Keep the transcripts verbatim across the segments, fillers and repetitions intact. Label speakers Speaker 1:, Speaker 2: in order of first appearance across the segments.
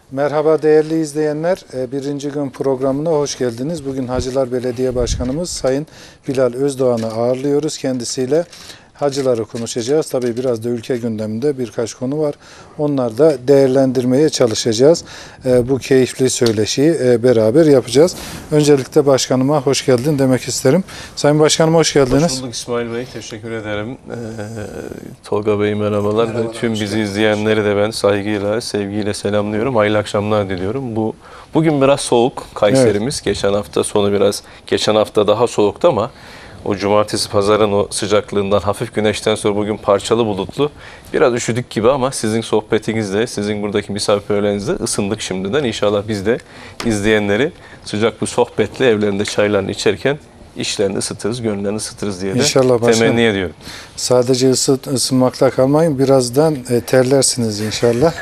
Speaker 1: Merhaba değerli izleyenler, birinci gün programına hoş geldiniz. Bugün Hacılar Belediye Başkanımız Sayın Bilal Özdoğan'ı ağırlıyoruz. Kendisiyle hacıları konuşacağız. Tabii biraz da ülke gündeminde birkaç konu var. Onları da değerlendirmeye çalışacağız. Bu keyifli söyleşiyi beraber yapacağız. Öncelikle başkanıma hoş geldin demek isterim. Sayın Başkanım hoş geldiniz.
Speaker 2: Hoş bulduk İsmail Bey. Teşekkür ederim. Ee, Tolga Bey merhabalar. merhabalar Tüm bizi geldiniz. izleyenleri de ben saygıyla, sevgiyle selamlıyorum. Hayırlı akşamlar diliyorum. Bu Bugün biraz soğuk Kayserimiz. Evet. Geçen hafta sonu biraz, geçen hafta daha soğuktu ama o cumartesi pazarın o sıcaklığından, hafif güneşten sonra bugün parçalı bulutlu. Biraz üşüdük gibi ama sizin sohbetinizle, sizin buradaki misafirlerinizle ısındık şimdiden. İnşallah biz de izleyenleri sıcak bir sohbetle evlerinde çaylarını içerken işlerini ısıtırız, gönüllerini ısıtırız diye de İnşallah temenni ediyorum.
Speaker 1: Sadece ısıt, ısınmakla kalmayın, birazdan e, terlersiniz inşallah.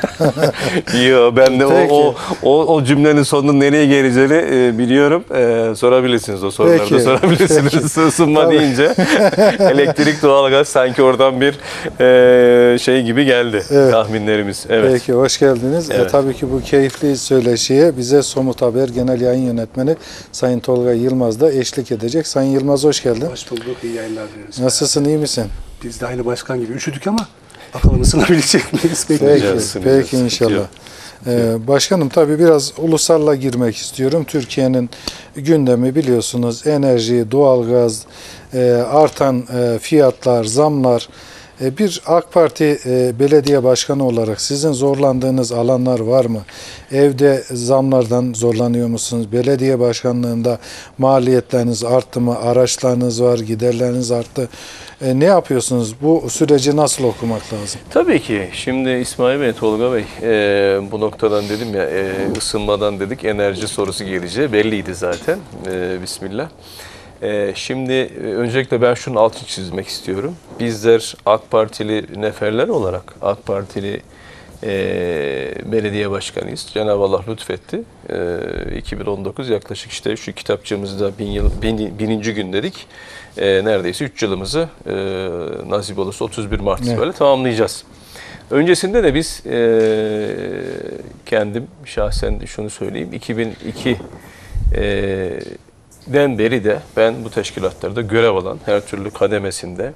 Speaker 2: Yo, ben de o, o, o, o cümlenin sonunun nereye geleceğini e, biliyorum. E, sorabilirsiniz o soruları Peki. da sorabilirsiniz. Peki. Isınma Tabii. deyince elektrik, doğalgaz sanki oradan bir e, şey gibi geldi evet. tahminlerimiz. Evet.
Speaker 1: Peki, hoş geldiniz. Evet. E, tabii ki bu keyifli söyleşiye bize Somut Haber Genel Yayın Yönetmeni Sayın Tolga Yılmaz da eşlik edecek. Sayın Yılmaz hoş geldin.
Speaker 3: Hoş bulduk, iyi yayınlar dileriz.
Speaker 1: Nasılsın, iyi misin?
Speaker 3: Biz de aynı başkan gibi üşüdük ama bakalım ısınabilecek miyiz?
Speaker 1: Peki, peki inşallah. Ee, başkanım tabii biraz ulusalla girmek istiyorum. Türkiye'nin gündemi biliyorsunuz enerji, doğalgaz, e, artan e, fiyatlar, zamlar. E, bir AK Parti e, belediye başkanı olarak sizin zorlandığınız alanlar var mı? Evde zamlardan zorlanıyor musunuz? Belediye başkanlığında maliyetleriniz arttı mı? Araçlarınız var, giderleriniz arttı. E, ne yapıyorsunuz? Bu süreci nasıl okumak lazım?
Speaker 2: Tabii ki. Şimdi İsmail Bey, Tolga Bey, e, bu noktadan dedim ya, e, ısınmadan dedik, enerji sorusu geleceği belliydi zaten. E, Bismillah. Ee, şimdi öncelikle ben şunun altını çizmek istiyorum. Bizler AK Partili neferler olarak AK Partili e, belediye başkanıyız. Cenab-ı Allah lütfetti. E, iki bin on dokuz yaklaşık işte şu kitapçığımızda bin yıl, bin, bininci gün dedik. E, neredeyse üç yılımızı e, nasip olursa otuz bir Mart evet. böyle tamamlayacağız. Öncesinde de biz e, kendim şahsen şunu söyleyeyim. iki bin iki e, den beri de ben bu teşkilatlarda görev alan, her türlü kademesinde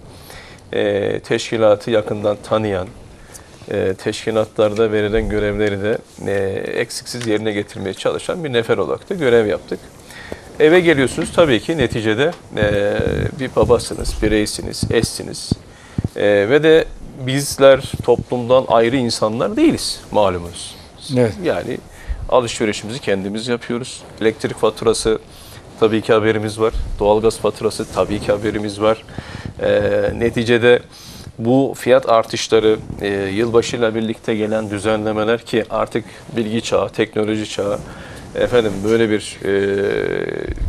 Speaker 2: e, teşkilatı yakından tanıyan, e, teşkilatlarda verilen görevleri de e, eksiksiz yerine getirmeye çalışan bir nefer olarak da görev yaptık. Eve geliyorsunuz tabii ki neticede e, bir babasınız, bireysiniz, eşsiniz e, ve de bizler toplumdan ayrı insanlar değiliz malumunuz. Evet. Yani alışverişimizi kendimiz yapıyoruz. Elektrik faturası tabii ki haberimiz var. Doğalgaz faturası tabii ki haberimiz var. E, neticede bu fiyat artışları, e, yılbaşıyla birlikte gelen düzenlemeler ki artık bilgi çağı, teknoloji çağı, efendim böyle bir e,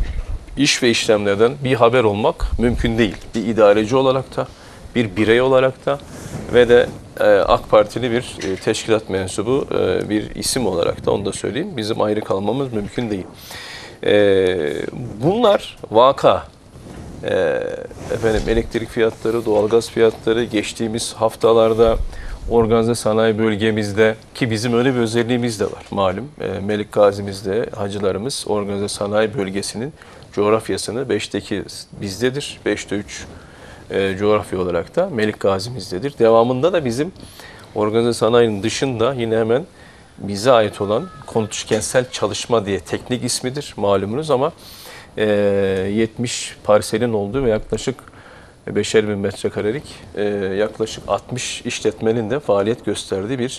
Speaker 2: iş ve işlemlerden bir haber olmak mümkün değil. Bir idareci olarak da, bir birey olarak da ve de e, AK Partili bir e, teşkilat mensubu, e, bir isim olarak da onu da söyleyeyim. Bizim ayrı kalmamız mümkün değil. Ee, bunlar vaka. Ee, efendim elektrik fiyatları, doğalgaz fiyatları geçtiğimiz haftalarda organize sanayi bölgemizde ki bizim öyle bir özelliğimiz de var malum. Ee, Melik Gazi'mizde hacılarımız organize sanayi bölgesinin coğrafyasını beşte iki bizdedir. beşte üç e, coğrafya olarak da Melik Gazi'mizdedir. Devamında da bizim organize sanayinin dışında yine hemen bize ait olan konut kentsel çalışma diye teknik ismidir malumunuz ama e, yetmiş parselin olduğu ve yaklaşık beşer bin metrekarelik e, yaklaşık altmış işletmenin de faaliyet gösterdiği bir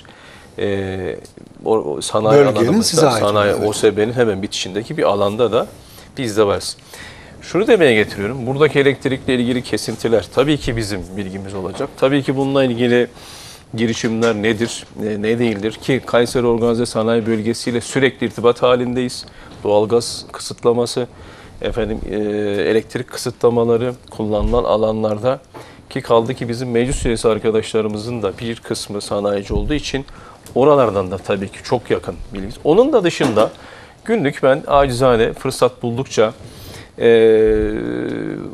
Speaker 2: e, o, o sanayi alanımızda, sanayi O S B'nin hemen bitişindeki bir alanda da biz de varız. Şunu demeye getiriyorum, buradaki elektrikle ilgili kesintiler tabii ki bizim bilgimiz olacak. Tabii ki bununla ilgili girişimler nedir, ne, ne değildir ki Kayseri Organize Sanayi Bölgesi ile sürekli irtibat halindeyiz. Doğalgaz kısıtlaması, efendim e, elektrik kısıtlamaları kullanılan alanlarda ki kaldı ki bizim meclis üyesi arkadaşlarımızın da bir kısmı sanayici olduğu için oralardan da tabii ki çok yakın bilgimiz. Onun da dışında günlük ben acizane fırsat buldukça e,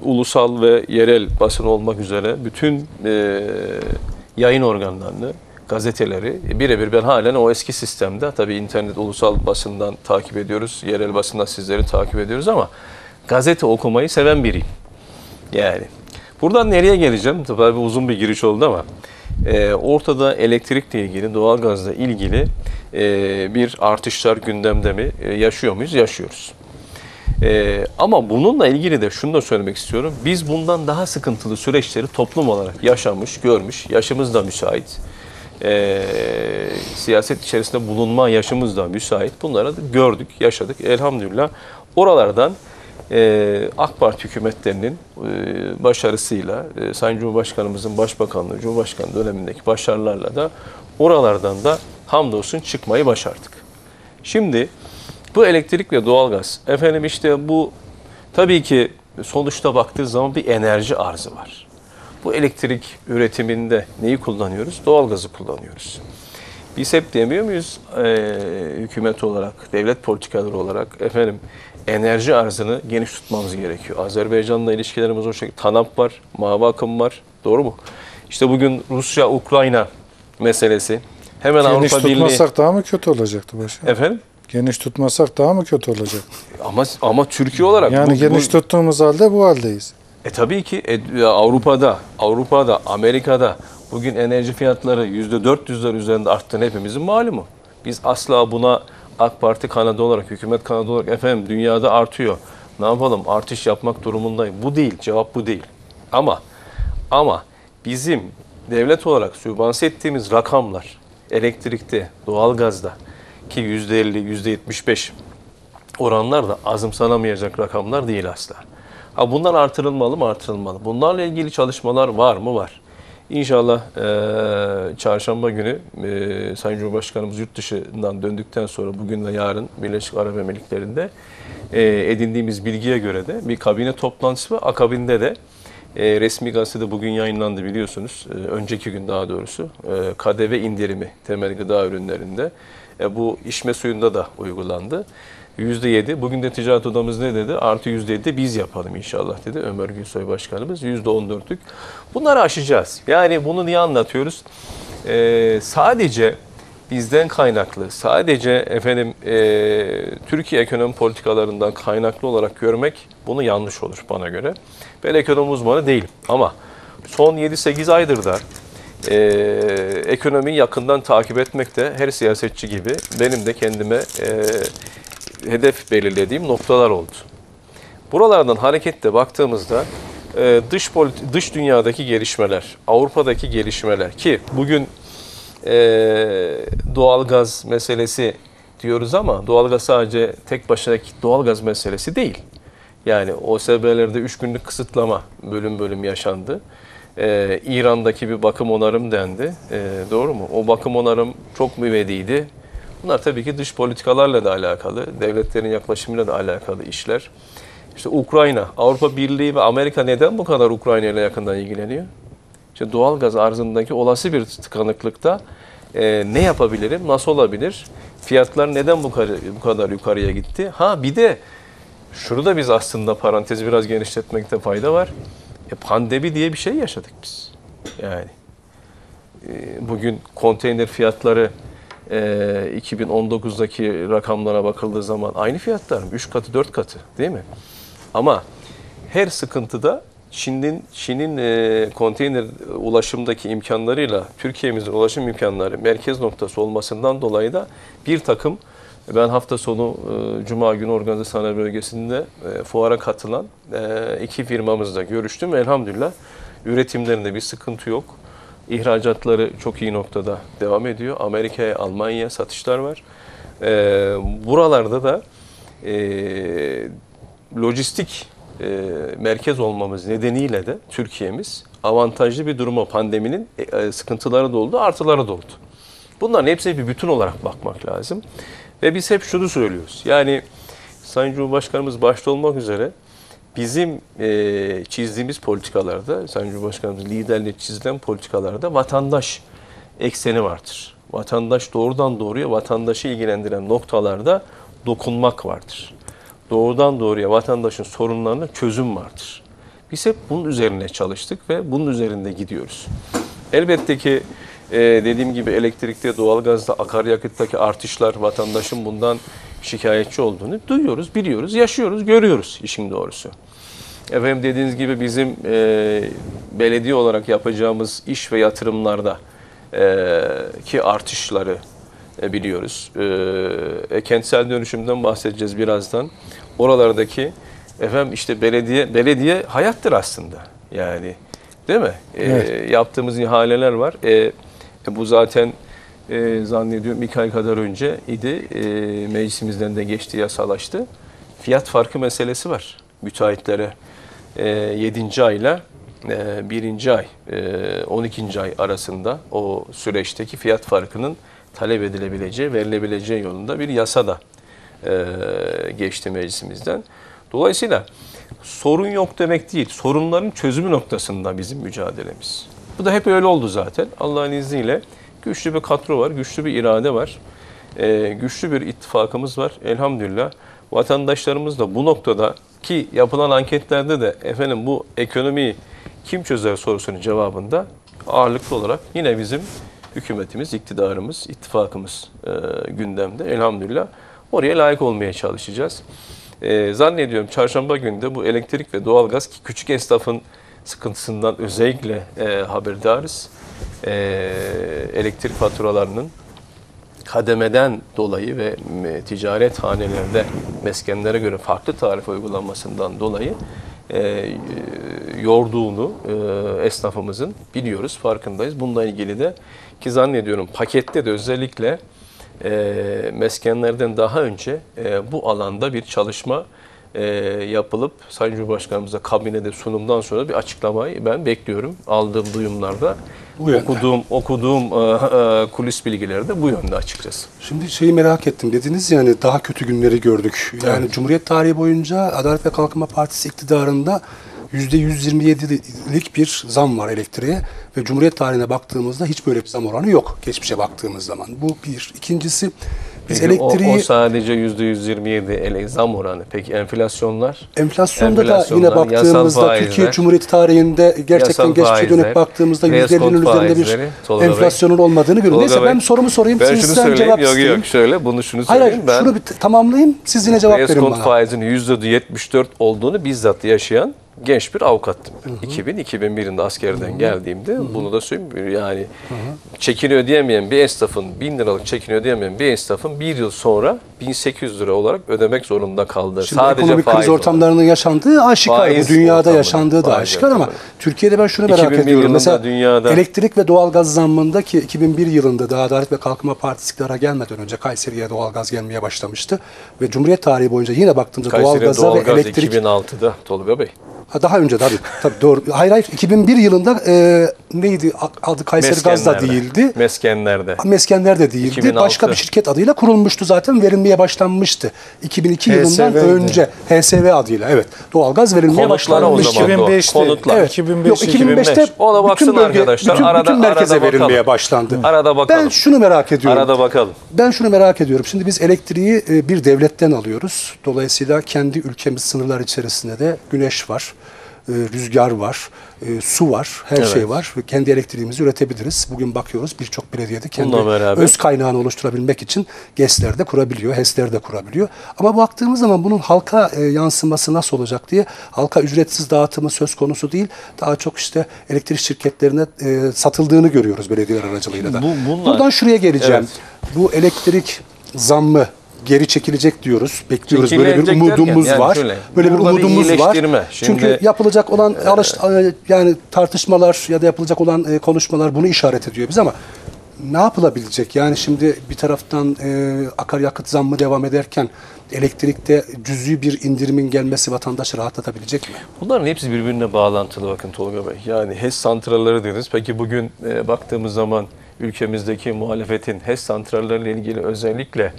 Speaker 2: ulusal ve yerel basın olmak üzere bütün e, yayın organlarını gazeteleri birebir ben halen o eski sistemde, tabii internet ulusal basından takip ediyoruz, yerel basından sizleri takip ediyoruz ama gazete okumayı seven biriyim. Yani buradan nereye geleceğim? Tabii uzun bir giriş oldu ama e, ortada elektrikle ilgili, doğalgazla ilgili e, bir artışlar gündemde mi e, yaşıyor muyuz? Yaşıyoruz. E, ama bununla ilgili de şunu da söylemek istiyorum. Biz bundan daha sıkıntılı süreçleri toplum olarak yaşamış, görmüş, yaşımız da müsait. E, siyaset içerisinde bulunma yaşımız da müsait. Bunları da gördük, yaşadık. Elhamdülillah oralardan e, AK Parti hükümetlerinin e, başarısıyla, e, Sayın Cumhurbaşkanımızın Başbakanlığı, Cumhurbaşkanı dönemindeki başarılarla da oralardan da hamdolsun çıkmayı başardık. Şimdi bu elektrik ve doğalgaz, efendim işte bu tabii ki sonuçta baktığı zaman bir enerji arzı var. Bu elektrik üretiminde neyi kullanıyoruz? Doğalgazı kullanıyoruz. Biz hep demiyor muyuz e, hükümet olarak, devlet politikaları olarak efendim enerji arzını geniş tutmamız gerekiyor. Azerbaycan'la ilişkilerimiz o şekilde. TANAP var, Mavi Akım var. Doğru mu? İşte bugün Rusya-Ukrayna meselesi. Hemen
Speaker 1: Geniş
Speaker 2: Avrupa Birliği...
Speaker 1: tutmasak daha mı kötü olacaktı başkanım?
Speaker 2: Efendim?
Speaker 1: Geniş tutmasak daha mı kötü olacak?
Speaker 2: Ama ama Türkiye olarak...
Speaker 1: Yani
Speaker 2: bu,
Speaker 1: geniş
Speaker 2: bu,
Speaker 1: tuttuğumuz halde bu haldeyiz.
Speaker 2: E tabii ki e, Avrupa'da, Avrupa'da, Amerika'da bugün enerji fiyatları yüzde dört yüzler üzerinde arttığını hepimizin malumu. Biz asla buna AK Parti kanadı olarak, hükümet kanadı olarak efendim dünyada artıyor, ne yapalım, artış yapmak durumundayım. Bu değil, cevap bu değil. Ama ama bizim devlet olarak sübvanse ettiğimiz rakamlar elektrikte, doğalgazda ki yüzde elli, yüzde yetmiş beş oranlar da azımsanamayacak rakamlar değil asla. Ha, bunlar artırılmalı mı? Artırılmalı. Bunlarla ilgili çalışmalar var mı? Var. İnşallah e, çarşamba günü e, Sayın Cumhurbaşkanımız yurt dışından döndükten sonra bugün ve yarın Birleşik Arap Emirlikleri'nde e, edindiğimiz bilgiye göre de bir kabine toplantısı ve akabinde de e, resmi gazetede bugün yayınlandı biliyorsunuz. E, önceki gün daha doğrusu e, K D V indirimi temel gıda ürünlerinde e, bu içme suyunda da uygulandı. yüzde yedi. Bugün de ticaret odamız ne dedi? Artı yüzde yedi de biz yapalım inşallah dedi Ömer Gülsoy Başkanımız. yüzde on dörtlük. Bunları aşacağız. Yani bunu niye anlatıyoruz? Ee, sadece bizden kaynaklı, sadece efendim e, Türkiye ekonomi politikalarından kaynaklı olarak görmek bunu yanlış olur bana göre. Ben ekonomi uzmanı değilim ama son yedi sekiz aydır da e, ekonomiyi yakından takip etmek de her siyasetçi gibi benim de kendime e, hedef belirlediğim noktalar oldu. Buralardan hareketle baktığımızda e, dış politi- dış dünyadaki gelişmeler, Avrupa'daki gelişmeler ki bugün e, doğalgaz meselesi diyoruz ama doğalgaz sadece tek başınaki doğalgaz meselesi değil. Yani O S B'lerde üç günlük kısıtlama bölüm bölüm yaşandı. Ee, İran'daki bir bakım onarım dendi. Ee, doğru mu? O bakım onarım çok müvediydi. Bunlar tabii ki dış politikalarla da alakalı, devletlerin yaklaşımıyla da alakalı işler. İşte Ukrayna, Avrupa Birliği ve Amerika neden bu kadar Ukrayna ile yakından ilgileniyor? İşte doğalgaz arzındaki olası bir tıkanıklıkta e, ne yapabilirim, nasıl olabilir? Fiyatlar neden bu kadar, bu kadar yukarıya gitti? Ha bir de şunu da biz aslında parantezi biraz genişletmekte fayda var. E, pandemi diye bir şey yaşadık biz. Yani e, bugün konteyner fiyatları e, iki bin on dokuzdaki rakamlara bakıldığı zaman aynı fiyatlar mı? üç katı, dört katı değil mi? Ama her sıkıntıda Çin'in Çin'in e, konteyner ulaşımdaki imkanlarıyla Türkiye'mizin ulaşım imkanları merkez noktası olmasından dolayı da bir takım ben hafta sonu e, Cuma günü Organize Sanayi Bölgesi'nde e, fuara katılan e, iki firmamızla görüştüm. Elhamdülillah üretimlerinde bir sıkıntı yok. İhracatları çok iyi noktada devam ediyor. Amerika'ya, Almanya'ya satışlar var. E, buralarda da e, lojistik e, merkez olmamız nedeniyle de Türkiye'miz avantajlı bir duruma pandeminin e, sıkıntıları da oldu, artıları da oldu. Bunların hepsine bir bütün olarak bakmak lazım. Ve biz hep şunu söylüyoruz. Yani Sayın Cumhurbaşkanımız başta olmak üzere bizim e, çizdiğimiz politikalarda, Sayın Cumhurbaşkanımız liderliği çizilen politikalarda vatandaş ekseni vardır. Vatandaş doğrudan doğruya vatandaşı ilgilendiren noktalarda dokunmak vardır. Doğrudan doğruya vatandaşın sorunlarına çözüm vardır. Biz hep bunun üzerine çalıştık ve bunun üzerinde gidiyoruz. Elbette ki Ee, dediğim gibi elektrikte, doğalgazda, akaryakıttaki artışlar, vatandaşın bundan şikayetçi olduğunu duyuyoruz, biliyoruz, yaşıyoruz, görüyoruz işin doğrusu. Efendim dediğiniz gibi bizim e, belediye olarak yapacağımız iş ve yatırımlarda e, ki artışları e, biliyoruz. E, kentsel dönüşümden bahsedeceğiz birazdan. Oralardaki efendim işte belediye belediye hayattır aslında. Yani değil mi?
Speaker 1: Evet.
Speaker 2: E, yaptığımız ihaleler var. E, bu zaten e, zannediyorum iki ay kadar önce idi. E, meclisimizden de geçti, yasalaştı. Fiyat farkı meselesi var. Müteahhitlere e, yedinci ayla e, birinci ay, e, on ikinci ay arasında o süreçteki fiyat farkının talep edilebileceği, verilebileceği yolunda bir yasa da e, geçti meclisimizden. Dolayısıyla sorun yok demek değil, sorunların çözümü noktasında bizim mücadelemiz. Bu da hep öyle oldu zaten. Allah'ın izniyle güçlü bir kadro var, güçlü bir irade var, e, güçlü bir ittifakımız var. Elhamdülillah vatandaşlarımız da bu noktada ki yapılan anketlerde de efendim bu ekonomiyi kim çözer sorusunun cevabında ağırlıklı olarak yine bizim hükümetimiz, iktidarımız, ittifakımız e, gündemde. Elhamdülillah oraya layık olmaya çalışacağız. E, zannediyorum çarşamba günü de bu elektrik ve doğalgaz ki küçük esnafın sıkıntısından özellikle e, haberdarız. E, elektrik faturalarının kademeden dolayı ve ticaret hanelerinde meskenlere göre farklı tarif uygulanmasından dolayı e, yorduğunu e, esnafımızın biliyoruz, farkındayız. Bununla ilgili de ki zannediyorum pakette de özellikle e, meskenlerden daha önce e, bu alanda bir çalışma e, yapılıp Sayın Cumhurbaşkanımıza kabinede sunumdan sonra bir açıklamayı ben bekliyorum. Aldığım duyumlarda, okuduğum okuduğum e, e, kulis bilgileri de bu yönde açıkçası.
Speaker 3: Şimdi şeyi merak ettim dediniz yani daha kötü günleri gördük. Yani evet. Cumhuriyet tarihi boyunca Adalet ve Kalkınma Partisi iktidarında yüzde yüz yirmi yedilik bir zam var elektriğe ve Cumhuriyet tarihine baktığımızda hiç böyle bir zam oranı yok geçmişe baktığımız zaman. Bu bir. İkincisi biz
Speaker 2: Peki,
Speaker 3: elektriği...
Speaker 2: O, o sadece yüzde yüz yirmi yedi zam oranı. Peki enflasyonlar?
Speaker 3: Enflasyonda
Speaker 2: enflasyonlar,
Speaker 3: da yine baktığımızda
Speaker 2: faizler,
Speaker 3: Türkiye Cumhuriyeti tarihinde gerçekten geçmişe dönüp baktığımızda yüzde ellinin üzerinde bir enflasyonun olmadığını görüyoruz. Neyse ben sorumu sorayım.
Speaker 2: Ben
Speaker 3: siz
Speaker 2: şunu
Speaker 3: cevap
Speaker 2: söyleyeyim. Yok
Speaker 3: isteyin.
Speaker 2: yok şöyle bunu şunu
Speaker 3: hayır,
Speaker 2: söyleyeyim.
Speaker 3: Hayır şunu bir tamamlayayım. Siz yine cevap verin bana.
Speaker 2: Reskont faizinin yüzde yetmiş dört olduğunu bizzat yaşayan genç bir avukattım. iki bin iki bin birinde askerden Hı-hı. geldiğimde Hı-hı. bunu da söyleyeyim. Yani Hı-hı. çekini ödeyemeyen bir esnafın, bin liralık çekini ödeyemeyen bir esnafın bir yıl sonra bin sekiz yüz lira olarak ödemek zorunda kaldı.
Speaker 3: Şimdi sadece ekonomik kriz ortamlarının olarak. yaşandığı aşikar. Faiz bu dünyada yaşandığı da aşikar ama Türkiye'de ben şunu merak ediyorum. Mesela dünyada... elektrik ve doğalgaz zammında ki iki bin bir yılında da Adalet ve Kalkınma Partisi iktidara gelmeden önce Kayseri'ye doğalgaz gelmeye başlamıştı. Ve Cumhuriyet tarihi boyunca yine baktığımızda doğalgaza doğalgaz ve elektrik...
Speaker 2: iki bin altıda Tolga Bey.
Speaker 3: Ha, daha önce tabii. tabii doğru. Hayır hayır. iki bin bir yılında e, neydi? Adı Kayseri Gaz da değildi.
Speaker 2: Meskenler'de.
Speaker 3: Meskenler'de değildi. iki bin altı. Başka bir şirket adıyla kurulmuştu zaten. Verilmeye başlanmıştı. iki bin iki yılından önce H S V adıyla evet. Doğalgaz verilmeye başlanmıştı.
Speaker 1: iki bin beşte.
Speaker 2: Konutlar.
Speaker 3: Evet. iki bin beş, Yok iki bin beşte
Speaker 2: ona baksın
Speaker 3: bütün bölge,
Speaker 2: arkadaşlar.
Speaker 3: bütün,
Speaker 2: arada,
Speaker 3: bütün merkeze
Speaker 2: arada
Speaker 3: verilmeye başlandı.
Speaker 2: Arada bakalım.
Speaker 3: Ben şunu merak ediyorum.
Speaker 2: Arada bakalım.
Speaker 3: Ben şunu merak ediyorum. Şimdi biz elektriği bir devletten alıyoruz. Dolayısıyla kendi ülkemiz sınırlar içerisinde de güneş var. Rüzgar var, e, su var, her evet. şey var ve kendi elektriğimizi üretebiliriz. Bugün bakıyoruz birçok belediyede kendi öz kaynağını oluşturabilmek için GES'ler de kurabiliyor, HES'ler de kurabiliyor. Ama baktığımız zaman bunun halka e, yansıması nasıl olacak diye halka ücretsiz dağıtımı söz konusu değil. Daha çok işte elektrik şirketlerine e, satıldığını görüyoruz belediyeler aracılığıyla da. Bu, bunlar... Buradan şuraya geleceğim. Evet. Bu elektrik zammı geri çekilecek diyoruz. Bekliyoruz. Böyle bir umudumuz yani var. Şöyle, böyle bir umudumuz var. Şimdi... Çünkü yapılacak olan e, alış, yani tartışmalar ya da yapılacak olan e, konuşmalar bunu işaret ediyor bize ama ne yapılabilecek? Yani şimdi bir taraftan e, akaryakıt zammı devam ederken elektrikte cüzi bir indirimin gelmesi vatandaşı rahatlatabilecek mi?
Speaker 2: Bunların hepsi birbirine bağlantılı bakın Tolga Bey. Yani HES santralleri dediniz. Peki bugün e, baktığımız zaman ülkemizdeki muhalefetin HES santralleriyle ilgili özellikle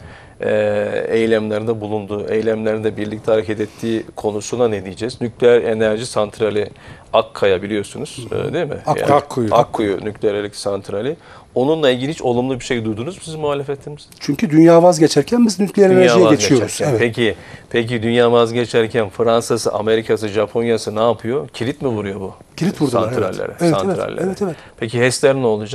Speaker 2: e, eylemlerde bulunduğu, eylemlerinde birlikte hareket ettiği konusuna ne diyeceğiz? Nükleer enerji santrali Akkaya biliyorsunuz e, değil mi?
Speaker 1: Ak
Speaker 2: yani,
Speaker 1: Akkuyu.
Speaker 2: Akkuyu nükleer elektrik santrali. Onunla ilgili hiç olumlu bir şey duydunuz mu siz muhalefetimiz?
Speaker 3: Çünkü dünya vazgeçerken biz nükleer dünya enerjiye geçiyoruz. Evet.
Speaker 2: Peki, peki dünya vazgeçerken Fransa'sı, Amerika'sı, Japonya'sı ne yapıyor? Kilit mi vuruyor bu?
Speaker 3: Kilit vurdular.
Speaker 2: Santrallere.
Speaker 3: Evet.
Speaker 2: santrallere.
Speaker 3: Evet, evet, evet.
Speaker 2: Peki HES'ler ne olacak?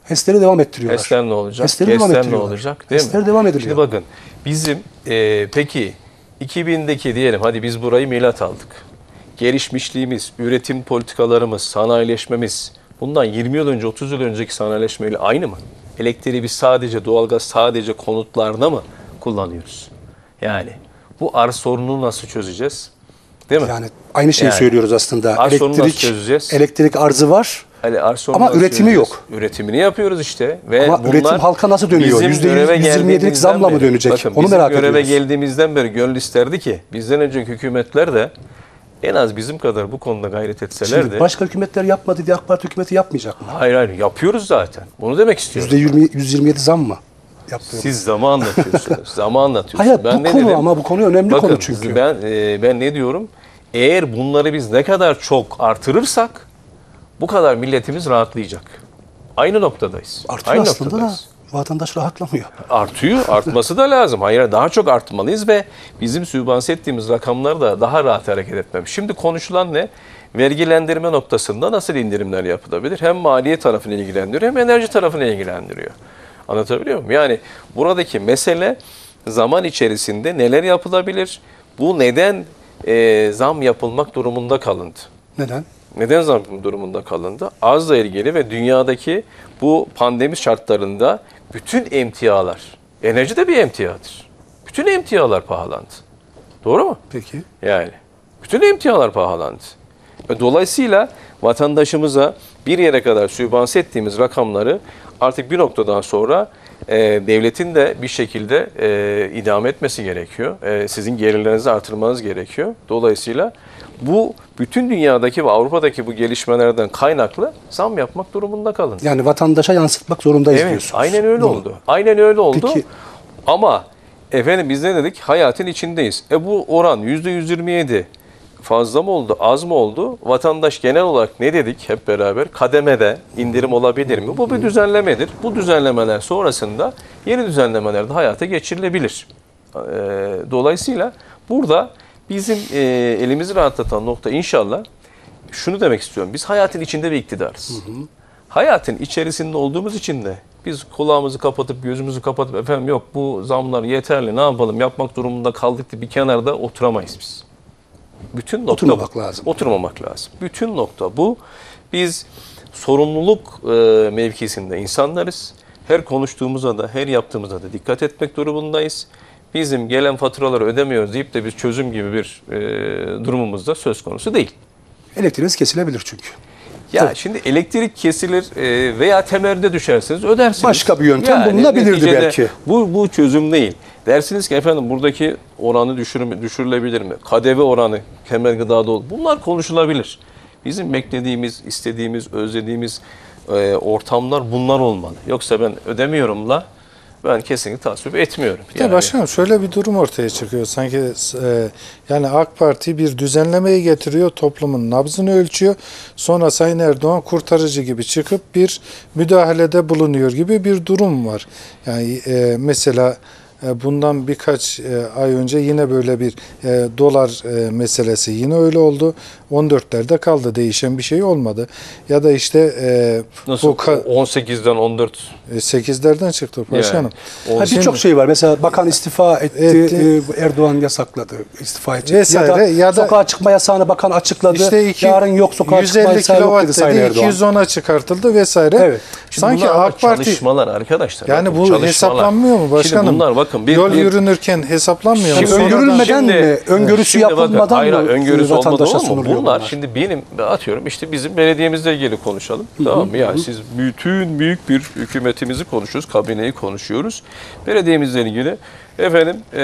Speaker 3: HES'leri devam ettiriyorlar.
Speaker 2: HES'ler ne olacak?
Speaker 3: HES'leri devam
Speaker 2: GES'ler ne
Speaker 3: ettiriyorlar.
Speaker 2: olacak? Değil
Speaker 3: HES'ler
Speaker 2: mi?
Speaker 3: devam ediliyor.
Speaker 2: Şimdi bakın bizim e, peki iki bindeki diyelim hadi biz burayı milat aldık. Gelişmişliğimiz, üretim politikalarımız, sanayileşmemiz bundan yirmi yıl önce, otuz yıl önceki sanayileşmeyle aynı mı? Elektriği biz sadece doğalgaz, sadece konutlarda mı kullanıyoruz? Yani bu arz sorununu nasıl çözeceğiz? Değil mi?
Speaker 3: Yani aynı şeyi
Speaker 2: Yani.
Speaker 3: söylüyoruz aslında.
Speaker 2: Arz sorununu nasıl
Speaker 3: Elektrik,
Speaker 2: çözeceğiz?
Speaker 3: elektrik arzı var.
Speaker 2: Hani arz sorununu
Speaker 3: Ama
Speaker 2: nasıl
Speaker 3: üretimi
Speaker 2: çözeceğiz?
Speaker 3: yok.
Speaker 2: Üretimini yapıyoruz işte. Ve
Speaker 3: Ama
Speaker 2: bunlar
Speaker 3: üretim halka nasıl dönüyor?
Speaker 2: bizim
Speaker 3: yüzde yüz,
Speaker 2: göreve
Speaker 3: yüz yirmi yedilik
Speaker 2: geldiğimizden
Speaker 3: zamla mı
Speaker 2: beri-
Speaker 3: dönecek?
Speaker 2: Bakın,
Speaker 3: Onu
Speaker 2: bizim
Speaker 3: merak
Speaker 2: göreve
Speaker 3: ediyoruz.
Speaker 2: geldiğimizden beri gönül isterdi ki bizden önceki hükümetler de en az bizim kadar bu konuda gayret etselerdi.
Speaker 3: Şimdi başka hükümetler yapmadı diye AK Parti hükümeti yapmayacak mı?
Speaker 2: Hayır hayır yapıyoruz zaten. Bunu demek istiyorum.
Speaker 3: yüzde yirmi, yüz yirmi yedi zam mı? Yapıyor.
Speaker 2: Siz zaman anlatıyorsunuz. zaman anlatıyorsunuz.
Speaker 3: Hayır
Speaker 2: ben
Speaker 3: bu
Speaker 2: ne
Speaker 3: konu
Speaker 2: dedim?
Speaker 3: ama bu konu önemli
Speaker 2: Bakın,
Speaker 3: konu çünkü.
Speaker 2: Ben, e, ben ne diyorum? Eğer bunları biz ne kadar çok artırırsak bu kadar milletimiz rahatlayacak. Aynı noktadayız.
Speaker 3: Artıyor
Speaker 2: Aynı
Speaker 3: aslında
Speaker 2: noktadayız.
Speaker 3: da vatandaş rahatlamıyor.
Speaker 2: Artıyor, artması da lazım. Hayır, daha çok artmalıyız ve bizim sübvanse ettiğimiz rakamlar da daha rahat hareket etmem. Şimdi konuşulan ne? Vergilendirme noktasında nasıl indirimler yapılabilir? Hem maliye tarafını ilgilendiriyor hem enerji tarafını ilgilendiriyor. Anlatabiliyor muyum? Yani buradaki mesele zaman içerisinde neler yapılabilir? Bu neden e, zam yapılmak durumunda kalındı?
Speaker 3: Neden?
Speaker 2: Neden zam durumunda kalındı? Arzla ilgili ve dünyadaki bu pandemi şartlarında bütün emtialar, enerji de bir emtiadır. Bütün emtialar pahalandı. Doğru mu?
Speaker 3: Peki.
Speaker 2: Yani bütün emtialar pahalandı. Ve dolayısıyla vatandaşımıza bir yere kadar sübvanse ettiğimiz rakamları artık bir noktadan sonra e, devletin de bir şekilde e, idame etmesi gerekiyor. E, sizin gelirlerinizi artırmanız gerekiyor. Dolayısıyla bu bütün dünyadaki ve Avrupa'daki bu gelişmelerden kaynaklı zam yapmak durumunda kalın.
Speaker 3: Yani vatandaşa yansıtmak zorundayız
Speaker 2: Evet,
Speaker 3: diyorsunuz.
Speaker 2: aynen öyle
Speaker 3: Bu.
Speaker 2: oldu. Aynen öyle oldu.
Speaker 3: Peki-
Speaker 2: Ama efendim biz ne dedik? Hayatın içindeyiz. E bu oran yüzde yüz yirmi yedi fazla mı oldu, az mı oldu? Vatandaş genel olarak ne dedik hep beraber? Kademede indirim olabilir mi? Bu bir düzenlemedir. Bu düzenlemeler sonrasında yeni düzenlemeler de hayata geçirilebilir. Ee, Dolayısıyla burada bizim e, elimizi rahatlatan nokta inşallah şunu demek istiyorum. Biz hayatın içinde bir iktidarız. Hayatın içerisinde olduğumuz için de biz kulağımızı kapatıp gözümüzü kapatıp efendim yok bu zamlar yeterli ne yapalım yapmak durumunda kaldık diye bir kenarda oturamayız biz. Bütün nokta
Speaker 3: Oturmamak
Speaker 2: bu.
Speaker 3: lazım.
Speaker 2: Oturmamak lazım. Bütün nokta bu. Biz sorumluluk e, mevkisinde insanlarız. Her konuştuğumuza da her yaptığımıza da dikkat etmek durumundayız. Bizim gelen faturaları ödemiyoruz deyip de biz çözüm gibi bir e, durumumuz da söz konusu değil.
Speaker 3: Elektriğiniz kesilebilir çünkü.
Speaker 2: Ya
Speaker 3: Tabii.
Speaker 2: şimdi elektrik kesilir e, veya temelde düşerseniz ödersiniz.
Speaker 3: Başka bir yöntem bulunabilirdi
Speaker 2: neticede
Speaker 3: belki.
Speaker 2: Bu, bu çözüm değil. Dersiniz ki efendim buradaki oranı düşür, düşürülebilir mi? K D V oranı temel gıdada olur. Bunlar konuşulabilir. Bizim beklediğimiz, istediğimiz, özlediğimiz e, ortamlar bunlar olmalı. Yoksa ben ödemiyorumla ben kesinlikle tasvip etmiyorum.
Speaker 1: Bir de başkanım şöyle bir durum ortaya çıkıyor. Sanki e, yani AK Parti bir düzenlemeyi getiriyor, toplumun nabzını ölçüyor. Sonra Sayın Erdoğan kurtarıcı gibi çıkıp bir müdahalede bulunuyor gibi bir durum var. Yani e, mesela e, bundan birkaç e, ay önce yine böyle bir e, dolar e, meselesi yine öyle oldu. on dörtlerde kaldı. Değişen bir şey olmadı. Ya da işte e,
Speaker 2: Nasıl?
Speaker 1: bu ka-
Speaker 2: on sekizden on dört
Speaker 1: e, sekizlerden çıktı başkanım.
Speaker 2: Yani,
Speaker 3: Ha,
Speaker 1: Şimdi-
Speaker 3: Birçok şey var. Mesela bakan istifa etti,
Speaker 1: Etti.
Speaker 3: e, Erdoğan yasakladı, istifa edecek.
Speaker 1: Vesaire.
Speaker 3: Ya da,
Speaker 1: Ya da-
Speaker 3: sokağa çıkma yasağını bakan açıkladı.
Speaker 1: İşte iki-
Speaker 3: Yarın yok sokağa
Speaker 1: yüz
Speaker 3: çıkma
Speaker 1: elli
Speaker 3: yasağı yok
Speaker 1: kilowatt
Speaker 3: dedi Sayın
Speaker 1: dedi,
Speaker 3: Erdoğan.
Speaker 1: iki yüz ona çıkartıldı vesaire.
Speaker 3: Evet.
Speaker 1: Sanki
Speaker 2: bunlar ama
Speaker 1: AK Parti
Speaker 2: çalışmalar arkadaşlar.
Speaker 1: yani
Speaker 2: bakın,
Speaker 1: bu
Speaker 2: çalışmalar.
Speaker 1: hesaplanmıyor mu başkanım?
Speaker 2: Şimdi bunlar bakın bir,
Speaker 1: yol
Speaker 2: bir-
Speaker 1: yürünürken hesaplanmıyor mu?
Speaker 3: Şimdi
Speaker 1: Sonradan-
Speaker 3: öngörülmeden mi? Öngörüsü
Speaker 2: Şimdi bakın,
Speaker 3: yapılmadan
Speaker 2: hayır,
Speaker 3: mı
Speaker 2: öngörüsü olmadan
Speaker 3: vatandaşa
Speaker 2: ama
Speaker 3: sunuluyor
Speaker 2: bunlar
Speaker 3: bunlar?
Speaker 2: şimdi benim atıyorum işte bizim belediyemizle ilgili konuşalım. Tamam mı? Yani siz bütün büyük bir hükümetimizi konuşuyoruz, kabineyi konuşuyoruz. Belediyemizle ilgili efendim e,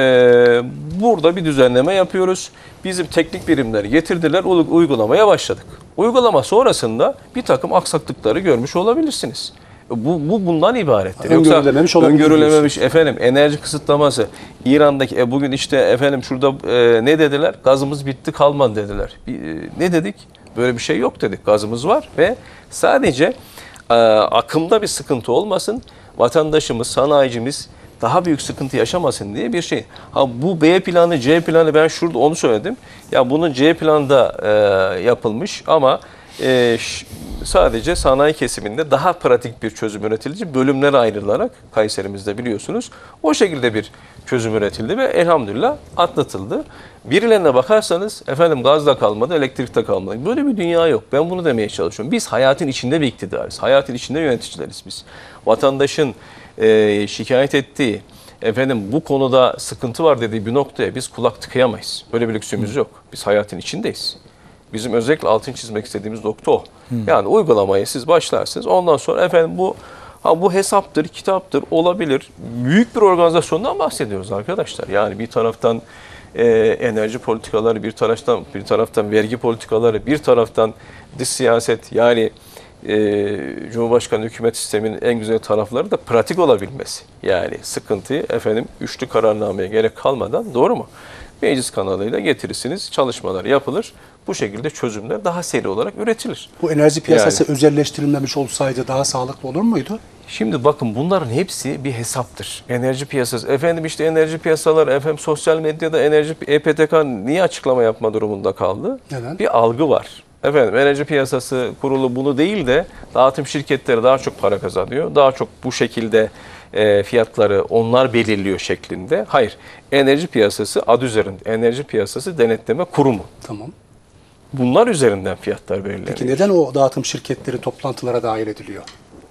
Speaker 2: burada bir düzenleme yapıyoruz. Bizim teknik birimler getirdiler, u- uygulamaya başladık. Uygulama sonrasında bir takım aksaklıkları görmüş olabilirsiniz. Bu, bu bundan ibarettir. Yoksa
Speaker 3: Öngörülememiş olabilir
Speaker 2: öngörülememiş efendim enerji kısıtlaması İran'daki e, bugün işte efendim şurada e, ne dediler? Gazımız bitti kalmadı dediler. E, ne dedik? Böyle bir şey yok dedik. Gazımız var ve sadece e, akımda bir sıkıntı olmasın. Vatandaşımız, sanayicimiz daha büyük sıkıntı yaşamasın diye bir şey. Ha bu B planı, C planı ben şurada onu söyledim. Ya bunun C planı da e, yapılmış ama e, ş- sadece sanayi kesiminde daha pratik bir çözüm üretildi. Bölümlere ayrılarak Kayserimizde biliyorsunuz o şekilde bir çözüm üretildi ve elhamdülillah atlatıldı. Birilerine bakarsanız efendim gazda kalmadı, elektrikte kalmadı. Böyle bir dünya yok. Ben bunu demeye çalışıyorum. Biz hayatın içinde bir iktidarız. Hayatın içinde yöneticileriz biz. Vatandaşın e, şikayet ettiği, efendim bu konuda sıkıntı var dediği bir noktaya biz kulak tıkayamayız. Böyle bir lüksümüz yok. Biz hayatın içindeyiz. Bizim özellikle altın çizmek istediğimiz nokta o. Hı. Yani uygulamayı siz başlarsınız. Ondan sonra efendim bu ha bu hesaptır, kitaptır, olabilir. Büyük bir organizasyondan bahsediyoruz arkadaşlar. Yani bir taraftan e, enerji politikaları, bir taraftan bir taraftan vergi politikaları, bir taraftan dış siyaset. Yani e, Cumhurbaşkanı hükümet sisteminin en güzel tarafları da pratik olabilmesi. Yani sıkıntıyı efendim üçlü kararnameye gerek kalmadan, doğru mu? Meclis kanalıyla getirirsiniz, çalışmalar yapılır. Bu şekilde çözümler daha seri olarak üretilir.
Speaker 3: Bu enerji piyasası
Speaker 2: yani,
Speaker 3: özelleştirilmemiş olsaydı daha sağlıklı olur muydu?
Speaker 2: Şimdi bakın bunların hepsi bir hesaptır. Enerji piyasası, efendim işte enerji piyasaları, efendim sosyal medyada enerji E P T K niye açıklama yapma durumunda kaldı?
Speaker 3: Neden?
Speaker 2: Bir algı var. Efendim enerji piyasası kurulu bunu değil de dağıtım şirketleri daha çok para kazanıyor. Daha çok bu şekilde e, fiyatları onlar belirliyor şeklinde. Hayır. Enerji piyasası adı üzerinde. Enerji piyasası denetleme kurumu.
Speaker 3: Tamam.
Speaker 2: Bunlar üzerinden fiyatlar belirleniyor.
Speaker 3: Peki neden o dağıtım şirketleri toplantılara dahil ediliyor?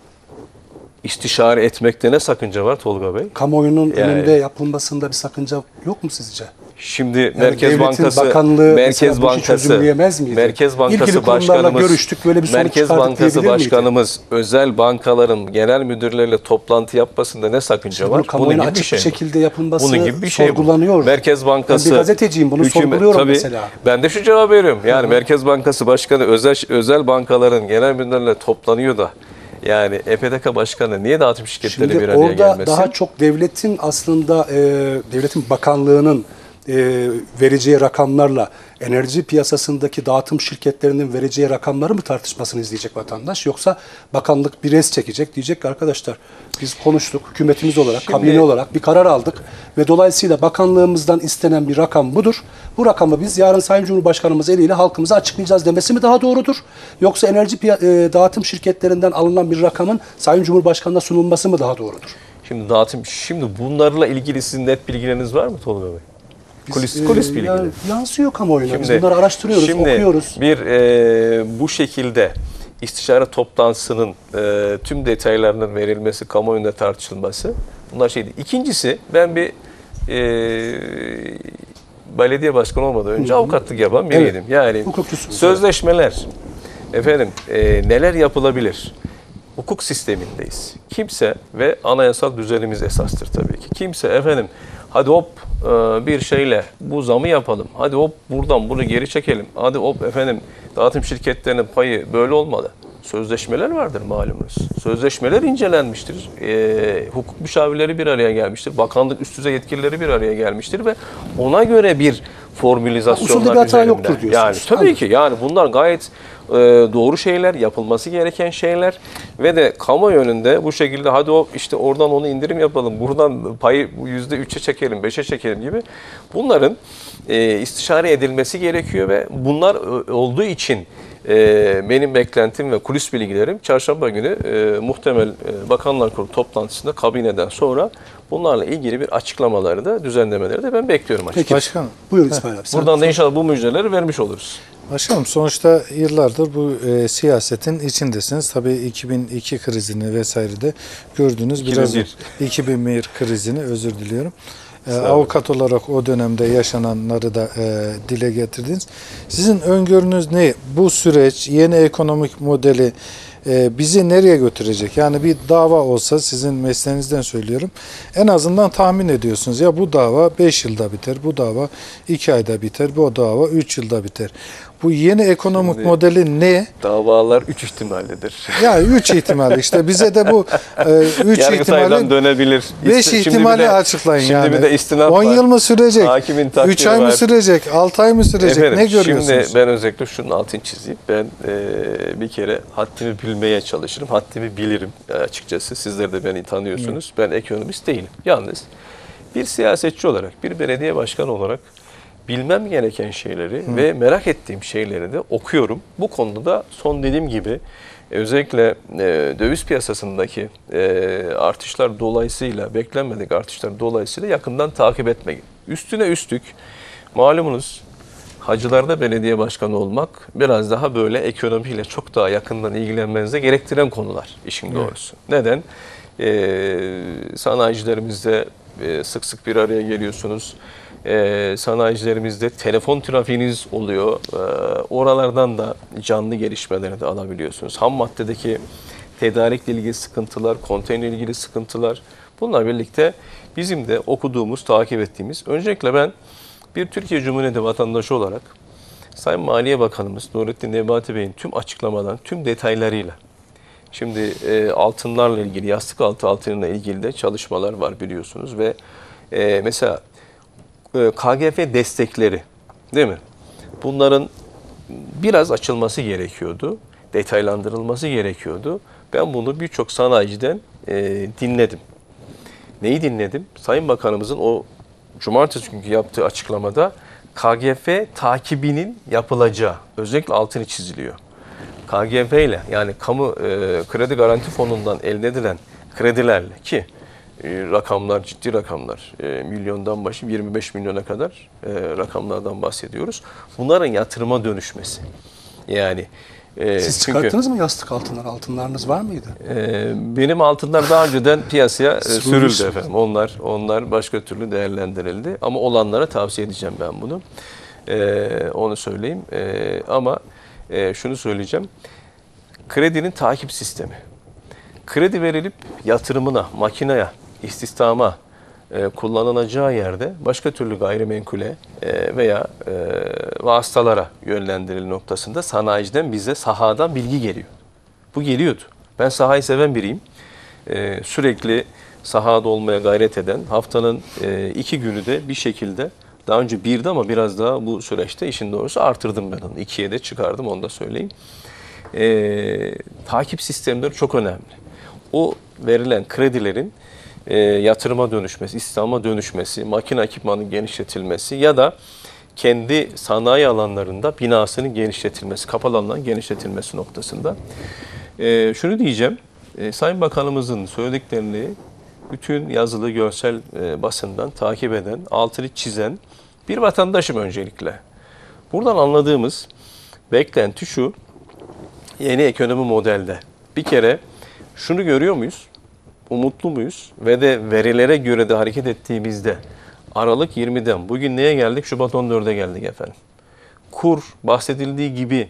Speaker 2: İstişare etmekte ne sakınca var Tolga Bey?
Speaker 3: Kamuoyunun
Speaker 2: Yani-
Speaker 3: önünde yapılmasında bir sakınca yok mu sizce?
Speaker 2: Şimdi
Speaker 3: Yani
Speaker 2: Merkez
Speaker 3: devletin
Speaker 2: Bankası,
Speaker 3: bakanlığı mesela
Speaker 2: Merkez
Speaker 3: bu işi
Speaker 2: Bankası,
Speaker 3: çözümleyemez miydi?
Speaker 2: Merkez Bankası
Speaker 3: İlgili kurumlarla
Speaker 2: Başkanımız,
Speaker 3: görüştük, böyle bir sonuç
Speaker 2: Merkez
Speaker 3: çıkardık
Speaker 2: Bankası
Speaker 3: diyebilir miydi?
Speaker 2: Başkanımız özel bankaların genel müdürleriyle toplantı yapmasında ne sakınca
Speaker 3: Bunu
Speaker 2: var?
Speaker 3: kamuoyuna
Speaker 2: gibi
Speaker 3: açık
Speaker 2: bir şey
Speaker 3: bir
Speaker 2: bu.
Speaker 3: şekilde yapılması
Speaker 2: Bunun gibi bir şey bu.
Speaker 3: sorgulanıyor.
Speaker 2: Merkez Bankası,
Speaker 3: Ben bir gazeteciyim, bunu sorguluyorum
Speaker 2: tabii,
Speaker 3: mesela.
Speaker 2: Ben de şu cevabı veriyorum. Yani Merkez Bankası Başkanı özel özel bankaların genel müdürleriyle toplanıyor da yani E P T K Başkanı niye dağıtım şirketleri
Speaker 3: Şimdi
Speaker 2: bir araya
Speaker 3: orada
Speaker 2: gelmesin?
Speaker 3: daha çok devletin aslında e, devletin bakanlığının e, vereceği rakamlarla enerji piyasasındaki dağıtım şirketlerinin vereceği rakamları mı tartışmasını izleyecek vatandaş? Yoksa bakanlık bir res çekecek, diyecek ki arkadaşlar biz konuştuk, hükümetimiz olarak,
Speaker 2: Şimdi-
Speaker 3: kabine olarak bir karar aldık ve dolayısıyla bakanlığımızdan istenen bir rakam budur. Bu rakamı biz yarın Sayın Cumhurbaşkanımız eliyle halkımıza açıklayacağız demesi mi daha doğrudur? Yoksa enerji piya- e, dağıtım şirketlerinden alınan bir rakamın Sayın Cumhurbaşkanı'na sunulması mı daha doğrudur?
Speaker 2: Şimdi dağıtım, şimdi bunlarla ilgili sizin net bilgileriniz var mı Tolga Bey? Kulis,
Speaker 3: Biz,
Speaker 2: kulis
Speaker 3: e,
Speaker 2: bilgileri.
Speaker 3: ya- yansıyor kamuoyuna. Biz
Speaker 2: Şimdi-
Speaker 3: bunları araştırıyoruz,
Speaker 2: şimdi
Speaker 3: okuyoruz.
Speaker 2: bir e, bu şekilde istişare toplantısının e, tüm detaylarının verilmesi, kamuoyunda tartışılması bunlar şeydi. İkincisi ben bir e, belediye başkanı olmadan önce
Speaker 3: Hı hı.
Speaker 2: avukatlık yapan biriydim.
Speaker 3: Evet.
Speaker 2: Yani
Speaker 3: Hukukçusunuz,
Speaker 2: sözleşmeler, efendim e, neler yapılabilir? Hukuk sistemindeyiz. Kimse ve anayasal düzenimiz esastır tabii ki. Kimse efendim hadi hop e, bir şeyle bu zamı yapalım. Hadi hop buradan bunu geri çekelim. Hadi hop efendim dağıtım şirketlerinin payı böyle olmalı. Sözleşmeler vardır malumunuz. Sözleşmeler incelenmiştir. E, hukuk müşavirleri bir araya gelmiştir. Bakanlık üst düzey yetkilileri bir araya gelmiştir ve ona göre bir formülizasyonlar
Speaker 3: Usulde bir hata
Speaker 2: üzerinden.
Speaker 3: yoktur diyorsunuz.
Speaker 2: Yani tabii
Speaker 3: Anladım.
Speaker 2: ki yani bunlar gayet e, doğru şeyler, yapılması gereken şeyler ve de kamuoyu önünde bu şekilde hadi o işte oradan onu indirim yapalım, buradan payı yüzde üçe çekelim, beşe çekelim gibi bunların e, istişare edilmesi gerekiyor ve bunlar e, olduğu için e, benim beklentim ve kulis bilgilerim çarşamba günü e, muhtemel e, Bakanlar Kurulu toplantısında kabineden sonra bunlarla ilgili bir açıklamaları da düzenlemeleri de ben bekliyorum açıkçası.
Speaker 3: Peki.
Speaker 1: Başkanım.
Speaker 3: Buyurun İsmail abi. sen-
Speaker 2: Buradan da inşallah bu müjdeleri vermiş oluruz.
Speaker 1: Başkanım sonuçta yıllardır bu e, siyasetin içindesiniz. Tabii iki bin iki krizini vesaire de gördünüz. Biraz
Speaker 2: iki bin bir.
Speaker 1: iki bin bir krizini özür diliyorum. E, avukat olarak o dönemde yaşananları da e, dile getirdiniz. Sizin öngörünüz ne? Bu süreç, yeni ekonomik modeli e, bizi nereye götürecek? Yani bir dava olsa sizin mesleğinizden söylüyorum. En azından tahmin ediyorsunuz. Ya bu dava beş yılda biter, bu dava iki ayda biter, bu dava üç yılda biter. Bu yeni ekonomik
Speaker 2: Şimdi-
Speaker 1: modeli ne?
Speaker 2: Davalar üç ihtimallidir.
Speaker 1: Yani üç ihtimal işte bize de bu e, üç
Speaker 2: Yargıtay'dan
Speaker 1: ihtimali
Speaker 2: dönebilir.
Speaker 1: beş
Speaker 2: Şimdi bir
Speaker 1: ihtimali
Speaker 2: de-
Speaker 1: açıklayın
Speaker 2: şimdi
Speaker 1: yani.
Speaker 2: bir de istinaf
Speaker 1: on
Speaker 2: var.
Speaker 1: yıl mı sürecek?
Speaker 2: Hakimin takdiri
Speaker 1: üç ay mı
Speaker 2: var.
Speaker 1: sürecek? altı ay mı sürecek?
Speaker 2: Efendim,
Speaker 1: ne görüyorsunuz?
Speaker 2: Şimdi ben özellikle şunun altını çizeyim. Ben e, bir kere haddimi bilmeye çalışırım. Haddimi bilirim e, açıkçası. Sizler de beni tanıyorsunuz. Ben ekonomist değilim. Yalnız bir siyasetçi olarak, bir belediye başkanı olarak bilmem gereken şeyleri ve merak ettiğim şeyleri de okuyorum. Bu konuda da son dediğim gibi özellikle e, döviz piyasasındaki e, artışlar dolayısıyla, beklenmedik artışlar dolayısıyla yakından takip etmek. Üstüne üstlük malumunuz hacılarda belediye başkanı olmak biraz daha böyle ekonomiyle çok daha yakından ilgilenmenize gerektiren konular işin doğrusu. Evet. Neden? E, sanayicilerimizde e, sık sık bir araya geliyorsunuz. Ee, sanayicilerimizde telefon trafiğiniz oluyor. Ee, oralardan da canlı gelişmeleri de alabiliyorsunuz. Ham maddedeki tedarikle ilgili sıkıntılar, konteynerle ilgili sıkıntılar. Bununla birlikte bizim de okuduğumuz, takip ettiğimiz. Öncelikle ben bir Türkiye Cumhuriyeti vatandaşı olarak Sayın Maliye Bakanımız Nurettin Nebati Bey'in tüm açıklamadan, tüm detaylarıyla, şimdi e, altınlarla ilgili, yastık altı altınıyla ilgili de çalışmalar var biliyorsunuz ve e, mesela K G F destekleri, değil mi? Bunların biraz açılması gerekiyordu, detaylandırılması gerekiyordu. Ben bunu birçok sanayiciden e, dinledim. Neyi dinledim? Sayın Bakanımızın o cumartesi günkü yaptığı açıklamada K G F takibinin yapılacağı, özellikle altını çiziliyor. K G F ile yani kamu e, kredi garanti fonundan elde edilen kredilerle ki rakamlar ciddi rakamlar. E, milyondan başlayıp yirmi beş milyona kadar e, rakamlardan bahsediyoruz. Bunların yatırıma dönüşmesi. Yani e,
Speaker 3: siz çıkarttınız çünkü, mı yastık altınlar? Altınlarınız var mıydı?
Speaker 2: E, benim altınlar daha önceden piyasaya e, sürüldü efendim. Onlar onlar başka türlü değerlendirildi. Ama olanlara tavsiye edeceğim ben bunu. E, onu söyleyeyim. E, ama e, şunu söyleyeceğim. Kredinin takip sistemi. Kredi verilip yatırımına, makineye, istihdama e, kullanılacağı yerde başka türlü gayrimenkule e, veya e, vasıtalara yönlendirilme noktasında sanayiciden bize sahadan bilgi geliyor. Bu geliyordu. Ben sahayı seven biriyim. E, sürekli sahada olmaya gayret eden, haftanın e, iki günü de bir şekilde, daha önce birdi ama biraz daha bu süreçte işin doğrusu artırdım ben onu. İkiye de çıkardım, onu da söyleyeyim. E, takip sistemleri çok önemli. O verilen kredilerin e, yatırıma dönüşmesi, istihdama dönüşmesi, makine ekipmanının genişletilmesi ya da kendi sanayi alanlarında binasının genişletilmesi, kapalı alanların genişletilmesi noktasında. E, şunu diyeceğim, e, Sayın Bakanımızın söylediklerini bütün yazılı, görsel e, basından takip eden, altını çizen bir vatandaşım öncelikle. Buradan anladığımız beklenti şu, yeni ekonomi modelde bir kere şunu görüyor muyuz? Umutlu muyuz? Ve de verilere göre de hareket ettiğimizde Aralık yirmiden bugün neye geldik? Şubat on dörde geldik efendim. Kur bahsedildiği gibi,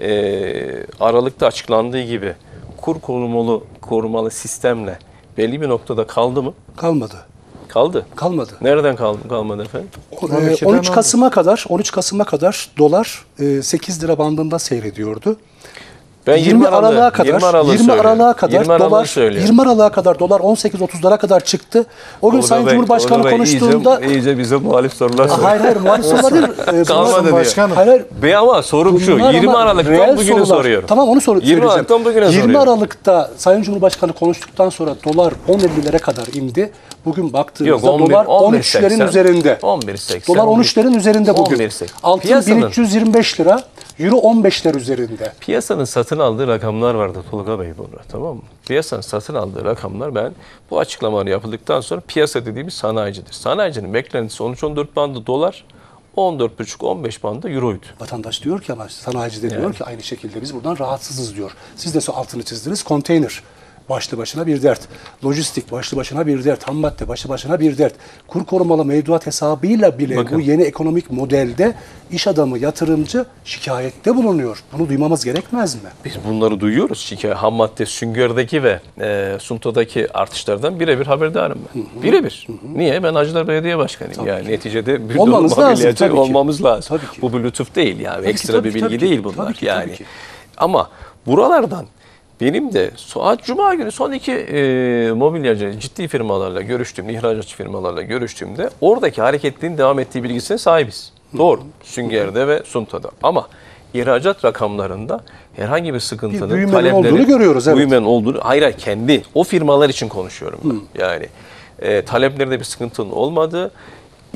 Speaker 2: e, Aralık'ta açıklandığı gibi kur korumalı, korumalı sistemle belli bir noktada kaldı mı?
Speaker 3: Kalmadı.
Speaker 2: Kaldı.
Speaker 3: Kalmadı.
Speaker 2: Nereden kaldı, kalmadı efendim?
Speaker 3: on üç Kasım'a kadar on üç Kasım'a kadar dolar sekiz lira bandında seyrediyordu.
Speaker 2: Ben
Speaker 3: yirmi Aralık'a kadar
Speaker 2: yirmi Aralık'ı
Speaker 3: yirmi Aralık'a kadar
Speaker 2: yirmi
Speaker 3: dolar yirmi Aralık'a kadar dolar on sekiz otuzlara kadar çıktı. O gün Sayın
Speaker 2: Bey,
Speaker 3: Cumhurbaşkanı
Speaker 2: Bey,
Speaker 3: konuştuğunda
Speaker 2: iyice, iyice bize muhalif sorular soruyor.
Speaker 3: hayır hayır muhalif sorular değil. E,
Speaker 2: Kalmadı diyor.
Speaker 1: Başkanım.
Speaker 3: Hayır, hayır.
Speaker 2: Be ama sorum şu. yirmi Aralık'tan bugünü soruyorum.
Speaker 3: Tamam onu sor
Speaker 2: yirmi Aralık'tan bugüne
Speaker 3: yirmi
Speaker 2: soruyorum.
Speaker 3: Aralık'ta Sayın Cumhurbaşkanı konuştuktan sonra dolar on ellilere kadar indi. Bugün baktığımızda
Speaker 2: Yok, on bir,
Speaker 3: dolar
Speaker 2: on bir
Speaker 3: on üçlerin
Speaker 2: seksen,
Speaker 3: üzerinde.
Speaker 2: on bir seksen.
Speaker 3: Dolar on üçlerin üzerinde bugün.
Speaker 2: on bir seksen.
Speaker 3: Altın
Speaker 2: Piyasanın-
Speaker 3: bin üç yüz yirmi beş lira, euro on beşler üzerinde.
Speaker 2: Piyasanın satın aldığı rakamlar vardı Tolga Bey burada, tamam mı? Piyasanın satın aldığı rakamlar, ben bu açıklamalar yapıldıktan sonra piyasa dediğimiz sanayicidir. Sanayicinin beklentisi on üç on dört bandı dolar, on dört buçuk on beş bandı euroydu.
Speaker 3: Vatandaş diyor ki ama sanayici de diyor ki aynı şekilde biz buradan rahatsızız diyor. Siz de altını çizdiniz. Konteyner başlı başına bir dert. Lojistik başlı başına bir dert. Ham madde başlı başına bir dert. Kur korumalı mevduat hesabıyla bile
Speaker 2: Bakın,
Speaker 3: bu yeni ekonomik modelde iş adamı, yatırımcı şikayette bulunuyor. Bunu duymamız gerekmez mi?
Speaker 2: Biz bunları duyuyoruz. Şikayet, ham madde, süngerdeki ve e, Sunto'daki artışlardan birebir haberdarım ben. Birebir. Niye? Ben Hacılar Belediye Başkanıyım.
Speaker 3: Tabii
Speaker 2: yani
Speaker 3: ki.
Speaker 2: neticede bir
Speaker 3: Olmanız
Speaker 2: durum
Speaker 3: lazım,
Speaker 2: ameliyatı
Speaker 3: tabii ki.
Speaker 2: olmamız lazım.
Speaker 3: Tabii ki.
Speaker 2: Bu bir lütuf değil yani.
Speaker 3: Tabii ki,
Speaker 2: Ekstra
Speaker 3: tabii
Speaker 2: bir
Speaker 3: ki,
Speaker 2: bilgi
Speaker 3: tabii ki.
Speaker 2: değil bunlar.
Speaker 3: Tabii ki,
Speaker 2: yani.
Speaker 3: tabii ki.
Speaker 2: Ama buralardan benim de saat Cuma günü son iki e, mobilyacı ciddi firmalarla görüştüğümde, ihracatçı firmalarla görüştüğümde oradaki hareketliliğin devam ettiği bilgisine sahibiz. Doğru. Sünger'de ve Sunto'da. Ama ihracat rakamlarında herhangi bir sıkıntının,
Speaker 3: Bir büyümenin
Speaker 2: talepleri,
Speaker 3: olduğunu görüyoruz, evet.
Speaker 2: büyümenin olduğunu, hayır hayır, kendi o firmalar için konuşuyorum ben. Yani e, taleplerinde bir sıkıntının olmadığı,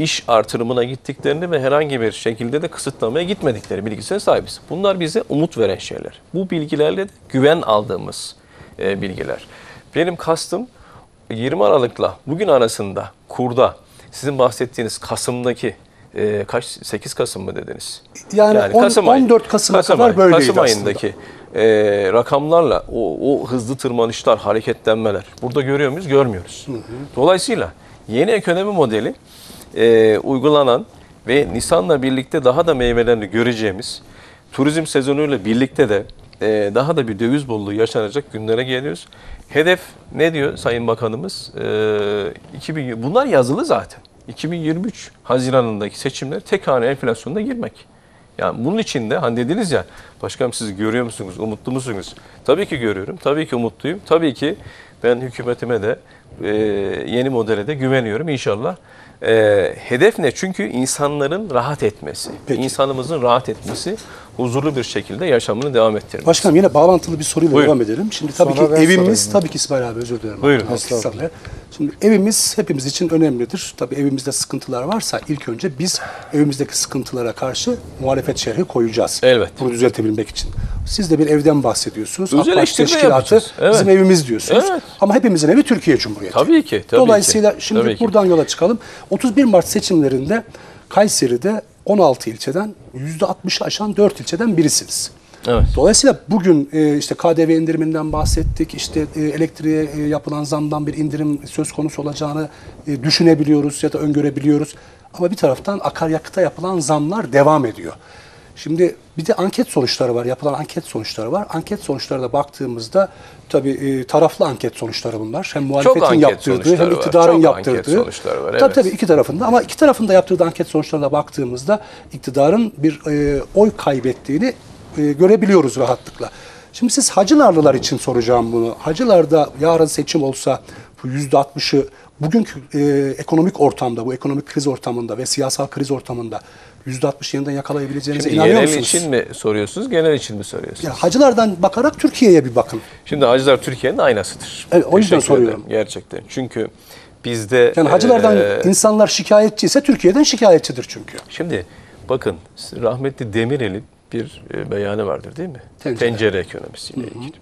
Speaker 2: iş artırımına gittiklerini ve herhangi bir şekilde de kısıtlamaya gitmedikleri bilgisine sahibiz. Bunlar bize umut veren şeyler. Bu bilgilerle de güven aldığımız e, bilgiler. Benim kastım yirmi Aralık'la bugün arasında kurda sizin bahsettiğiniz Kasım'daki e, kaç sekiz Kasım mı dediniz?
Speaker 3: Yani, yani on,
Speaker 2: Kasım ayı,
Speaker 3: on dört Kasım'a
Speaker 2: Kasım
Speaker 3: kadar
Speaker 2: ayı,
Speaker 3: böyleydi
Speaker 2: Kasım
Speaker 3: aslında.
Speaker 2: ayındaki e, rakamlarla o, o hızlı tırmanışlar, hareketlenmeler burada görüyor muyuz? Görmüyoruz. Hı hı. Dolayısıyla yeni ekonomi modeli e, uygulanan ve Nisan'la birlikte daha da meyvelerini göreceğimiz turizm sezonuyla birlikte de e, daha da bir döviz bolluğu yaşanacak günlere geliyoruz. Hedef ne diyor Sayın Bakanımız? E, iki bin, bunlar yazılı zaten. iki bin yirmi üç Haziran'ındaki seçimler tek hane enflasyonuna girmek. Yani bunun için de hani dediniz ya, başkanım siz görüyor musunuz, umutlu musunuz? Tabii ki görüyorum, tabii ki umutluyum. Tabii ki ben hükümetime de e, yeni modele de güveniyorum inşallah. E, hedef ne? Çünkü insanların rahat etmesi,
Speaker 3: Peki.
Speaker 2: insanımızın rahat etmesi, huzurlu bir şekilde yaşamını devam ettirmesi.
Speaker 3: Başkanım yine bağlantılı bir soruyla
Speaker 2: Buyurun.
Speaker 3: devam edelim. Şimdi tabii
Speaker 1: Sonra
Speaker 3: ki
Speaker 1: ben
Speaker 3: evimiz,
Speaker 1: sorayım.
Speaker 3: tabii ki İsmail abi özür dilerim.
Speaker 2: Buyurun.
Speaker 3: Estağfurullah. Şimdi evimiz hepimiz için önemlidir. Tabii evimizde sıkıntılar varsa ilk önce biz evimizdeki sıkıntılara karşı muhalefet şerhi koyacağız.
Speaker 2: Elbette.
Speaker 3: Bunu düzeltebilmek için. Siz de bir evden bahsediyorsunuz.
Speaker 2: Öz
Speaker 3: AK Parti
Speaker 2: eleştiri de
Speaker 3: teşkilatı
Speaker 2: yapacağız. Evet.
Speaker 3: bizim evimiz diyorsunuz.
Speaker 2: Evet.
Speaker 3: Ama hepimizin evi Türkiye Cumhuriyeti.
Speaker 2: Tabii ki. Tabii
Speaker 3: Dolayısıyla
Speaker 2: ki.
Speaker 3: şimdi
Speaker 2: Tabii ki.
Speaker 3: buradan yola çıkalım. otuz bir Mart seçimlerinde Kayseri'de on altı ilçeden yüzde altmışı aşan dört ilçeden birisiniz.
Speaker 2: Evet.
Speaker 3: Dolayısıyla bugün e, işte K D V indiriminden bahsettik, işte e, elektriğe e, yapılan zamdan bir indirim söz konusu olacağını e, düşünebiliyoruz ya da öngörebiliyoruz. Ama bir taraftan akaryakıta yapılan zamlar devam ediyor. Şimdi bir de anket sonuçları var, yapılan anket sonuçları var. Anket sonuçlarına baktığımızda tabii e, taraflı anket sonuçları bunlar. Hem muhalefetin
Speaker 2: anket
Speaker 3: yaptırdığı hem
Speaker 2: sonuçları var.
Speaker 3: iktidarın
Speaker 2: Çok
Speaker 3: yaptırdığı.
Speaker 2: anket sonuçları var,
Speaker 3: Tabii
Speaker 2: evet.
Speaker 3: tabii iki tarafında, ama iki tarafında yaptırdığı anket sonuçlarına baktığımızda iktidarın bir e, oy kaybettiğini e, görebiliyoruz rahatlıkla. Şimdi siz Hacılarlılar için soracağım bunu. Hacılar'da yarın seçim olsa bu yüzde altmışı bugünkü e, ekonomik ortamda, bu ekonomik kriz ortamında ve siyasal kriz ortamında yüzde altmış yeniden yakalayabileceğinize
Speaker 2: Şimdi
Speaker 3: inanıyor
Speaker 2: genel
Speaker 3: musunuz?
Speaker 2: için mi soruyorsunuz, genel için mi soruyorsunuz?
Speaker 3: Ya Hacılar'dan bakarak Türkiye'ye bir bakın.
Speaker 2: Şimdi Hacılar Türkiye'nin aynasıdır.
Speaker 3: Evet, o yüzden
Speaker 2: Teşekkür
Speaker 3: soruyorum.
Speaker 2: ederim, gerçekten. Çünkü bizde...
Speaker 3: Yani Hacılar'dan
Speaker 2: e,
Speaker 3: insanlar şikayetçi ise Türkiye'den şikayetçidir çünkü.
Speaker 2: Şimdi bakın, rahmetli Demirel'in bir e, beyanı vardır değil mi?
Speaker 3: Tencere.
Speaker 2: Tencere ekonomisiyle ilgili.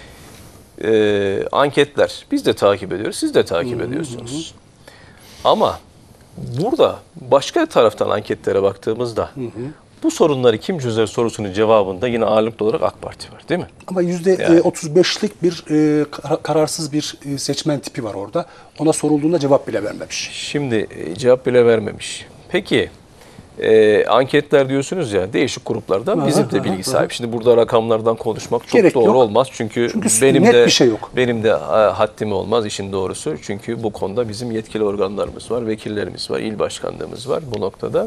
Speaker 2: E, anketler, biz de takip ediyoruz, siz de takip ediyorsunuz. Ama burada başka taraftan anketlere baktığımızda bu sorunları kim çözer sorusunun cevabında yine ağırlıklı olarak AK Parti var değil mi?
Speaker 3: Ama yüzde
Speaker 2: Yani.
Speaker 3: otuz beşlik bir e, kar- kararsız bir e, seçmen tipi var orada. Ona sorulduğunda cevap bile vermemiş.
Speaker 2: Şimdi e, cevap bile vermemiş. Peki e, anketler diyorsunuz ya, değişik gruplardan
Speaker 3: Aha,
Speaker 2: bizim de
Speaker 3: aha,
Speaker 2: bilgi
Speaker 3: aha.
Speaker 2: sahibi. Şimdi burada rakamlardan konuşmak çok
Speaker 3: Gerek
Speaker 2: doğru
Speaker 3: yok.
Speaker 2: olmaz. Çünkü,
Speaker 3: Çünkü
Speaker 2: benim
Speaker 3: net
Speaker 2: de
Speaker 3: bir şey yok.
Speaker 2: benim de e, haddim olmaz işin doğrusu. Çünkü bu konuda bizim yetkili organlarımız var, vekillerimiz var, il başkanlığımız var bu noktada.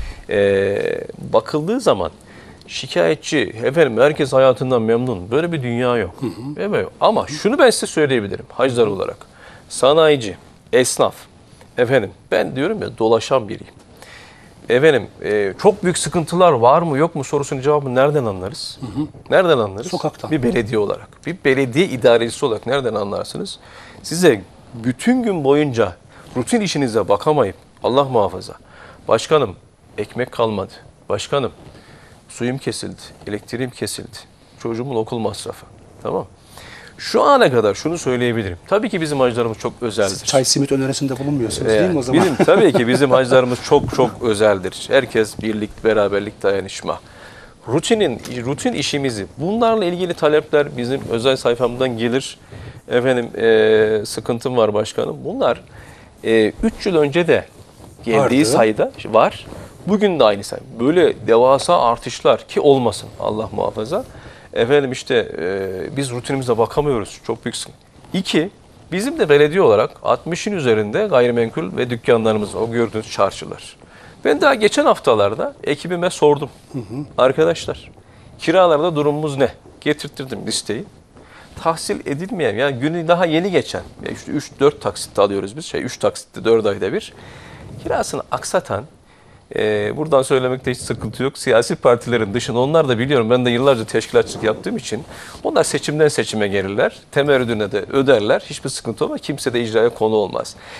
Speaker 2: E, bakıldığı zaman şikayetçi, efendim herkes hayatından memnun. Böyle bir dünya yok. Evet. Ama şunu ben size söyleyebilirim Hacılar olarak. Sanayici, esnaf, efendim ben diyorum ya, dolaşan biriyim. Efendim e, çok büyük sıkıntılar var mı yok mu sorusunun cevabını nereden anlarız? Hı hı. Nereden anlarız?
Speaker 3: Sokaktan.
Speaker 2: Bir belediye olarak, bir belediye idarecisi olarak nereden anlarsınız? Size bütün gün boyunca rutin işinize bakamayıp, Allah muhafaza, başkanım ekmek kalmadı, başkanım suyum kesildi, elektriğim kesildi, çocuğumun okul masrafı, tamam. Şu ana kadar şunu söyleyebilirim. Tabii ki bizim hacılarımız çok özeldir.
Speaker 3: Çay simit önerisinde bulunmuyorsunuz
Speaker 2: Yani
Speaker 3: değil mi o zaman?
Speaker 2: Bizim tabii ki bizim hacılarımız çok çok özeldir. Herkes birlik, beraberlik, dayanışma. Rutinin rutin işimizi, bunlarla ilgili talepler bizim özel sayfamdan gelir. Efendim e, sıkıntım var başkanım. Bunlar üç e, yıl önce de geldiği
Speaker 3: Vardı.
Speaker 2: sayıda var. Bugün de aynı sayı. Böyle devasa artışlar ki olmasın Allah muhafaza. Efendim işte e, biz rutinimize bakamıyoruz. Çok büyük sıkıntı. İki, bizim de belediye olarak altmışın üzerinde gayrimenkul ve dükkanlarımız var. O gördüğünüz çarşılar. Ben daha geçen haftalarda ekibime sordum. Hı hı. Arkadaşlar, kiralarda durumumuz ne? Getirttirdim listeyi. Tahsil edilmeyen, yani günü daha yeni geçen, işte üç dört taksitte alıyoruz biz. Şey üç taksitte dört ayda bir. Kirasını aksatan, Ee, buradan söylemekte hiç sıkıntı yok. Siyasi partilerin dışında, onlar da biliyorum, ben de yıllarca teşkilatçılık yaptığım için, onlar seçimden seçime gelirler. Temerrüdüne de öderler. Hiçbir sıkıntı olmaz. Kimse de icraya konu olmaz.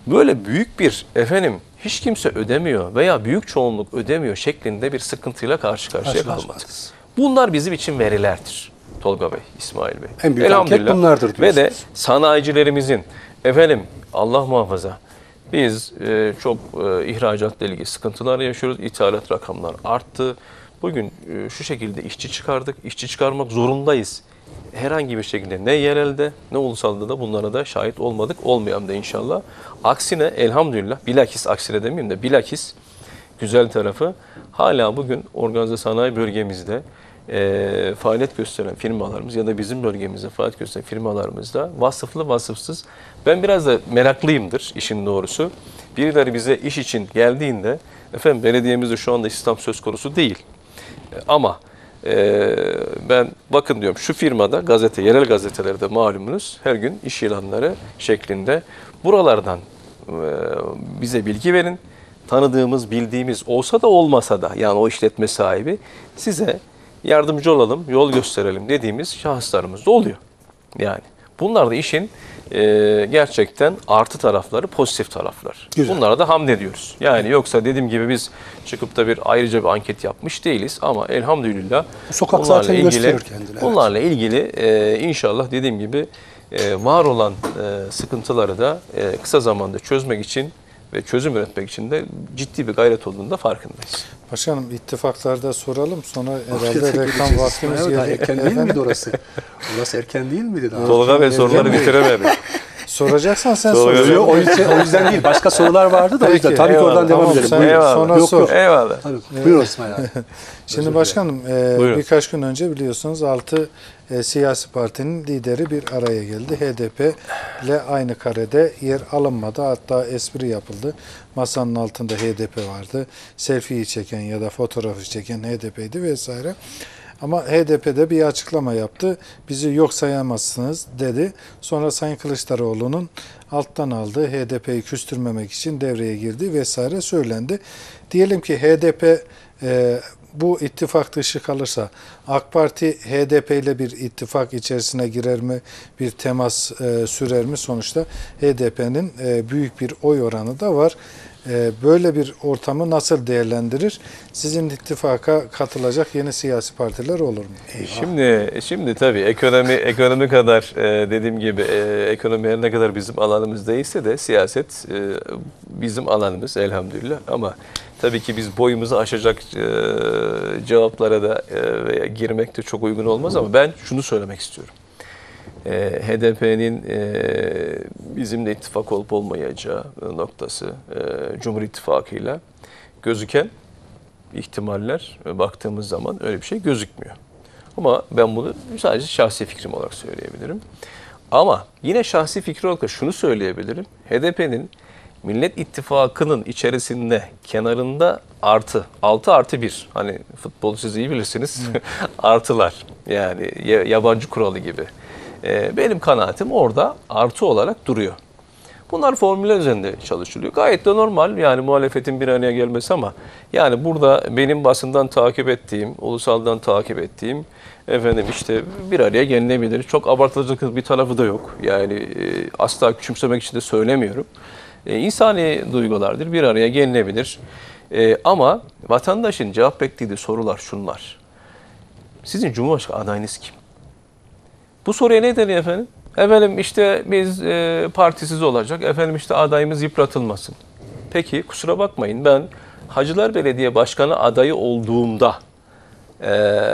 Speaker 2: böyle büyük bir efendim hiç kimse ödemiyor veya büyük çoğunluk ödemiyor şeklinde bir sıkıntıyla karşı karşıya kalmadık. Bunlar bizim için verilerdir. Tolga Bey, İsmail Bey.
Speaker 3: En büyük anket bunlardır
Speaker 2: Ve de
Speaker 3: diyorsunuz.
Speaker 2: sanayicilerimizin efendim Allah muhafaza biz e, çok e, ihracatla ilgili sıkıntılar yaşıyoruz. İthalat rakamlar arttı. Bugün e, şu şekilde işçi çıkardık. İşçi çıkarmak zorundayız. Herhangi bir şekilde ne yerelde ne ulusalda da bunlara da şahit olmadık. Olmayalım da inşallah. Aksine elhamdülillah bilakis aksine demeyeyim de bilakis güzel tarafı hala bugün organize sanayi bölgemizde e, faaliyet gösteren firmalarımız ya da bizim bölgemizde faaliyet gösteren firmalarımızda vasıflı vasıfsız ben biraz da meraklıyımdır işin doğrusu. Birileri bize iş için geldiğinde efendim belediyemizde şu anda istihdam söz konusu değil. E, ama e, ben bakın diyorum şu firmada gazete, yerel gazetelerde malumunuz her gün iş ilanları şeklinde buralardan e, bize bilgi verin. Tanıdığımız, bildiğimiz olsa da olmasa da yani o işletme sahibi size yardımcı olalım, yol gösterelim dediğimiz şahıslarımız da oluyor. Yani bunlar da işin e, gerçekten artı tarafları, pozitif taraflar.
Speaker 3: Güzel.
Speaker 2: Bunlara da hamd ediyoruz. Yani yoksa dediğim gibi biz çıkıp da bir ayrıca bir anket yapmış değiliz ama elhamdülillah
Speaker 3: Sokak
Speaker 2: bunlarla
Speaker 3: zaten
Speaker 2: ilgili,
Speaker 3: gösterir kendini, evet.
Speaker 2: bunlarla ilgili e, inşallah dediğim gibi e, var olan e, sıkıntıları da e, kısa zamanda çözmek için ve çözüm üretmek için de ciddi bir gayret olduğunu da farkındayız.
Speaker 1: Başkanım ittifaklarda soralım sonra herhalde
Speaker 3: Oraya da
Speaker 1: reklam
Speaker 3: gireceğiz.
Speaker 1: vaktimiz
Speaker 3: Evet, daha
Speaker 1: geldi.
Speaker 3: erken değil miydi
Speaker 1: Efendim?
Speaker 3: orası? Orası erken değil miydi daha?
Speaker 2: Tolga Bey soruları
Speaker 1: Erken
Speaker 2: bitiremedi.
Speaker 1: Soracaksan sen
Speaker 2: Tolga
Speaker 1: sor.
Speaker 2: Bey.
Speaker 3: O yüzden, o yüzden değil. Başka sorular vardı da o yüzden.
Speaker 1: Peki,
Speaker 3: Tabii ki
Speaker 2: eyvallah.
Speaker 3: oradan devam
Speaker 1: Tamam,
Speaker 3: edelim.
Speaker 1: sen
Speaker 3: Buyurun.
Speaker 2: Eyvallah.
Speaker 1: sonra
Speaker 3: Yok,
Speaker 1: sor.
Speaker 3: yok.
Speaker 2: Eyvallah.
Speaker 3: Tabii. Buyurun İsmail abi.
Speaker 1: Şimdi
Speaker 3: Özür
Speaker 1: başkanım e,
Speaker 2: Buyurun.
Speaker 1: birkaç gün önce biliyorsunuz altı e, siyasi partinin lideri bir araya geldi. H D P ile aynı karede yer alınmadı. Hatta espri yapıldı. Masanın altında H D P vardı. Selfie'yi çeken ya da fotoğrafı çeken H D P'ydi vesaire. Ama H D P'de bir açıklama yaptı. Bizi yok sayamazsınız dedi. Sonra Sayın Kılıçdaroğlu'nun alttan aldığı H D P'yi küstürmemek için devreye girdi vesaire söylendi. Diyelim ki H D P e, bu ittifak dışı kalırsa AK Parti H D P ile bir ittifak içerisine girer mi? Bir temas e, sürer mi? Sonuçta H D P'nin e, büyük bir oy oranı da var. E, böyle bir ortamı nasıl değerlendirir? Sizin ittifaka katılacak yeni siyasi partiler olur mu?
Speaker 2: Şimdi şimdi tabii ekonomi ekonomi kadar e, dediğim gibi e, ekonomi her ne kadar bizim alanımız değilse de siyaset e, bizim alanımız elhamdülillah ama tabii ki biz boyumuzu aşacak e, cevaplara da e, veya girmek de çok uygun olmaz ama ben şunu söylemek istiyorum. E, H D P'nin e, bizimle ittifak olup olmayacağı noktası e, Cumhur İttifakı'yla gözüken ihtimaller baktığımız zaman öyle bir şey gözükmüyor. Ama ben bunu sadece şahsi fikrim olarak söyleyebilirim. Ama yine şahsi fikri olarak da şunu söyleyebilirim. H D P'nin Millet İttifakı'nın içerisinde kenarında artı, altı artı bir. Hani futbolu siz iyi bilirsiniz. Artılar yani yabancı kuralı gibi. Ee, benim kanaatim orada artı olarak duruyor. Bunlar formüller üzerinde çalışılıyor. Gayet de normal yani muhalefetin bir araya gelmesi ama yani burada benim basından takip ettiğim, ulusaldan takip ettiğim efendim işte bir araya gelinebilir. Çok abartılacak bir tarafı da yok. Yani e, asla küçümsemek için de söylemiyorum. E, insani duygulardır. Bir araya gelinebilir. E, ama vatandaşın cevap beklediği sorular şunlar. Sizin Cumhurbaşkanı adayınız kim? Bu soruya ne deniyor efendim? Efendim işte biz e, partisiz olacak. Efendim işte adayımız yıpratılmasın. Peki kusura bakmayın ben Hacılar Belediye Başkanı adayı olduğumda e,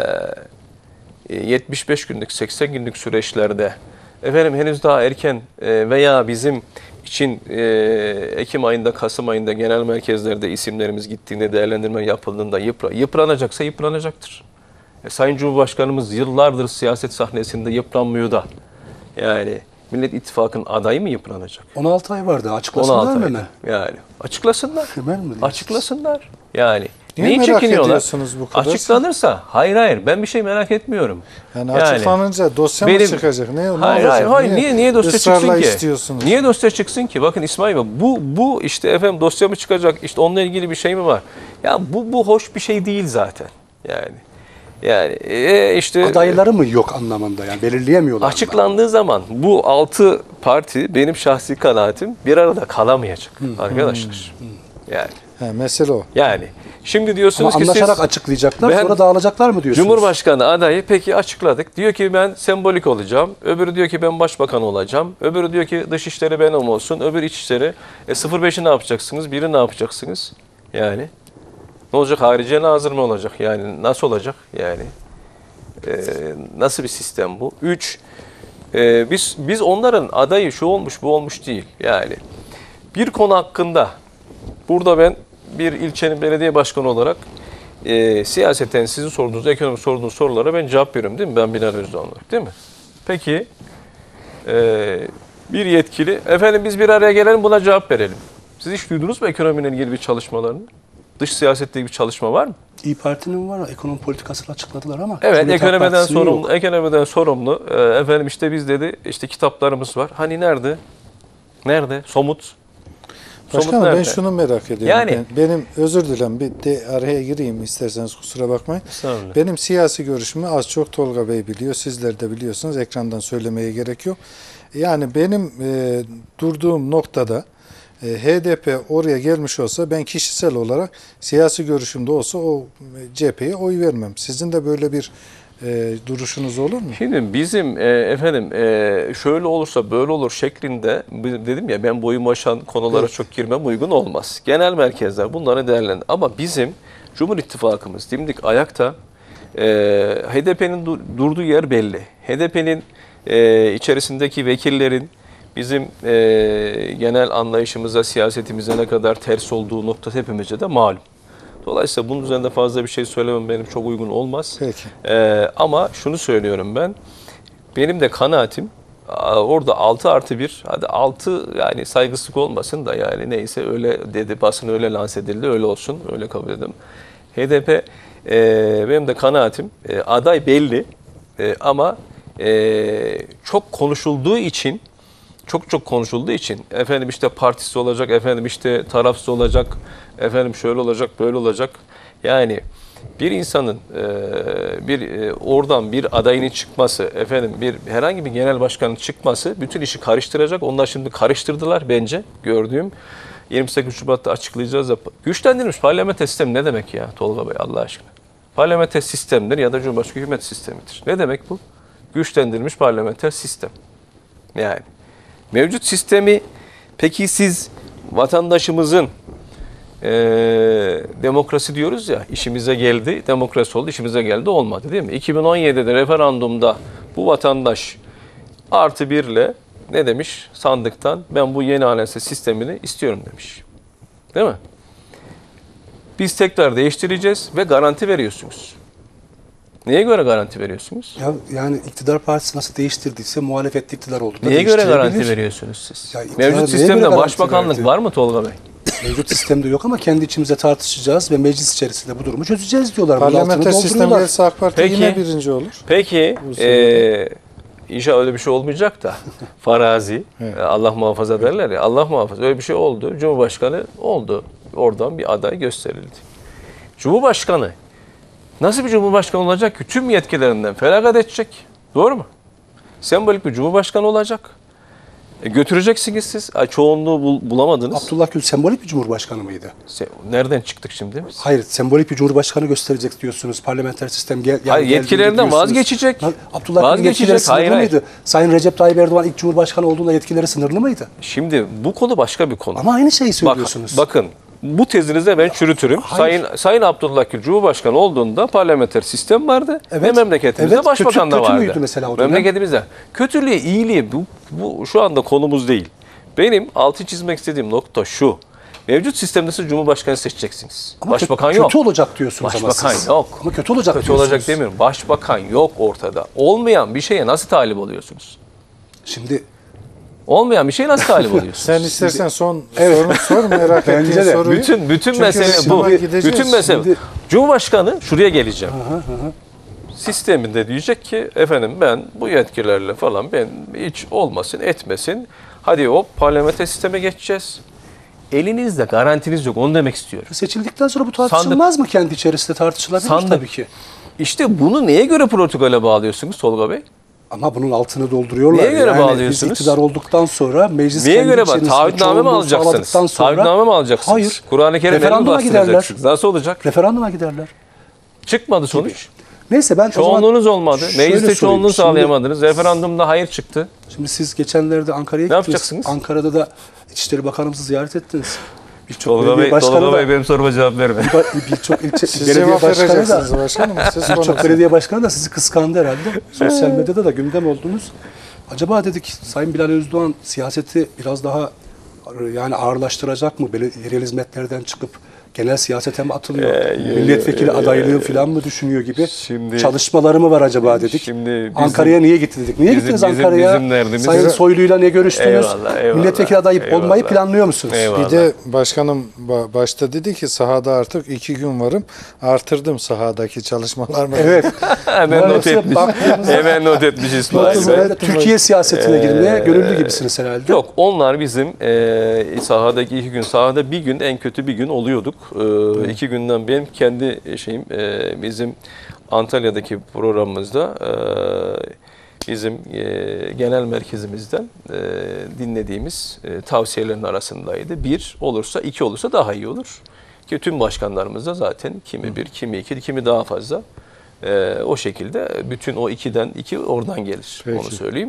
Speaker 2: yetmiş beş günlük seksen günlük süreçlerde efendim henüz daha erken e, veya bizim için e, Ekim ayında Kasım ayında genel merkezlerde isimlerimiz gittiğinde değerlendirme yapıldığında yıpra, yıpranacaksa yıpranacaktır. E, Sayın Cumhurbaşkanımız yıllardır siyaset sahnesinde yıpranmıyor da yani Millet İttifakı'nın adayı mı yıpranacak?
Speaker 3: on altı ay vardı. Açıklasınlar mı hemen?
Speaker 2: Yani açıklasınlar.
Speaker 3: Hemen mi diyorsunuz?
Speaker 2: Açıklasınlar. Yani
Speaker 1: Niye
Speaker 2: neyi
Speaker 1: merak
Speaker 2: çekiniyorlar?
Speaker 1: ediyorsunuz bu kadar?
Speaker 2: Açıklanırsa hayır hayır ben bir şey merak etmiyorum.
Speaker 1: Yani açıklanınca dosya mı
Speaker 2: benim-
Speaker 1: çıkacak? Ne, ne
Speaker 2: hayır
Speaker 1: olacak?
Speaker 2: hayır hayır niye niye dosya
Speaker 1: ısrarla
Speaker 2: çıksın ki?
Speaker 1: istiyorsunuz?
Speaker 2: Niye dosya çıksın ki? Bakın İsmail Bey bu bu işte efendim dosya mı çıkacak? İşte onunla ilgili bir şey mi var? Ya bu bu hoş bir şey değil zaten. Yani Yani e, işte
Speaker 3: Adayları mı yok anlamında, yani belirleyemiyorlar mı?
Speaker 2: açıklandığı zaman bu altı parti benim şahsi kanaatim bir arada kalamayacak arkadaşlar. Yani
Speaker 1: He, mesele o.
Speaker 2: yani şimdi diyorsunuz
Speaker 3: Ama
Speaker 2: ki
Speaker 3: anlaşarak
Speaker 2: siz
Speaker 3: açıklayacaklar,
Speaker 2: Ben-
Speaker 3: sonra dağılacaklar mı diyorsunuz?
Speaker 2: Cumhurbaşkanı adayı peki açıkladık. Diyor ki ben sembolik olacağım. Öbürü diyor ki ben başbakan olacağım. Öbürü diyor ki dışişleri benim olsun. Öbürü içişleri. E sıfır beşi ne yapacaksınız? Biri ne yapacaksınız? Yani ne olacak? Hariciye nazır mı olacak? Yani nasıl olacak? Yani e, nasıl bir sistem bu? Üç, e, biz biz onların adayı şu olmuş bu olmuş değil. Yani bir konu hakkında burada ben bir ilçenin belediye başkanı olarak e, siyaseten sizin sorduğunuz, ekonomi sorduğunuz sorulara ben cevap veriyorum değil mi? Ben Binali Özdoğan olarak değil mi? Peki e, bir yetkili, efendim biz bir araya gelelim buna cevap verelim. Siz hiç duydunuz mu ekonomiyle ilgili bir çalışmalarını? Dış siyasette bir çalışma var mı?
Speaker 3: İYİ Parti'nin var, ekonomi politikasını açıkladılar ama.
Speaker 2: Evet,
Speaker 3: Cumhuriyet Halk
Speaker 2: ekonomiden
Speaker 3: Partisi'nin
Speaker 2: sorumlu,
Speaker 3: yok.
Speaker 2: ekonomiden sorumlu. E, efendim işte biz dedi, işte kitaplarımız var. Hani nerede? Nerede? Somut.
Speaker 1: Başkanım ben
Speaker 2: nerede?
Speaker 1: şunu merak ediyorum.
Speaker 2: Yani-
Speaker 1: Ben- benim özür dilerim bir de araya gireyim isterseniz, kusura bakmayın.
Speaker 2: Estağfurullah.
Speaker 1: Benim siyasi görüşümü az çok Tolga Bey biliyor. Sizler de biliyorsunuz. Ekrandan söylemeye gerek yok. Yani benim e, durduğum noktada e, H D P oraya gelmiş olsa ben kişisel olarak siyasi görüşümde olsa o C H P'ye oy vermem. Sizin de böyle bir e, duruşunuz olur mu?
Speaker 2: Şimdi bizim e, efendim e, şöyle olursa böyle olur şeklinde b- dedim ya ben boyumu aşan konulara
Speaker 1: Evet.
Speaker 2: çok girmem uygun olmaz. Genel merkezler bunları değerlendir. Ama bizim Cumhur İttifakımız dimdik ayakta. E, H D P'nin dur- durduğu yer belli. H D P'nin e, içerisindeki vekillerin bizim e, genel anlayışımıza, siyasetimize ne kadar ters olduğu nokta hepimize de malum. Dolayısıyla bunun üzerinde fazla bir şey söylemem benim çok uygun olmaz.
Speaker 1: Peki.
Speaker 2: Ee, ama şunu söylüyorum ben, benim de kanaatim a, orada altı artı bir, hadi altı yani saygısızlık olmasın da yani neyse öyle dedi, basın öyle lanse edildi, öyle olsun, öyle kabul edelim. H D P, e, benim de kanaatim, e, aday belli e, ama e, çok konuşulduğu için, çok çok konuşulduğu için efendim işte partisi olacak, efendim işte tarafsız olacak, efendim şöyle olacak, böyle olacak. Yani bir insanın e, bir e, oradan bir adayının çıkması, efendim bir herhangi bir genel başkanın çıkması bütün işi karıştıracak. Onlar şimdi karıştırdılar bence gördüğüm. yirmi sekiz Şubat'ta açıklayacağız da güçlendirilmiş parlamenter sistem ne demek ya Tolga Bey Allah aşkına? Parlamenter sistemdir ya da Cumhurbaşkanı hükümet sistemidir. Ne demek bu? Güçlendirilmiş parlamenter sistem. Yani mevcut sistemi peki siz vatandaşımızın e, demokrasi diyoruz ya işimize geldi, demokrasi oldu, işimize geldi olmadı değil mi? iki bin on yedide referandumda bu vatandaş artı birle ne demiş sandıktan ben bu yeni anayasa sistemini istiyorum demiş. Değil mi? Biz tekrar değiştireceğiz ve garanti veriyorsunuz. Neye göre garanti veriyorsunuz?
Speaker 3: Ya yani iktidar partisi nasıl değiştirdiyse muhalefetli iktidar oldu. da
Speaker 2: Neye göre
Speaker 3: değiştirebilir.
Speaker 2: garanti veriyorsunuz siz?
Speaker 3: Ya iktidar
Speaker 2: Mevcut
Speaker 3: neye
Speaker 2: sistemde
Speaker 3: göre garanti
Speaker 2: başbakanlık
Speaker 3: verdi?
Speaker 2: var mı Tolga Bey?
Speaker 3: Mevcut sistemde yok ama kendi içimizde tartışacağız ve meclis içerisinde bu durumu çözeceğiz diyorlar. Bunun altını
Speaker 1: Parlamenter sistem
Speaker 3: dolduruyorlar.
Speaker 1: gelse AK Parti
Speaker 2: Peki.
Speaker 1: yine birinci olur.
Speaker 2: Peki,
Speaker 1: Bu
Speaker 2: e, inşallah öyle bir şey olmayacak da farazi,
Speaker 1: Evet.
Speaker 2: e, Allah muhafaza derler ya, Allah muhafaza öyle bir şey oldu. Cumhurbaşkanı oldu. Oradan bir aday gösterildi. Cumhurbaşkanı nasıl bir cumhurbaşkanı olacak ki? Tüm yetkilerinden feragat edecek. Doğru mu? Sembolik bir cumhurbaşkanı olacak. E, götüreceksiniz siz. Ay, çoğunluğu bul- bulamadınız.
Speaker 3: Abdullah Gül sembolik bir cumhurbaşkanı mıydı?
Speaker 2: Se- Nereden çıktık şimdi biz?
Speaker 3: Hayır, sembolik bir cumhurbaşkanı gösterecek diyorsunuz. Parlamenter sistem gel,
Speaker 2: Hayır,
Speaker 3: geldiğinde
Speaker 2: yetkilerinden
Speaker 3: diyorsunuz.
Speaker 2: vazgeçecek.
Speaker 3: Ha, Abdullah Gül'ün
Speaker 2: Vazgeçecek,
Speaker 3: yetkileri sınırlı
Speaker 2: hayır, hayır.
Speaker 3: mıydı? Sayın Recep Tayyip Erdoğan ilk cumhurbaşkanı olduğunda yetkileri sınırlı mıydı?
Speaker 2: Şimdi bu konu başka bir konu.
Speaker 3: Ama aynı şeyi
Speaker 2: Bak,
Speaker 3: söylüyorsunuz.
Speaker 2: bakın bu tezinize ben çürütürüm.
Speaker 3: Hayır.
Speaker 2: Sayın Sayın Abdullah Gül Cumhurbaşkanı olduğunda parlamenter sistem vardı
Speaker 3: Evet.
Speaker 2: ve memleketimizde
Speaker 3: Evet,
Speaker 2: başbakan
Speaker 3: kötü-
Speaker 2: da
Speaker 3: kötü
Speaker 2: vardı.
Speaker 3: müydü mesela o dönem?
Speaker 2: Memleketimizde. Kötülüğü, iyiliği bu, bu şu anda konumuz değil. Benim altı çizmek istediğim nokta şu. Mevcut sistemde siz Cumhurbaşkanı seçeceksiniz.
Speaker 3: Ama
Speaker 2: Başbakan
Speaker 3: kö-
Speaker 2: yok.
Speaker 3: kötü olacak diyorsunuz ama
Speaker 2: Başbakan
Speaker 3: siz.
Speaker 2: yok.
Speaker 3: Ama kötü olacak
Speaker 2: Kötü
Speaker 3: diyorsunuz.
Speaker 2: olacak demiyorum. Başbakan yok ortada. Olmayan bir şeye nasıl talip oluyorsunuz?
Speaker 3: Şimdi
Speaker 2: Olmayan bir şeye nasıl talip oluyorsunuz?
Speaker 1: Sen istersen son
Speaker 3: Evet.
Speaker 1: sorunu sor, merak
Speaker 3: Bence
Speaker 1: ettiğin
Speaker 3: de.
Speaker 1: soruyu.
Speaker 2: Bütün bütün
Speaker 1: Çünkü
Speaker 2: mesele bu.
Speaker 1: reklama gideceğiz.
Speaker 2: Bütün mesele.
Speaker 3: Şimdi-
Speaker 2: Cumhurbaşkanı şuraya geleceğim. Sisteminde diyecek ki efendim ben bu yetkilerle falan ben hiç olmasın etmesin. Hadi o parlamenter sisteme geçeceğiz. Elinizde garantiniz yok onu demek istiyorum.
Speaker 3: seçildikten sonra bu tartışılmaz mı kendi içerisinde tartışılabilir
Speaker 2: Sandık.
Speaker 3: tabii ki.
Speaker 2: İşte bunu neye göre protokole bağlıyorsunuz Tolga Bey?
Speaker 3: Ama bunun altını dolduruyorlar.
Speaker 2: Neye göre
Speaker 3: yani
Speaker 2: bağlıyorsunuz?
Speaker 3: Biz iktidar olduktan sonra meclis
Speaker 2: Neye
Speaker 3: kendi
Speaker 2: göre bak?
Speaker 3: içerisinde
Speaker 2: Taahhütname mi
Speaker 3: çoğunluğu
Speaker 2: alacaksınız?
Speaker 3: sağladıktan sonra-
Speaker 2: Taahhütname mi alacaksınız?
Speaker 3: Hayır.
Speaker 2: Kur'an-ı Kerim elini
Speaker 3: Referanduma giderler.
Speaker 2: bastıracaksınız. Nasıl olacak?
Speaker 3: Referanduma giderler.
Speaker 2: Çıkmadı sonuç.
Speaker 3: Neyse ben o zaman
Speaker 2: Çoğunluğunuz olmadı.
Speaker 3: şöyle
Speaker 2: Mecliste
Speaker 3: sorayım.
Speaker 2: çoğunluğunu
Speaker 3: Şimdi-
Speaker 2: sağlayamadınız. Referandumda hayır çıktı.
Speaker 3: Şimdi siz geçenlerde Ankara'ya
Speaker 2: Ne
Speaker 3: gittiniz.
Speaker 2: yapacaksınız?
Speaker 3: Ankara'da da İçişleri Bakanımızı ziyaret ettiniz. Birçok
Speaker 2: Tolga
Speaker 3: belediye
Speaker 2: Bey,
Speaker 3: başkanı
Speaker 2: Tolga
Speaker 3: da,
Speaker 2: Bey benim soruma cevap verme.
Speaker 3: birçok ilçe
Speaker 1: Siz
Speaker 3: belediye
Speaker 1: cevap
Speaker 3: başkanı
Speaker 1: vereceksiniz
Speaker 3: da,
Speaker 1: başkanım. Siz
Speaker 3: birçok
Speaker 1: konuşun.
Speaker 3: belediye başkanı da sizi kıskandı herhalde. Sosyal medyada da gündem oldunuz. Acaba dedik Sayın Bilal Özdoğan siyaseti biraz daha yani ağırlaştıracak mı? Belediye yerel hizmetlerden çıkıp genel siyasete mi atılıyor?
Speaker 2: Ee,
Speaker 3: Milletvekili
Speaker 2: e,
Speaker 3: adaylığı
Speaker 2: e,
Speaker 3: falan mı düşünüyor gibi
Speaker 2: Şimdi-
Speaker 3: çalışmaları mı var acaba dedik.
Speaker 2: Şimdi bizim-
Speaker 3: Ankara'ya niye gitti dedik. Niye
Speaker 2: bizim-
Speaker 3: gittiniz
Speaker 2: bizim-
Speaker 3: Ankara'ya?
Speaker 2: bizim derdimiz-
Speaker 3: Sayın Soylu'yla ne görüştünüz?
Speaker 2: Eyvallah, eyvallah,
Speaker 3: Milletvekili adayı
Speaker 2: eyvallah.
Speaker 3: olmayı planlıyor musunuz?
Speaker 2: Eyvallah.
Speaker 1: Bir de başkanım ba- başta dedi ki sahada artık iki gün varım. Artırdım sahadaki çalışmalarımı.
Speaker 3: Evet.
Speaker 2: Hemen not
Speaker 3: Maalesef
Speaker 2: etmiş.
Speaker 3: baktığımızda-
Speaker 2: Hemen not etmiş İsmail Bey.
Speaker 3: Baktığımızda Türkiye siyasetine girmeye gönüllü gibisiniz herhalde.
Speaker 2: Yok, onlar bizim e, sahadaki iki gün, sahada bir gün, en kötü bir gün oluyorduk. E, iki günden benim kendi şeyim, e, bizim Antalya'daki programımızda e, bizim e, genel merkezimizden e, dinlediğimiz e, tavsiyelerin arasındaydı. Bir olursa, iki olursa daha iyi olur. Ki tüm başkanlarımız da zaten kimi bir, kimi iki, kimi daha fazla. E, o şekilde bütün o ikiden iki oradan gelir.
Speaker 1: Peki.
Speaker 2: Onu söyleyeyim.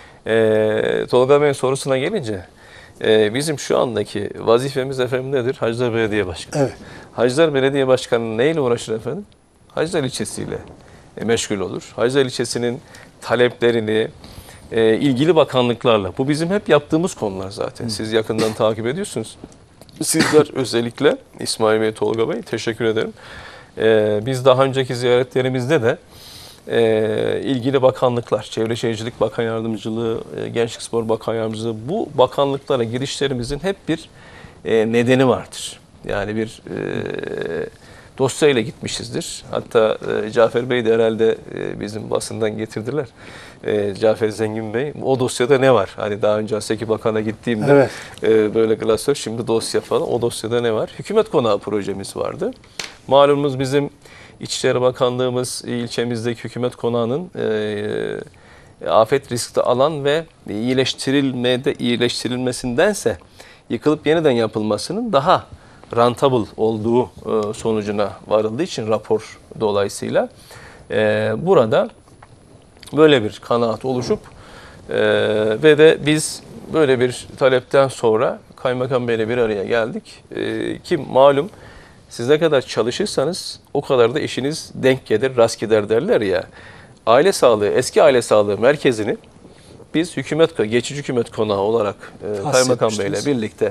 Speaker 2: E, Tolga Bey'in sorusuna gelince e, bizim şu andaki vazifemiz efendim nedir? Hacılar Belediye Başkanı.
Speaker 3: Evet.
Speaker 2: Hacılar Belediye Başkanı neyle uğraşır efendim? Hacılar ilçesiyle e, meşgul olur. Hacılar ilçesinin taleplerini e, ilgili bakanlıklarla, bu bizim hep yaptığımız konular zaten. Siz yakından takip ediyorsunuz. Sizler özellikle İsmail Bey, Tolga Bey teşekkür ederim. E, biz daha önceki ziyaretlerimizde de e, ilgili bakanlıklar, Çevre Şehircilik Bakan Yardımcılığı, e, Gençlik Spor Bakan Yardımcılığı, bu bakanlıklara girişlerimizin hep bir e, nedeni vardır. Yani bir e, dosyayla gitmişizdir. Hatta e, Cafer Bey de herhalde e, bizim basından getirdiler. E, Cafer Zengin Bey, o dosyada ne var? Hani daha önce Haseki Bakan'a gittiğimde
Speaker 3: Evet.
Speaker 2: e, böyle klasör, şimdi dosya falan. O dosyada ne var? Hükümet Konağı projemiz vardı. Malumunuz bizim İçişleri Bakanlığımız ilçemizdeki Hükümet Konağı'nın e, afet riskli alan ve iyileştirilmede iyileştirilmesindense yıkılıp yeniden yapılmasının daha rentable olduğu e, sonucuna varıldığı için rapor dolayısıyla e, burada böyle bir kanaat oluşup e, ve de biz böyle bir talepten sonra Kaymakam Bey'le bir araya geldik. E, ki malum siz ne kadar çalışırsanız o kadar da işiniz denk gelir, rast gider derler ya. Aile sağlığı, eski aile sağlığı merkezini biz hükümet, geçici hükümet konağı olarak e, Kaymakam Bey'le birlikte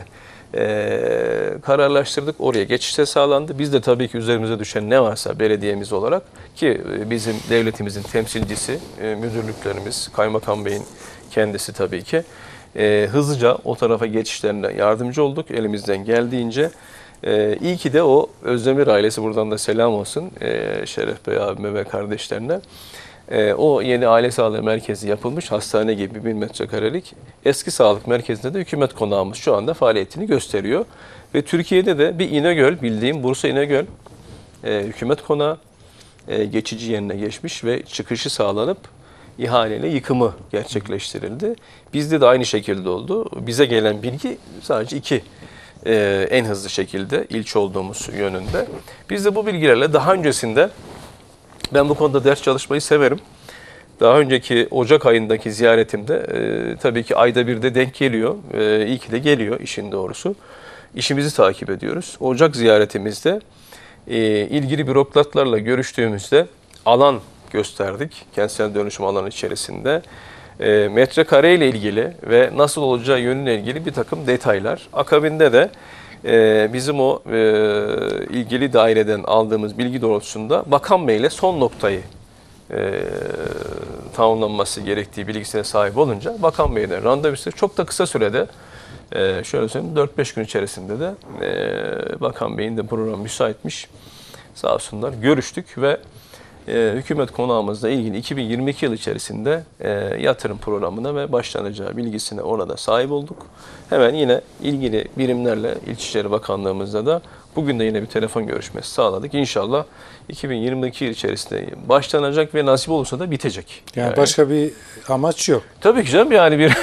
Speaker 2: e, kararlaştırdık. Oraya geçişte sağlandı. Biz de tabii ki üzerimize düşen ne varsa belediyemiz olarak, ki bizim devletimizin temsilcisi, e, müdürlüklerimiz, Kaymakam Bey'in kendisi tabii ki e, hızlıca o tarafa geçişlerine yardımcı olduk elimizden geldiğince. Ee, iyi ki de o Özdemir ailesi, buradan da selam olsun ee, Şeref Bey abime ve kardeşlerine. Ee, o yeni aile sağlığı merkezi yapılmış, hastane gibi bir metrekarelik. Eski sağlık merkezinde de hükümet konağımız şu anda faaliyetini gösteriyor. Ve Türkiye'de de bir İnegöl, bildiğim Bursa İnegöl e, hükümet konağı e, geçici yerine geçmiş ve çıkışı sağlanıp ihaleyle yıkımı gerçekleştirildi. Bizde de aynı şekilde oldu. Bize gelen bilgi sadece iki. Ee, en hızlı şekilde ilçe olduğumuz yönünde. Biz de bu bilgilerle daha öncesinde, ben bu konuda ders çalışmayı severim. Daha önceki Ocak ayındaki ziyaretimde e, tabii ki ayda bir de denk geliyor. E, iyi ki de geliyor işin doğrusu. İşimizi takip ediyoruz. Ocak ziyaretimizde e, ilgili bürokratlarla görüştüğümüzde alan gösterdik. Kentsel dönüşüm alanı içerisinde. E, metrekare ile ilgili ve nasıl olacağı yönüyle ilgili bir takım detaylar. Akabinde de e, bizim o e, ilgili daireden aldığımız bilgi doğrultusunda Bakan Bey ile son noktayı e, tamamlanması gerektiği bilgisine sahip olunca Bakan Bey'den randevusu çok da kısa sürede, e, şöyle söyleyeyim, dört beş gün içerisinde de e, Bakan Bey'in de program müsaitmiş. Sağ olsunlar, görüştük ve Ee, hükümet konağımızla ilgili iki bin yirmi iki yıl içerisinde e, yatırım programına ve başlanacağı bilgisine orada sahip olduk. Hemen yine ilgili birimlerle İçişleri Bakanlığımızda da Bugün de yine bir telefon görüşmesi sağladık. İnşallah iki bin yirmi iki yıl içerisinde başlanacak ve nasip olursa da bitecek.
Speaker 1: Yani,
Speaker 2: Yani
Speaker 1: başka bir amaç yok.
Speaker 2: tabii ki canım, yani bir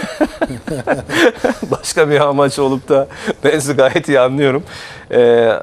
Speaker 2: başka bir amaç olup da ben sizi gayet iyi anlıyorum. Ee,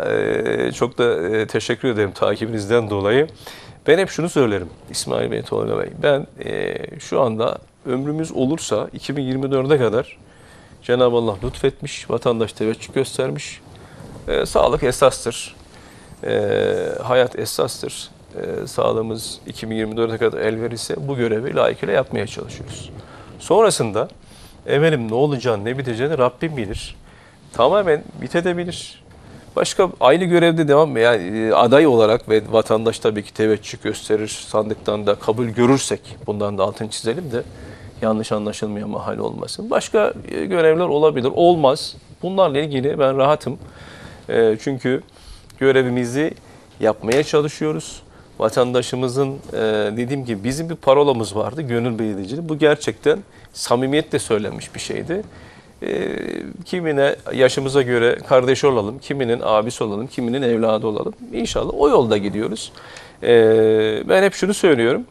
Speaker 2: e, çok da e, teşekkür ederim takibinizden dolayı. Ben hep şunu söylerim İsmail Bey, Tolga Bey. Ben e, şu anda ömrümüz olursa iki bin yirmi dörde kadar Cenab-ı Allah lütfetmiş, vatandaş teveccüh göstermiş. E, sağlık esastır. E, hayat esastır. E, sağlığımız iki bin yirmi dörde kadar el verirse bu görevi layıkıyla yapmaya çalışıyoruz. Sonrasında efendim ne olacağını, ne biteceğini Rabbim bilir. Tamamen bitebilir. Başka aynı görevde devam, yani aday olarak ve vatandaş tabii ki teveccüh gösterir, sandıktan da kabul görürsek, bundan da altını çizelim de yanlış anlaşılmaya mahal olmasın. Başka görevler olabilir, olmaz. Bunlarla ilgili ben rahatım. E, çünkü görevimizi yapmaya çalışıyoruz. Vatandaşımızın e, dediğim gibi bizim bir parolamız vardı, gönül belediyeciliği. Bu gerçekten samimiyetle söylenmiş bir şeydi. E, kimine yaşımıza göre kardeş olalım, kiminin abisi olalım, kiminin evladı olalım. İnşallah o yolda gidiyoruz. E, ben hep şunu söylüyorum.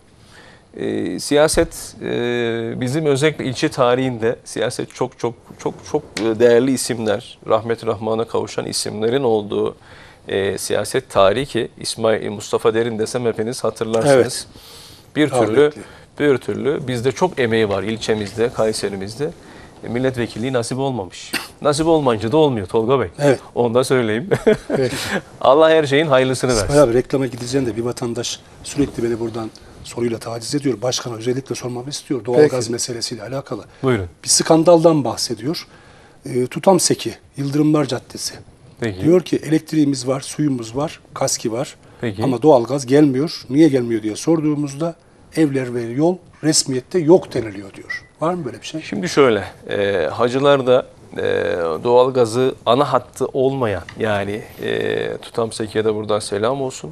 Speaker 2: E, siyaset e, bizim özellikle ilçe tarihinde siyaset çok çok çok çok değerli isimler, rahmet-i rahmana kavuşan isimlerin olduğu e, siyaset tarihi ki İsmail Mustafa Derin desem hepiniz hatırlarsınız. Evet. Bir türlü Rahmetli. bir türlü bizde çok emeği var ilçemizde, Kayserimizde. E, milletvekilliği nasip olmamış. Nasip olmayınca da olmuyor Tolga Bey. Evet. Onu da söyleyeyim. Evet. Allah her şeyin hayırlısını versin.
Speaker 3: İsmail abi, reklama gideceğim de bir vatandaş sürekli beni buradan soruyla taciz ediyor. Başkana özellikle sormamı istiyor. Doğalgaz meselesiyle alakalı.
Speaker 2: Buyurun.
Speaker 3: Bir skandaldan bahsediyor. E, Tutamseki, Yıldırımlar Caddesi. Peki. Diyor ki elektriğimiz var, suyumuz var, kaski var. Peki. Ama doğalgaz gelmiyor. Niye gelmiyor diye sorduğumuzda evler ve yol resmiyette yok deniliyor diyor. Var mı böyle bir şey?
Speaker 2: Şimdi şöyle, e, hacılarda e, doğalgazı ana hattı olmayan, yani e, Tutamseki'ye de buradan selam olsun.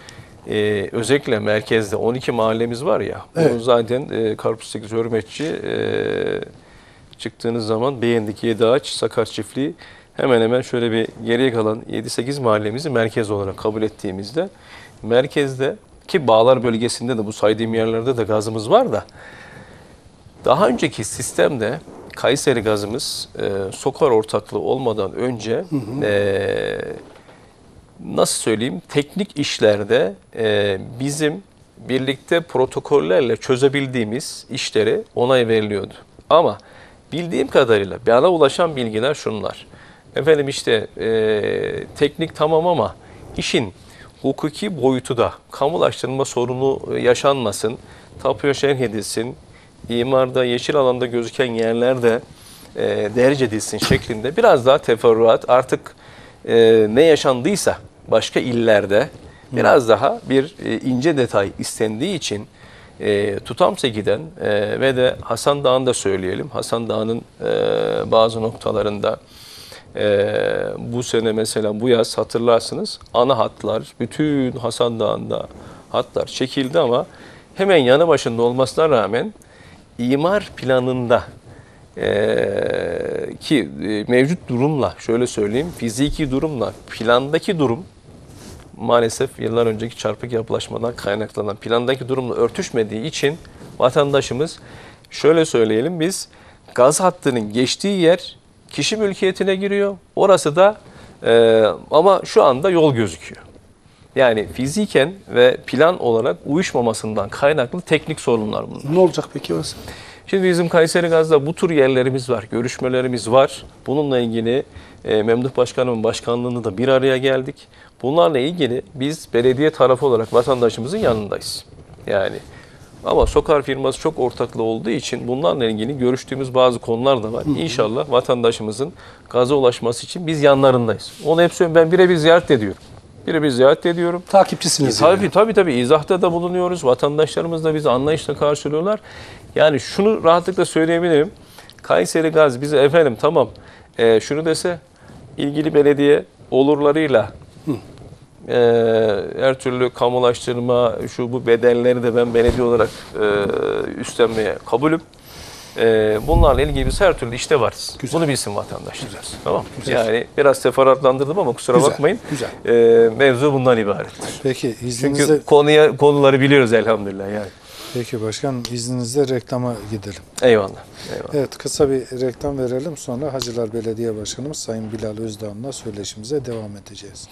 Speaker 2: E, özellikle merkezde on iki mahallemiz var ya, evet. Bunun zaten e, Karpuz sekiz Hürmetçi e, çıktığınız zaman Beğendik, Yediağaç, Sakar Çiftliği, hemen hemen şöyle bir geriye kalan yedi sekiz mahallemizi merkez olarak kabul ettiğimizde, merkezde ki Bağlar bölgesinde de bu saydığım yerlerde de gazımız var da, daha önceki sistemde Kayseri gazımız e, Sokar ortaklığı olmadan önce hı hı. E, nasıl söyleyeyim, teknik işlerde e, bizim birlikte protokollerle çözebildiğimiz işleri onay veriliyordu. Ama bildiğim kadarıyla bana ulaşan bilgiler şunlar. Efendim işte e, teknik tamam ama işin hukuki boyutu da kamulaştırma sorunu yaşanmasın, tapuya şerh edilsin, imarda yeşil alanda gözüken yerlerde e, derc edilsin şeklinde biraz daha teferruat, artık e, ne yaşandıysa başka illerde biraz daha bir e, ince detay istendiği için e, Tutamseki'den e, ve de Hasan Dağı'nı da söyleyelim. Hasan Dağı'nın e, bazı noktalarında e, bu sene mesela bu yaz hatırlarsınız ana hatlar, bütün Hasan Dağı'nda hatlar çekildi ama hemen yanı başında olmasına rağmen imar planında e, ki e, mevcut durumla şöyle söyleyeyim, fiziki durumla plandaki durum maalesef yıllar önceki çarpık yapılaşmadan kaynaklanan plandaki durumla örtüşmediği için vatandaşımız, şöyle söyleyelim, biz gaz hattının geçtiği yer kişi mülkiyetine giriyor. Orası da e, ama şu anda yol gözüküyor. Yani fiziken ve plan olarak uyuşmamasından kaynaklı teknik sorunlar bunlar.
Speaker 3: Ne olacak peki orası?
Speaker 2: Şimdi bizim Kayseri Gaz'da bu tür yerlerimiz var, görüşmelerimiz var. Bununla ilgili e, Memduh Başkanımın başkanlığında da bir araya geldik. Bunlarla ilgili biz belediye tarafı olarak vatandaşımızın yanındayız. Yani ama Sokar firması çok ortaklı olduğu için bunlarla ilgili görüştüğümüz bazı konular da var. İnşallah vatandaşımızın gaza ulaşması için biz yanlarındayız. Onu hep söylüyorum, ben birebir ziyaret ediyorum. Birebir ziyaret ediyorum.
Speaker 3: Takipçisiniz.
Speaker 2: Tabii tabii tabii izahta da bulunuyoruz. Vatandaşlarımız da bizi anlayışla karşılıyorlar. Yani şunu rahatlıkla söyleyebilirim. Kayseri Gaz bize efendim tamam e, şunu dese ilgili belediye olurlarıyla e, her türlü kamulaştırma şu bu bedelleri de ben belediye olarak e, üstlenmeye kabulüm. E, bunlarla ilgili biz her türlü işte varız.
Speaker 3: Güzel.
Speaker 2: Bunu bilsin vatandaşlarımız.
Speaker 3: Güzel.
Speaker 2: Tamam.
Speaker 3: Güzel.
Speaker 2: Yani biraz teferruatlandırdım ama kusura
Speaker 3: Güzel,
Speaker 2: bakmayın.
Speaker 3: güzel.
Speaker 2: E, mevzu bundan ibarettir.
Speaker 1: Peki izninizle,
Speaker 2: Çünkü konuya konuları biliyoruz elhamdülillah yani.
Speaker 1: peki başkanım izninizle reklama gidelim.
Speaker 2: Eyvallah. Eyvallah.
Speaker 1: Evet, kısa bir reklam verelim, sonra Hacılar Belediye Başkanımız Sayın Bilal Özdağ'la söyleşimize devam edeceğiz.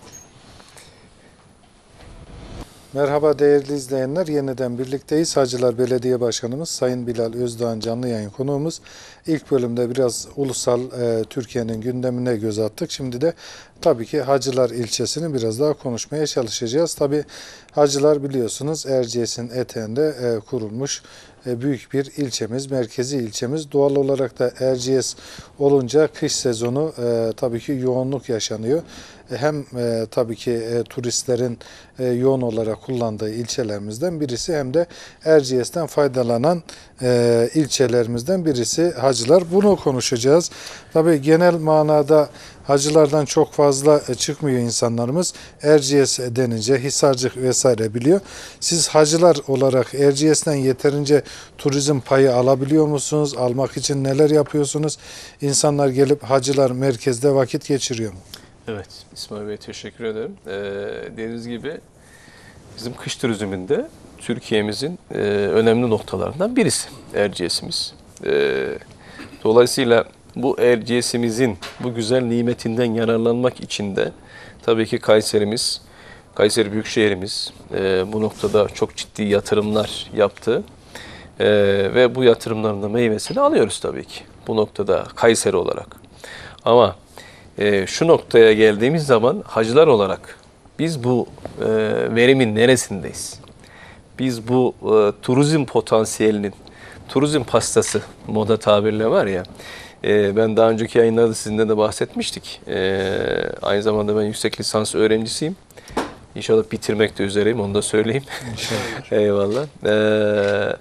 Speaker 1: Merhaba değerli izleyenler, yeniden birlikteyiz. Hacılar Belediye Başkanımız Sayın Bilal Özdağ'ın canlı yayın konuğumuz. İlk bölümde biraz ulusal e, Türkiye'nin gündemine göz attık. Şimdi de tabii ki Hacılar ilçesini biraz daha konuşmaya çalışacağız. Tabii Hacılar biliyorsunuz Erciyes'in eteğinde e, kurulmuş e, büyük bir ilçemiz, merkezi ilçemiz. Doğal olarak da Erciyes olunca kış sezonu e, tabii ki yoğunluk yaşanıyor. E, hem e, tabii ki e, turistlerin e, yoğun olarak kullandığı ilçelerimizden birisi, hem de Erciyes'ten faydalanan e, ilçelerimizden birisi Hacılar. Bunu konuşacağız. Tabii genel manada Hacılardan çok fazla e, çıkmıyor insanlarımız. Erciyes denince Hisarcık vesaire biliyor. Siz Hacılar olarak Erciyes'ten yeterince turizm payı alabiliyor musunuz? Almak için neler yapıyorsunuz? İnsanlar gelip Hacılar merkezde vakit geçiriyor mu?
Speaker 2: Evet, İsmail Bey teşekkür ederim. Ee, dediğiniz gibi bizim kış turizminde Türkiye'mizin e, önemli noktalarından birisi Erciyes'imiz. E, dolayısıyla bu Erciyes'imizin bu güzel nimetinden yararlanmak için de tabii ki Kayserimiz, Kayseri Büyükşehir'imiz e, bu noktada çok ciddi yatırımlar yaptı. E, ve bu yatırımların da meyvesini alıyoruz tabii ki bu noktada Kayseri olarak. Ama e, şu noktaya geldiğimiz zaman Hacılar olarak biz bu e, verimin neresindeyiz? Biz bu e, turizm potansiyelinin, turizm pastası moda tabirle var ya, e, ben daha önceki yayınlarda sizinle de bahsetmiştik. E, aynı zamanda ben yüksek lisans öğrencisiyim. İnşallah bitirmek de üzereyim, onu da söyleyeyim. İnşallah. Eyvallah. E,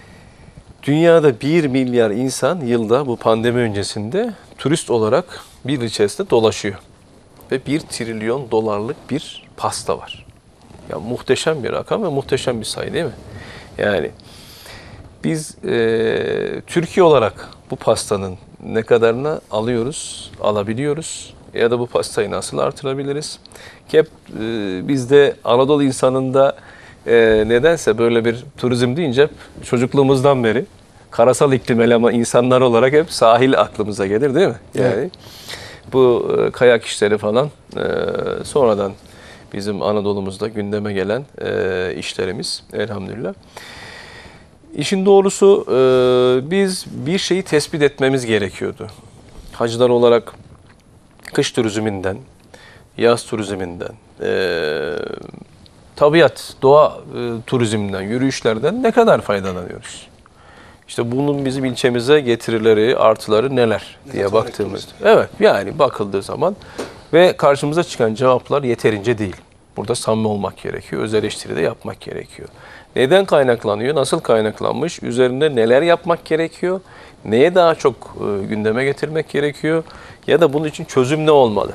Speaker 2: dünyada bir milyar insan yılda bu pandemi öncesinde turist olarak bir yıl içerisinde dolaşıyor. Ve bir trilyon dolarlık bir pasta var. Ya muhteşem bir rakam ve muhteşem bir sayı değil mi? Yani biz e, Türkiye olarak bu pastanın ne kadarını alıyoruz, alabiliyoruz ya da bu pastayı nasıl artırabiliriz? Ki hep e, bizde Anadolu insanında e, nedense böyle bir turizm deyince hep çocukluğumuzdan beri karasal iklim eleman insanlar olarak hep sahil aklımıza gelir değil mi? Yani evet. Bu e, kayak işleri falan e, sonradan bizim Anadolu'muzda gündeme gelen e, işlerimiz elhamdülillah. İşin doğrusu e, biz bir şeyi tespit etmemiz gerekiyordu. Hacılar olarak kış turizminden, yaz turizminden, e, tabiat, doğa e, turizminden, yürüyüşlerden ne kadar faydalanıyoruz? İşte bunun bizim ilçemize getirileri, artıları neler diye baktığımızda. Evet, yani bakıldığı zaman ve karşımıza çıkan cevaplar yeterince değil. Burada samimi olmak gerekiyor, öz eleştiri de yapmak gerekiyor. Neden kaynaklanıyor, nasıl kaynaklanmış, üzerinde neler yapmak gerekiyor, neye daha çok e, gündeme getirmek gerekiyor ya da bunun için çözüm ne olmalı?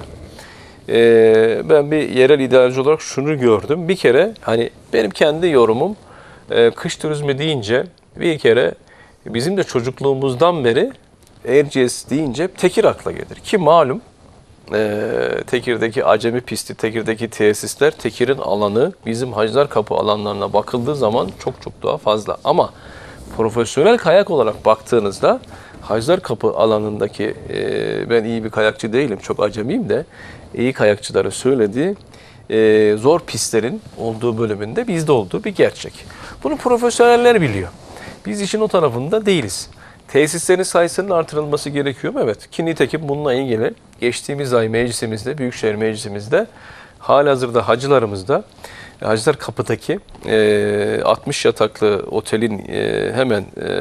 Speaker 2: E, ben bir yerel idareci olarak şunu gördüm. Bir kere hani benim kendi yorumum e, kış turizmi deyince bir kere bizim de çocukluğumuzdan beri Erciyes deyince Tekir akla gelir. Ki malum e, Tekir'deki Acemi Pisti, Tekir'deki tesisler, Tekir'in alanı bizim Hacılar Kapı alanlarına bakıldığı zaman çok çok daha fazla. Ama profesyonel kayak olarak baktığınızda Hacılar Kapı alanındaki, e, ben iyi bir kayakçı değilim, çok acemiyim de iyi kayakçıları söylediği e, zor pistlerin olduğu bölümünde bizde olduğu bir gerçek. Bunu profesyoneller biliyor. Biz işin o tarafında değiliz. Tesislerin sayısının artırılması gerekiyor mu? Evet. Ki nitekim bununla ilgili geçtiğimiz ay meclisimizde, Büyükşehir Meclisimizde halihazırda hacılarımızda Hacılar Kapı'daki e, altmış yataklı otelin e, hemen e,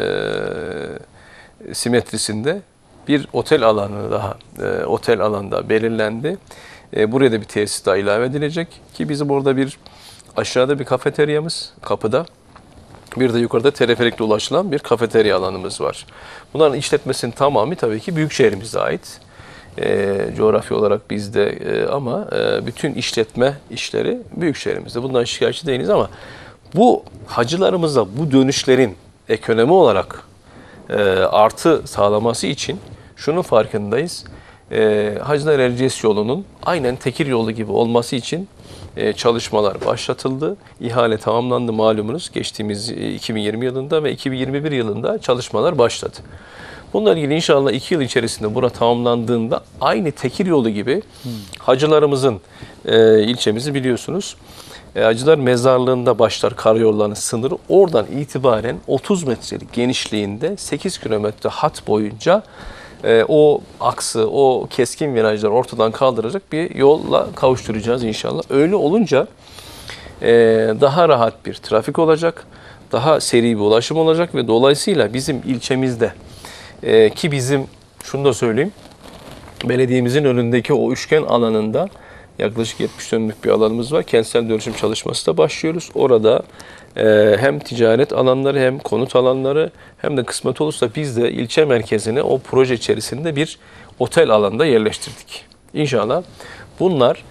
Speaker 2: simetrisinde bir otel alanı daha e, otel alanda belirlendi. E, buraya da bir tesis daha ilave edilecek ki bizim orada bir aşağıda bir kafeteryamız kapıda. Bir de yukarıda teleferikle ulaşılan bir kafeterya alanımız var. Bunların işletmesinin tamamı tabii ki Büyükşehir'imize ait. E, coğrafya olarak bizde e, ama e, bütün işletme işleri Büyükşehir'imizde. Bundan şikayetçi değiliz ama bu hacılarımıza bu dönüşlerin ekonomi olarak e, artı sağlaması için şunun farkındayız. E, Hacılar Erciyes yolunun aynen Tekir yolu gibi olması için e, çalışmalar başlatıldı. İhale tamamlandı malumunuz. Geçtiğimiz e, iki bin yirmi yılında ve iki bin yirmi bir yılında çalışmalar başladı. Bununla ilgili inşallah iki yıl içerisinde bura tamamlandığında aynı Tekir yolu gibi hmm. hacılarımızın e, ilçemizi biliyorsunuz. E, Hacılar Mezarlığı'nda başlar karayollarının sınırı. Oradan itibaren otuz metrelik genişliğinde sekiz kilometre hat boyunca e, o aksı, o keskin virajları ortadan kaldıracak bir yolla kavuşturacağız inşallah. Öyle olunca e, daha rahat bir trafik olacak, daha seri bir ulaşım olacak ve dolayısıyla bizim ilçemizde e, ki bizim şunu da söyleyeyim, belediyemizin önündeki o üçgen alanında yaklaşık yetmiş dönümlük bir alanımız var. Kentsel dönüşüm çalışması da başlıyoruz. Orada e, hem ticaret alanları hem konut alanları hem de kısmet olursa biz de ilçe merkezine o proje içerisinde bir otel alanda yerleştirdik. İnşallah bunlar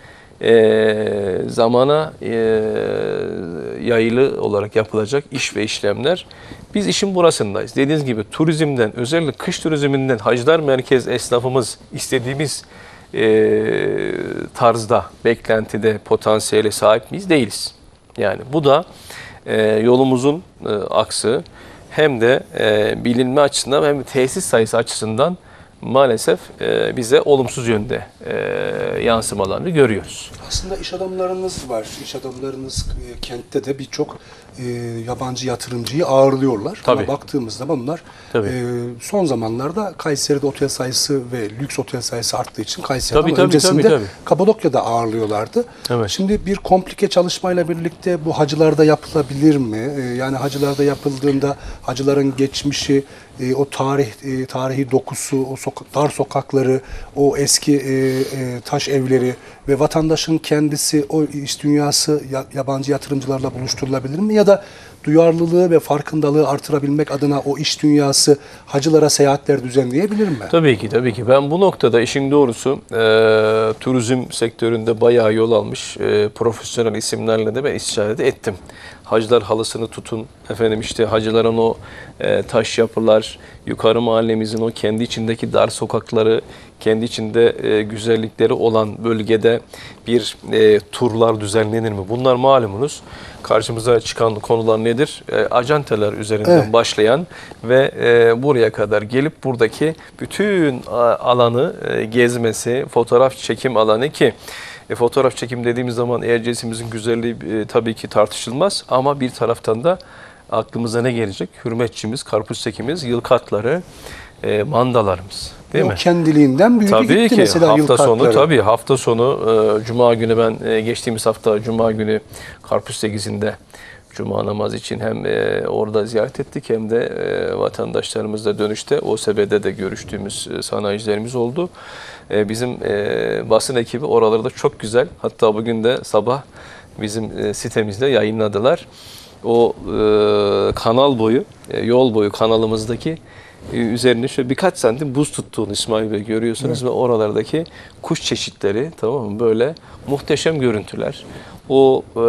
Speaker 2: e, zamana e, yayılı olarak yapılacak iş ve işlemler. Biz işin burasındayız. Dediğiniz gibi turizmden, özellikle kış turizminden Hacılar Merkez esnafımız istediğimiz E, tarzda, beklentide, potansiyele sahip miyiz? Değiliz. Yani bu da e, yolumuzun e, aksı hem de e, bilinme açısından hem de tesis sayısı açısından maalesef e, bize olumsuz yönde e, yansımalarını görüyoruz.
Speaker 3: Aslında iş adamlarınız var. İş adamlarınız e, kentte de birçok e, yabancı yatırımcıyı ağırlıyorlar.
Speaker 2: Tabii.
Speaker 3: Ama baktığımızda bunlar
Speaker 2: Tabii.
Speaker 3: e, son zamanlarda Kayseri'de otel sayısı ve lüks otel sayısı arttığı için Kayseri'de
Speaker 2: Tabii,
Speaker 3: ama
Speaker 2: tabii,
Speaker 3: öncesinde
Speaker 2: tabii, tabii.
Speaker 3: Kapadokya'da ağırlıyorlardı.
Speaker 2: Evet.
Speaker 3: Şimdi bir komplike çalışmayla birlikte bu hacılarda yapılabilir mi? E, yani hacılarda yapıldığında hacıların geçmişi, e, o tarih e, tarihi dokusu, o soka dar sokakları, o eski e, e, taş evleri ve vatandaşın kendisi, o iş dünyası yabancı yatırımcılarla buluşturulabilir mi? Ya da duyarlılığı ve farkındalığı artırabilmek adına o iş dünyası hacılara seyahatler düzenleyebilir mi?
Speaker 2: Tabii ki, tabii ki. Ben bu noktada işin doğrusu e, turizm sektöründe bayağı yol almış e, profesyonel isimlerle de ben istişare ettim. Hacılar halısını tutun, efendim işte hacıların o e, taş yapılar, yukarı mahallemizin o kendi içindeki dar sokakları, kendi içinde e, güzellikleri olan bölgede bir e, turlar düzenlenir mi? Bunlar malumunuz karşımıza çıkan konular nedir? E, acenteler üzerinden evet. başlayan ve e, buraya kadar gelip buradaki bütün alanı e, gezmesi, fotoğraf çekim alanı ki E, fotoğraf çekim dediğimiz zaman Erciyes'imizin güzelliği e, tabii ki tartışılmaz ama bir taraftan da aklımıza ne gelecek? Hürmetçimiz, karpuzsekimiz, yılkatları, e, mandalarımız. Değil
Speaker 3: o
Speaker 2: mi?
Speaker 3: Kendiliğinden büyüdü
Speaker 2: tabii
Speaker 3: gitti
Speaker 2: ki,
Speaker 3: mesela
Speaker 2: hafta
Speaker 3: yılkatları.
Speaker 2: sonu tabii hafta sonu e, Cuma günü ben e, geçtiğimiz hafta Cuma günü Karpuz sekizinde Cuma namazı için hem e, orada ziyaret ettik hem de e, vatandaşlarımızla dönüşte O S B'de de görüştüğümüz e, sanayicilerimiz oldu. E, bizim e, basın ekibi oralarda çok güzel. Hatta bugün de sabah bizim e, sitemizde yayınladılar. O e, kanal boyu, e, yol boyu kanalımızdaki e, üzerine şöyle birkaç santim buz tuttuğunu İsmail Bey görüyorsunuz evet. ve oralardaki kuş çeşitleri, tamam mı, böyle muhteşem görüntüler. O e,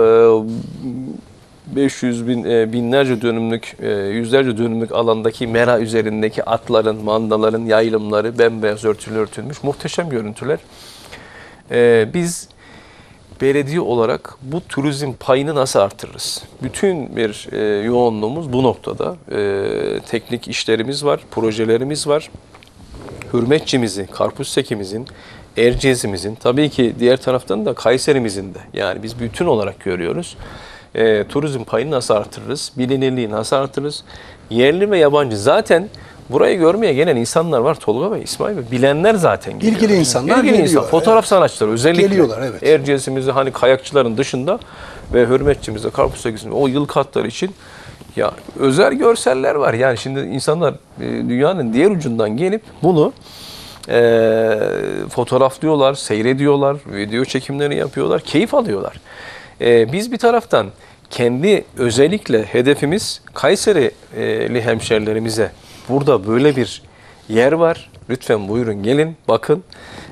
Speaker 2: beş yüz bin, binlerce dönümlük, yüzlerce dönümlük alandaki mera üzerindeki atların, mandaların yayılımları bembeyaz örtülü örtülmüş muhteşem görüntüler. Biz belediye olarak bu turizm payını nasıl artırırız? Bütün bir yoğunluğumuz bu noktada. Teknik işlerimiz var, projelerimiz var. Hürmetçimizi, Karpuzsekimizin, Erciyes'imizin, tabii ki diğer taraftan da Kayserimizin de, yani biz bütün olarak görüyoruz. E, turizm payını nasıl artırırız? Bilinirliği nasıl artırırız? Yerli ve yabancı zaten burayı görmeye gelen insanlar var Tolga Bey, İsmail Bey. Bilenler zaten geliyor.
Speaker 3: İlgili insanlar
Speaker 2: İlgili
Speaker 3: geliyor.
Speaker 2: insan, fotoğraf evet. sanatçıları özellikle.
Speaker 3: Geliyorlar evet.
Speaker 2: Erciyes'imizi hani kayakçıların dışında ve hürmetçimizde Karpuzsekimizde o yıl katları için ya özel görseller var. Yani şimdi insanlar e, dünyanın diğer ucundan gelip bunu e, fotoğraflıyorlar, seyrediyorlar, video çekimleri yapıyorlar, keyif alıyorlar. Ee, biz bir taraftan kendi özellikle hedefimiz Kayserili hemşerilerimize burada böyle bir yer var. Lütfen buyurun gelin bakın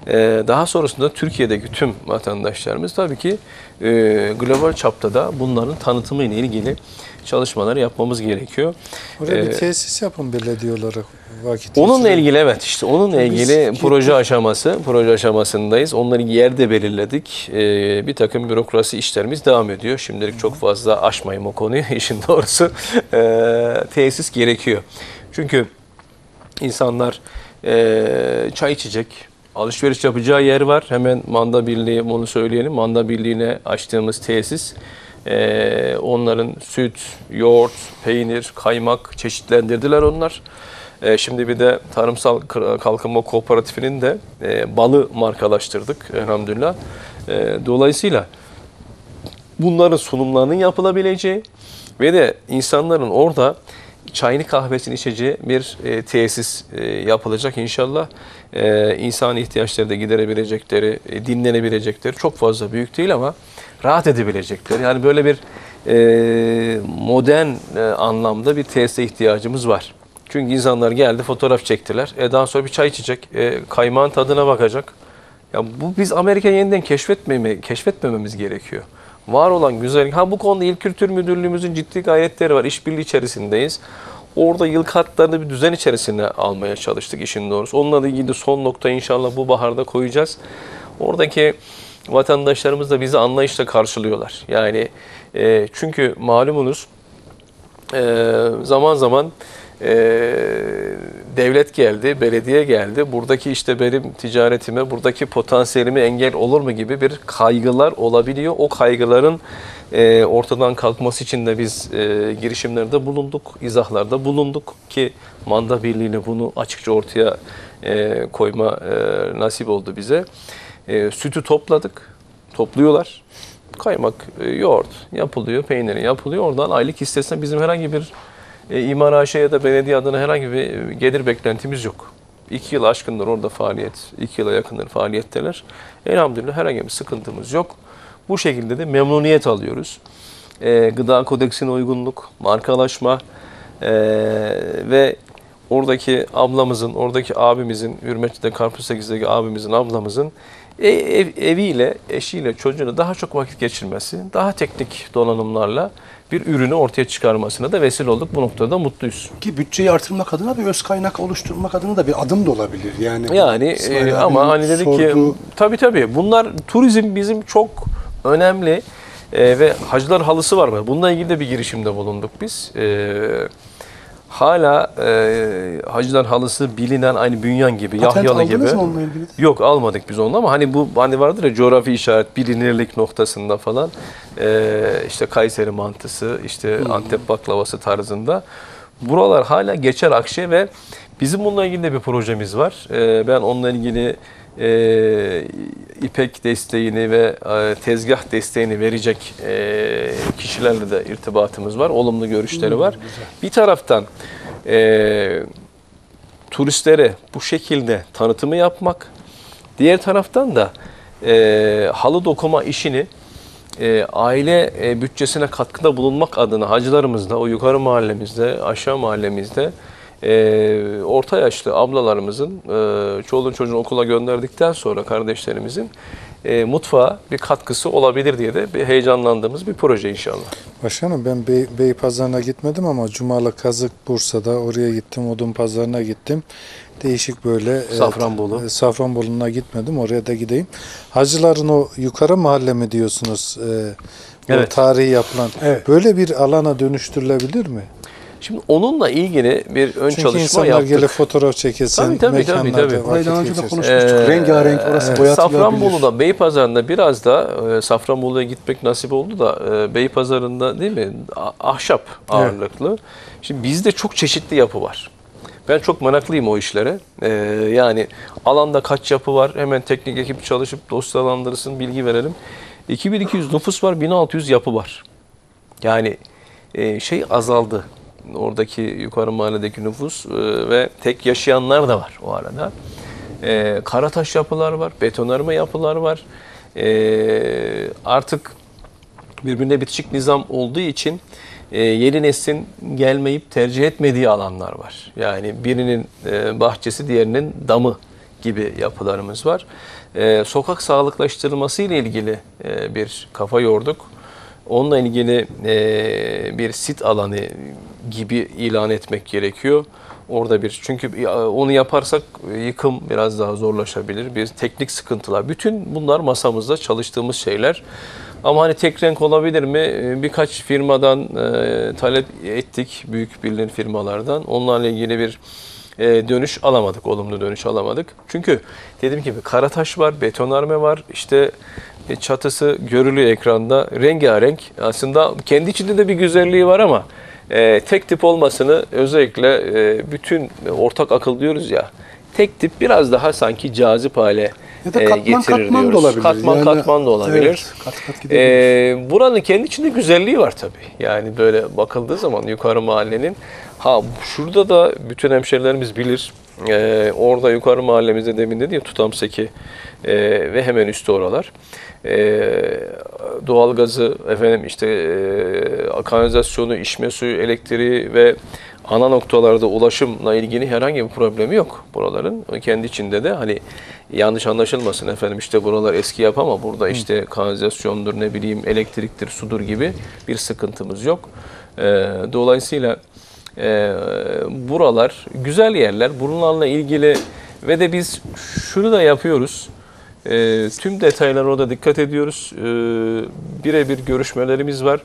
Speaker 2: Ee, daha sonrasında Türkiye'deki tüm vatandaşlarımız tabii ki e, global çapta da bunların tanıtımı ile ilgili çalışmaları yapmamız gerekiyor.
Speaker 1: Oraya
Speaker 2: Ee,
Speaker 1: bir tesis yapın belediye olarak. Vakit
Speaker 2: Onunla
Speaker 1: geçirelim.
Speaker 2: ilgili evet işte onunla
Speaker 1: Biz
Speaker 2: ilgili
Speaker 1: gittik.
Speaker 2: proje aşaması, proje aşamasındayız. Onları yerde belirledik. Ee, bir takım bürokrasi işlerimiz devam ediyor. Şimdilik çok fazla aşmayayım o konuyu. İşin doğrusu ee, tesis gerekiyor. Çünkü insanlar ee, çay içecek, alışveriş yapacağı yer var. Hemen Manda Birliği, bunu söyleyelim. Manda Birliği'ne açtığımız tesis. Ee, onların süt, yoğurt, peynir, kaymak çeşitlendirdiler onlar. Ee, şimdi bir de Tarımsal Kalkınma Kooperatifinin de e, balı markalaştırdık elhamdülillah. E, dolayısıyla bunların sunumlarının yapılabileceği ve de insanların orada çayını kahvesini içeceği bir e, tesis e, yapılacak inşallah. E, insan ihtiyaçları da giderebilecekleri, e, dinlenebilecekleri çok fazla büyük değil ama rahat edebilecekleri. Yani böyle bir e, modern e, anlamda bir tesise ihtiyacımız var. Çünkü insanlar geldi, fotoğraf çektiler. E daha sonra bir çay içecek, e, kaymağın tadına bakacak. Ya bu biz Amerika'yı yeniden keşfetmeme, keşfetmememiz gerekiyor. Var olan güzellik. Ha bu konuda İl Kültür Müdürlüğümüzün ciddi gayretleri var. İşbirliği içerisindeyiz. Orada yıl kartlarını bir düzen içerisine almaya çalıştık işin doğrusu. Onunla ilgili son nokta inşallah bu baharda koyacağız. Oradaki vatandaşlarımız da bizi anlayışla karşılıyorlar. Yani e, çünkü malumunuz e, zaman zaman e, devlet geldi, belediye geldi. Buradaki işte benim ticaretime, buradaki potansiyelime engel olur mu gibi bir kaygılar olabiliyor. O kaygıların e, ortadan kalkması için de biz e, girişimlerde bulunduk, izahlarda bulunduk ki Manda Birliği'ne bunu açıkça ortaya e, koyma e, nasip oldu bize. E, sütü topladık, topluyorlar. Kaymak, e, yoğurt yapılıyor, peyniri yapılıyor. Oradan aylık hissesine bizim herhangi bir e, İmar A Ş ya da belediye adına herhangi bir gelir beklentimiz yok. İki yıl aşkındır orada faaliyet, iki yıla yakındır faaliyetteler. Elhamdülillah herhangi bir sıkıntımız yok. Bu şekilde de memnuniyet alıyoruz. E, gıda kodeksine uygunluk, markalaşma e, ve oradaki ablamızın, oradaki abimizin, Hürmetli'de Karpuz sekiz'deki abimizin, ablamızın ev, eviyle, eşiyle, çocuğuyla daha çok vakit geçirmesi, daha teknik donanımlarla bir ürünü ortaya çıkarmasına da vesile olduk. Bu noktada mutluyuz.
Speaker 3: Ki bütçeyi artırmak adına bir öz kaynak oluşturmak adına da bir adım da olabilir. Yani,
Speaker 2: Yani
Speaker 3: İsmail
Speaker 2: e,
Speaker 3: abinin
Speaker 2: ama hani dedik ki
Speaker 3: sorduğu-
Speaker 2: tabii tabii bunlar turizm bizim çok önemli e, ve hacılar halısı var. Bununla ilgili de bir girişimde bulunduk biz. E, hala e, hacılar halısı bilinen aynı Bünyan gibi,
Speaker 3: Patent
Speaker 2: Yahyalı
Speaker 3: aldınız
Speaker 2: gibi.
Speaker 3: mı onunla ilgili?
Speaker 2: Yok almadık biz onu ama hani bu hani vardır ya coğrafi işaret bilinirlik noktasında falan e, işte Kayseri mantısı, işte
Speaker 3: Hmm.
Speaker 2: Antep baklavası tarzında buralar hala geçer akşe ve bizim bununla ilgili de bir projemiz var. E, ben onunla ilgili e, İpek desteğini ve e, tezgah desteğini verecek e, kişilerle de irtibatımız var. Olumlu görüşleri
Speaker 3: Hmm,
Speaker 2: var.
Speaker 3: güzel.
Speaker 2: Bir taraftan e, turistlere bu şekilde tanıtımı yapmak, diğer taraftan da e, halı dokuma işini e, aile e, bütçesine katkıda bulunmak adına hacılarımızda, o yukarı mahallemizde, aşağı mahallemizde e, orta yaşlı ablalarımızın e, çoluğun çocuğunu okula gönderdikten sonra kardeşlerimizin e, mutfağa bir katkısı olabilir diye de bir heyecanlandığımız bir proje inşallah.
Speaker 1: Başkanım ben Bey, Beypazarı'na gitmedim ama Cumalı Kazık Bursa'da oraya gittim. Odun Pazarı'na gittim. Değişik böyle.
Speaker 2: Safranbolu.
Speaker 1: E, Safranbolu'na gitmedim. Oraya da gideyim. Hacıların o yukarı mahalle mi diyorsunuz? E, bu
Speaker 2: Evet.
Speaker 1: tarihi yapılan.
Speaker 3: Evet.
Speaker 1: Böyle bir alana dönüştürülebilir mi?
Speaker 2: Şimdi onunla ilgili bir ön
Speaker 1: Çünkü
Speaker 2: çalışma
Speaker 1: insanlar
Speaker 2: yaptık.
Speaker 1: gelip fotoğraf çekilsin,
Speaker 2: Tabii, tabii, tabii,
Speaker 1: mekanlarda
Speaker 2: tabii.
Speaker 1: vakit
Speaker 3: Orayı daha önce de
Speaker 1: geçirsin.
Speaker 3: konuşmuştuk.
Speaker 2: Ee,
Speaker 3: Rengarenk orası
Speaker 2: evet,
Speaker 3: boyatılabilir.
Speaker 2: Safranbolu'da, Beypazarı'nda biraz da e, Safranbolu'ya gitmek nasip oldu da e, Beypazarı'nda değil mi? A- Ahşap ağırlıklı. Şimdi bizde çok çeşitli yapı var. Ben çok meraklıyım o işlere. E, yani alanda kaç yapı var? Hemen teknik ekip çalışıp dosyalandırsın, bilgi verelim. iki bin iki yüz nüfus var, bin altı yüz yapı var. Yani e, şey azaldı. Oradaki yukarı mahalledeki nüfus e, ve tek yaşayanlar da var o arada. E, karataş yapılar var, betonarme yapılar var. E, artık birbirine bitişik nizam olduğu için e, yeni neslin gelmeyip tercih etmediği alanlar var. Yani birinin e, bahçesi diğerinin damı gibi yapılarımız var. E, sokak sağlıklaştırılması ile ilgili e, bir kafa yorduk. Onunla ilgili e, bir sit alanı gibi ilan etmek gerekiyor. Orada bir, çünkü onu yaparsak yıkım biraz daha zorlaşabilir. Bir teknik sıkıntılar. Bütün bunlar masamızda çalıştığımız şeyler. Ama hani tek renk olabilir mi? Birkaç firmadan e, talep ettik, büyük bilinen firmalardan. Onlarla ilgili bir e, dönüş alamadık, olumlu dönüş alamadık. Çünkü dediğim gibi karataş var, betonarme var, işte çatısı görülüyor ekranda, rengarenk. Aslında kendi içinde de bir güzelliği var ama e, tek tip olmasını özellikle e, bütün ortak akıl diyoruz ya, tek tip biraz daha sanki cazip hale
Speaker 3: ya da katman,
Speaker 2: e, getirir
Speaker 3: katman
Speaker 2: diyoruz.
Speaker 3: da olabilir.
Speaker 2: Katman
Speaker 3: yani,
Speaker 2: katman da olabilir.
Speaker 3: Evet, kat kat
Speaker 2: e, buranın kendi içinde güzelliği var tabii. Yani böyle bakıldığı zaman yukarı mahallenin, ha şurada da bütün hemşerilerimiz bilir. Ee, orada yukarı mahallemizde demin dedi ya Tutamseki e, ve hemen üstü oralar. E, doğalgazı, efendim işte e, kanalizasyonu, içme suyu, elektriği ve ana noktalarda ulaşımla ilgili herhangi bir problemi yok buraların. Kendi içinde de hani yanlış anlaşılmasın efendim, işte buralar eski yapı ama burada işte kanalizasyondur, ne bileyim elektriktir, sudur gibi bir sıkıntımız yok. E, dolayısıyla Ee, buralar güzel yerler. Bunlarla ilgili ve de biz şunu da yapıyoruz. Ee, tüm detaylara orada dikkat ediyoruz. Ee, birebir görüşmelerimiz var.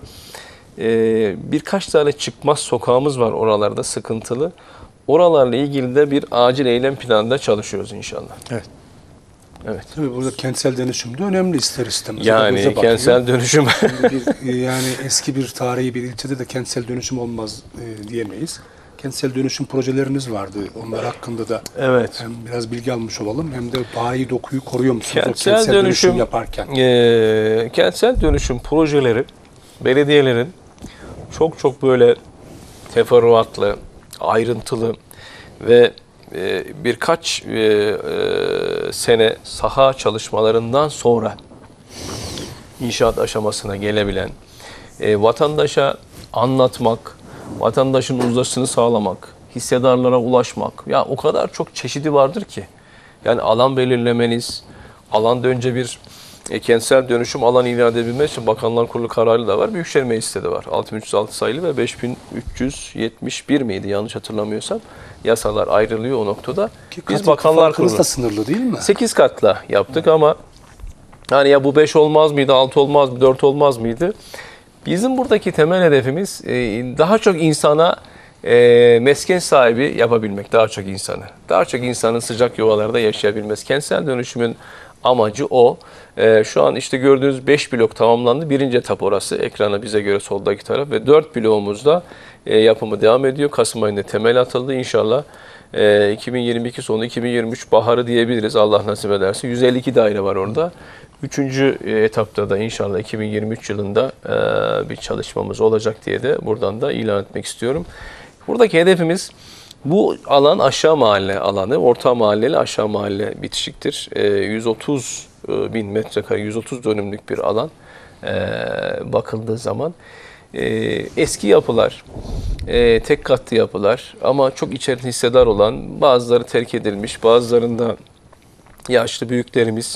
Speaker 2: Ee, birkaç tane çıkmaz sokağımız var oralarda sıkıntılı. Oralarla ilgili de bir acil eylem planında çalışıyoruz inşallah.
Speaker 1: Evet.
Speaker 2: Evet.
Speaker 3: Tabii burada kentsel dönüşüm de önemli ister istemez.
Speaker 2: Yani kentsel dönüşüm.
Speaker 3: bir, yani eski bir tarihi bir ilçede de kentsel dönüşüm olmaz e, diyemeyiz. Kentsel dönüşüm projeleriniz vardı. Onlar hakkında da
Speaker 2: evet.
Speaker 3: hem biraz bilgi almış olalım hem de tarihi dokuyu koruyor musunuz
Speaker 2: Kentsel,
Speaker 3: o kentsel
Speaker 2: dönüşüm,
Speaker 3: dönüşüm yaparken?
Speaker 2: E, kentsel dönüşüm projeleri belediyelerin çok çok böyle teferruatlı, ayrıntılı ve e, birkaç e, e, sene saha çalışmalarından sonra inşaat aşamasına gelebilen, e, vatandaşa anlatmak, vatandaşın uzlaşısını sağlamak, hissedarlara ulaşmak. Ya o kadar çok çeşidi vardır ki. Yani alan belirlemeniz, alanda önce bir e, kentsel dönüşüm alanı ilan edebilmek için Bakanlar Kurulu kararı da var. Büyükşehir Meclisi'nde de var. altı bin üç yüz altı sayılı ve beş bin üç yüz yetmiş bir miydi yanlış hatırlamıyorsam. Yasalar ayrılıyor o noktada.
Speaker 3: Ki
Speaker 2: Biz Bakanlar Kurulu
Speaker 3: da sınırlı değil mi?
Speaker 2: sekiz katla yaptık ama hani ya bu beş olmaz mıydı, altı olmaz mıydı, dört olmaz mıydı? Bizim buradaki temel hedefimiz daha çok insana e, mesken sahibi yapabilmek, daha çok insanı. Daha çok insanın sıcak yuvalarda yaşayabilmesi. Kentsel dönüşümün amacı o. E, şu an işte gördüğünüz beş blok tamamlandı. Birinci etap orası. Ekrana bize göre soldaki taraf ve dört bloğumuzda e, yapımı devam ediyor. Kasım ayında temel atıldı. İnşallah e, iki bin yirmi iki sonu iki bin yirmi üç baharı diyebiliriz. Allah nasip ederse. yüz elli iki daire var orada. Üçüncü etapta da inşallah iki bin yirmi üç yılında e, bir çalışmamız olacak diye de buradan da ilan etmek istiyorum. Buradaki hedefimiz bu alan aşağı mahalle alanı, orta mahalleli aşağı mahalle bitişiktir. E, yüz otuz bin metrekare, yüz otuz dönümlük bir alan e, bakıldığı zaman. E, eski yapılar, e, tek katlı yapılar ama çok içerisinde hissedar olan, bazıları terk edilmiş, bazılarında yaşlı büyüklerimiz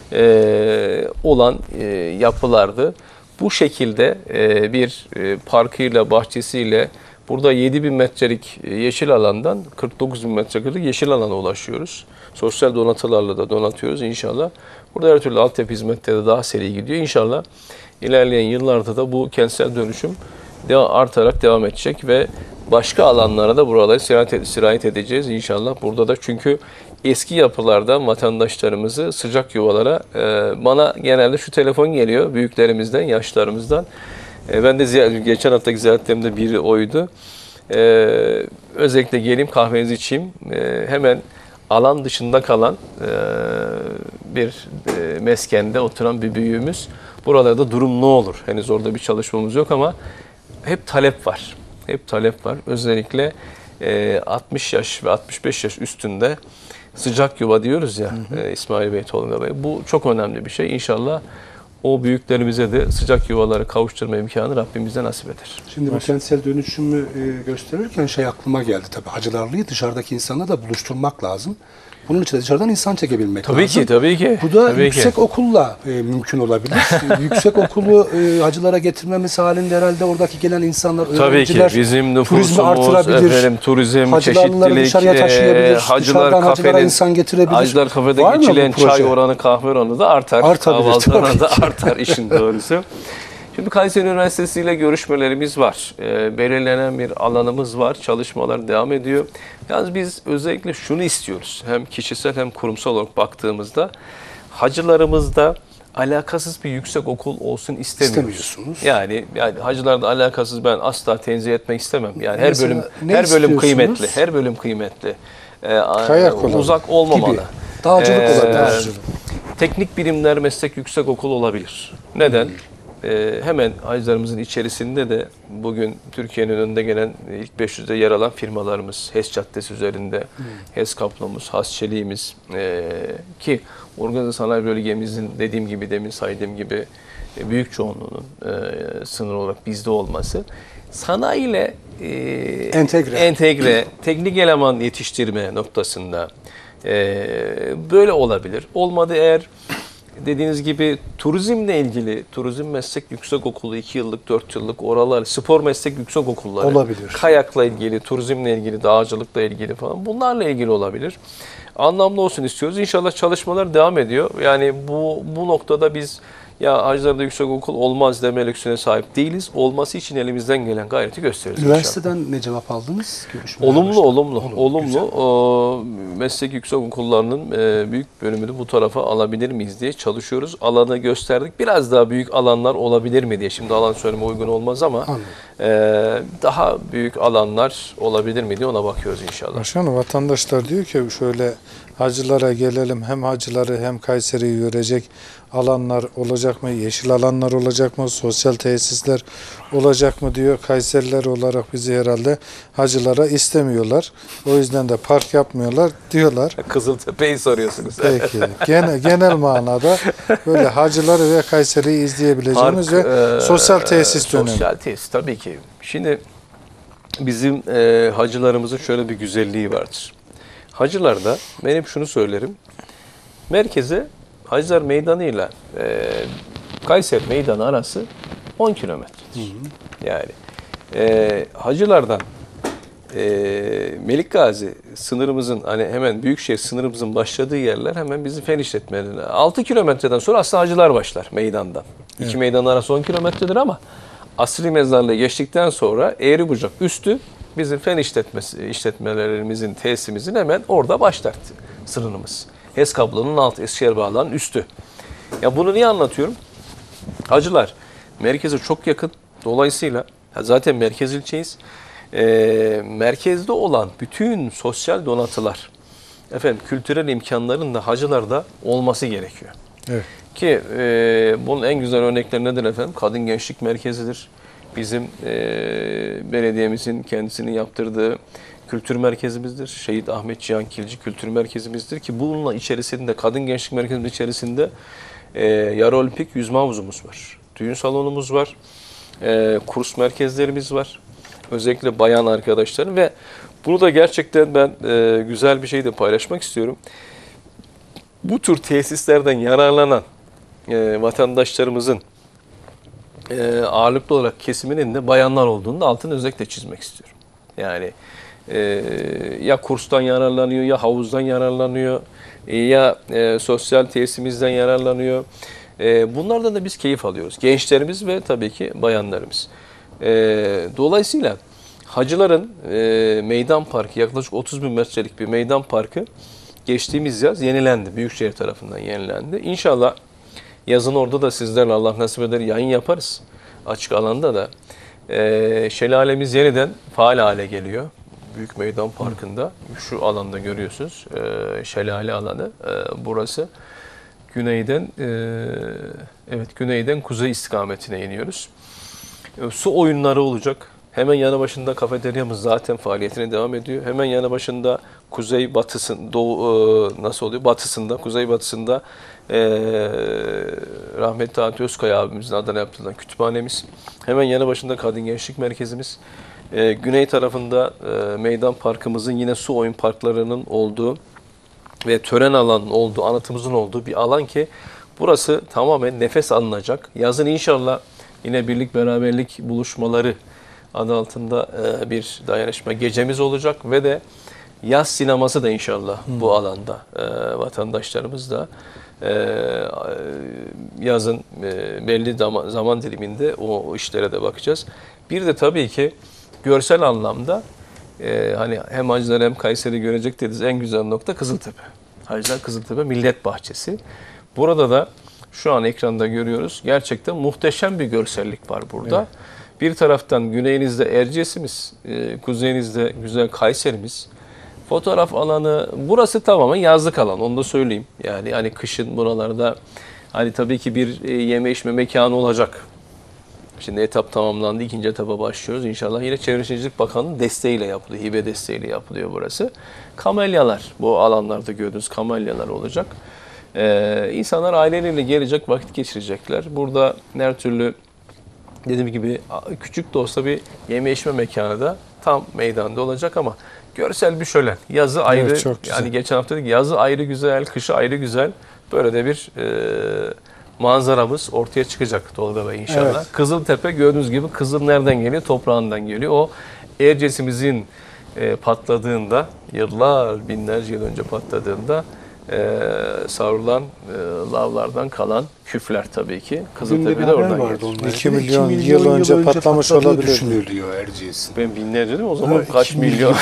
Speaker 2: e, olan e, yapılardı. Bu şekilde e, bir e, parkıyla, bahçesiyle burada yedi bin metrelik yeşil alandan kırk dokuz bin metrelik yeşil alana ulaşıyoruz. Sosyal donatılarla da donatıyoruz inşallah. Burada her türlü altyapı hizmetleri de daha seri gidiyor. İnşallah ilerleyen yıllarda da bu kentsel dönüşüm artarak devam edecek ve başka alanlara da buraları sirayet, sirayet edeceğiz inşallah. Burada da çünkü eski yapılardan vatandaşlarımızı sıcak yuvalara, e, bana genelde şu telefon geliyor büyüklerimizden, yaşlarımızdan. E, ben de ziyaret, geçen haftaki ziyaretlerimde biri oydu. E, özellikle geleyim kahvenizi içeyim. E, hemen alan dışında kalan e, bir e, meskende oturan bir büyüğümüz. Buralarda durum ne olur? Henüz orada bir çalışmamız yok ama hep talep var. Hep talep var. Özellikle e, altmış yaş ve altmış beş yaş üstünde sıcak yuva diyoruz ya, hı hı. E, İsmail Bey, Tolga Bey. Bu çok önemli bir şey. İnşallah o büyüklerimize de sıcak yuvaları kavuşturma imkanı Rabbimize nasip eder.
Speaker 3: Şimdi bu kentsel dönüşümü e, gösterirken şey aklıma geldi tabii. Hacılarlı'yı dışarıdaki insanla da buluşturmak lazım. Bunun için de dışarıdan insan çekebilmek
Speaker 2: Tabii
Speaker 3: lazım.
Speaker 2: ki, tabii ki.
Speaker 3: Bu da
Speaker 2: Tabii
Speaker 3: yüksek
Speaker 2: ki.
Speaker 3: okulla e, mümkün olabilir. yüksek okulu e, hacılara getirmemiz halinde herhalde oradaki gelen insanlar,
Speaker 2: Tabii ki
Speaker 3: öğrenciler
Speaker 2: bizim
Speaker 3: turizmi
Speaker 2: nüfusumuz,
Speaker 3: artırabilir.
Speaker 2: efendim, turizm,
Speaker 3: Hacılarları
Speaker 2: çeşitlilik,
Speaker 3: dışarıya taşıyabilir.
Speaker 2: e, hacılar
Speaker 3: Dışarıdan hacılara
Speaker 2: kafenin,
Speaker 3: insan getirebilir.
Speaker 2: hacılar kafede
Speaker 3: Var mı bu
Speaker 2: içilen çay
Speaker 3: proje?
Speaker 2: oranı, kahve oranı da artar.
Speaker 3: Artabilir,
Speaker 2: Kahvaltılar
Speaker 3: tabii
Speaker 2: da
Speaker 3: ki.
Speaker 2: artar işin doğrusu. Şimdi Kayseri Üniversitesi ile görüşmelerimiz var. E, belirlenen bir alanımız var. Çalışmalar devam ediyor. Yalnız biz özellikle şunu istiyoruz. Hem kişisel hem kurumsal olarak baktığımızda hacılarımızda alakasız bir yüksek okul olsun istemiyoruz.
Speaker 3: İstemiyorsunuz.
Speaker 2: Yani yani hacılarda alakasız ben asla tenzih etmek istemem. Yani her
Speaker 3: Mesela
Speaker 2: bölüm
Speaker 3: ne
Speaker 2: her bölüm
Speaker 3: istiyorsunuz?
Speaker 2: kıymetli. Her bölüm kıymetli. Ee,
Speaker 1: Kayak
Speaker 2: uzak
Speaker 1: olabilir.
Speaker 2: olmamalı.
Speaker 3: Gibi. Dağcılık
Speaker 2: Ee,
Speaker 3: olabilir.
Speaker 1: Dağcılık.
Speaker 2: Teknik birimler meslek yüksek okul olabilir. Neden? Ee, hemen hacılarımızın içerisinde de bugün Türkiye'nin önünde gelen ilk beş yüzde yer alan firmalarımız, HES Caddesi üzerinde, HES Kaplomuz, Has Çelik'imiz ee, ki organize sanayi bölgemizin dediğim gibi demin saydığım gibi e, büyük çoğunluğunun e, sınır olarak bizde olması sanayiyle e,
Speaker 3: Entegre.
Speaker 2: entegre, teknik eleman yetiştirme noktasında e, böyle olabilir. Olmadı eğer dediğiniz gibi turizmle ilgili, turizm meslek yüksek okulu iki yıllık, dört yıllık oralar, spor meslek yüksek okulları,
Speaker 3: Olabilir.
Speaker 2: kayakla ilgili, turizmle ilgili, dağcılıkla ilgili falan bunlarla ilgili olabilir. Anlamlı olsun istiyoruz. İnşallah çalışmalar devam ediyor. Yani bu bu noktada biz ya hacılarda yüksek okul olmaz deme lüksüne sahip değiliz. Olması için elimizden gelen gayreti gösteriyoruz.
Speaker 3: Üniversiteden ne cevap aldınız? Görüşmeler
Speaker 2: Olumlu,
Speaker 3: başladı.
Speaker 2: olumlu,
Speaker 3: Olumlu,
Speaker 2: olumlu.
Speaker 3: güzel.
Speaker 2: O, meslek yüksek okullarının e, büyük bölümünü bu tarafa alabilir miyiz diye çalışıyoruz. Alanı gösterdik. Biraz daha büyük alanlar olabilir mi diye. Şimdi alan söyleme uygun olmaz ama
Speaker 3: Anladım.
Speaker 2: e, daha büyük alanlar olabilir mi diye ona bakıyoruz inşallah.
Speaker 1: Başkanım, vatandaşlar diyor ki şöyle hacılara gelelim, hem hacıları hem Kayseri'yi görecek alanlar olacak mı, yeşil alanlar olacak mı, sosyal tesisler olacak mı diyor. Kayseriler olarak bizi herhalde hacılara istemiyorlar. O yüzden de park yapmıyorlar diyorlar.
Speaker 2: Kızıltepe'yi soruyorsunuz.
Speaker 1: Peki. Genel, genel manada böyle hacıları ve Kayseri'yi izleyebileceğimiz
Speaker 2: Park,
Speaker 1: ve
Speaker 2: e,
Speaker 1: sosyal tesis dönemi.
Speaker 2: Sosyal tesis tabii ki. Şimdi bizim e, hacılarımızın şöyle bir güzelliği vardır. Hacılarda ben hep şunu söylerim. Merkeze Hacılar Meydanı ile e, Kayseri Meydanı arası on kilometredir. Yani e, hacılardan e, Melikgazi sınırımızın hani hemen Büyükşehir sınırımızın başladığı yerler hemen bizim fen işletmelerine. altı kilometreden sonra aslında hacılar başlar meydandan. İki
Speaker 1: Evet.
Speaker 2: meydanın arası on kilometredir ama asri mezarlığı geçtikten sonra Eğribucak üstü bizim fen işletmesi, işletmelerimizin, tesisimizin hemen orada başlar sınırımız. HES kablonun altı, Eskişehir bağlarının üstü. Ya bunu niye anlatıyorum? Hacılar merkeze çok yakın. Dolayısıyla zaten merkez ilçeyiz. Ee, merkezde olan bütün sosyal donatılar, efendim kültürel imkanların da hacılarda olması gerekiyor.
Speaker 1: Evet.
Speaker 2: Ki e, bunun en güzel örnekleri nedir efendim? Kadın Gençlik Merkezi'dir. Bizim e, belediyemizin kendisinin yaptırdığı kültür merkezimizdir. Şehit Ahmet Cihan Kilci Kültür Merkezimizdir ki bununla içerisinde, Kadın Gençlik Merkezi'nin içerisinde e, yarı olimpik yüzme havuzumuz var. Düğün salonumuz var. E, kurs merkezlerimiz var. Özellikle bayan arkadaşların ve bunu da gerçekten ben e, güzel bir şey de paylaşmak istiyorum. Bu tür tesislerden yararlanan e, vatandaşlarımızın e, ağırlıklı olarak kesiminin de bayanlar olduğunu da altını özellikle çizmek istiyorum. Yani e, ya kurstan yararlanıyor, ya havuzdan yararlanıyor, e, ya e, sosyal tesisimizden yararlanıyor. E, bunlardan da biz keyif alıyoruz. Gençlerimiz ve tabii ki bayanlarımız. E, dolayısıyla hacıların e, meydan parkı, yaklaşık otuz bin metrelik bir meydan parkı geçtiğimiz yaz yenilendi. Büyükşehir tarafından yenilendi. İnşallah yazın orada da sizlerle Allah nasip eder yayın yaparız. Açık alanda da. E, şelalemiz yeniden faal hale geliyor. Büyük Meydan Parkı'nda. Şu alanda görüyorsunuz. E, şelale alanı e, burası. Güneyden e, evet güneyden kuzey istikametine iniyoruz. E, su oyunları olacak. Hemen yanı başında kafeteryamız zaten faaliyetine devam ediyor. Hemen yanı başında kuzey batısın, doğu e, nasıl oluyor? Batısında, kuzey batısında e, rahmetli Fatih Özkaya abimizin adına yaptırılan kütüphanemiz. Hemen yanı başında Kadın Gençlik Merkezimiz. E, güney tarafında e, meydan parkımızın yine su oyun parklarının olduğu ve tören alanının olduğu, anıtımızın olduğu bir alan ki burası tamamen nefes alınacak. Yazın inşallah yine birlik beraberlik buluşmaları adı altında bir dayanışma gecemiz olacak ve de yaz sineması da inşallah hmm. bu alanda vatandaşlarımız da yazın belli zaman diliminde o işlere de bakacağız. Bir de tabii ki görsel anlamda hani hem Hacılar hem Kayseri görecek dediğiniz en güzel nokta Kızıltepe. Hacılar Kızıltepe Millet Bahçesi. Burada da şu an ekranda görüyoruz. Gerçekten muhteşem bir görsellik var burada. Evet. Bir taraftan güneyinizde Erciyes'imiz, kuzeyinizde güzel Kayseri'miz. Fotoğraf alanı, burası tamamen yazlık alan, onu da söyleyeyim. Yani hani kışın buralarda hani tabii ki bir yeme içme mekanı olacak. Şimdi etap tamamlandı, ikinci etapa başlıyoruz. İnşallah yine Çevre Şehircilik Bakanlığı'nın desteğiyle yapılıyor, hibe desteğiyle yapılıyor burası. Kamelyalar, bu alanlarda gördüğünüz kamelyalar olacak. Ee, insanlar aileleriyle gelecek, vakit geçirecekler. Burada her türlü dediğim gibi küçük de olsa bir yeme içme mekanı da tam meydanda olacak ama görsel bir şölen. Yazı ayrı, evet, yani geçen hafta dedik yazı ayrı güzel, kışı ayrı güzel. Böyle de bir e, manzaramız ortaya çıkacak Tolga Bey inşallah. Evet. Kızıltepe gördüğünüz gibi kızıl nereden geliyor? Toprağından geliyor. O Erciyes'imizin e, patladığında, yıllar, binlerce yıl önce patladığında e, savrulan e, lavlardan kalan küfler tabii ki. Kızıltepe'de oradan geliyor.
Speaker 1: iki milyon yıl önce, önce patlamış olabilir
Speaker 3: düşünülüyor Erciyes'in.
Speaker 2: Ben binlerce dedim o zaman evet, kaç milyon?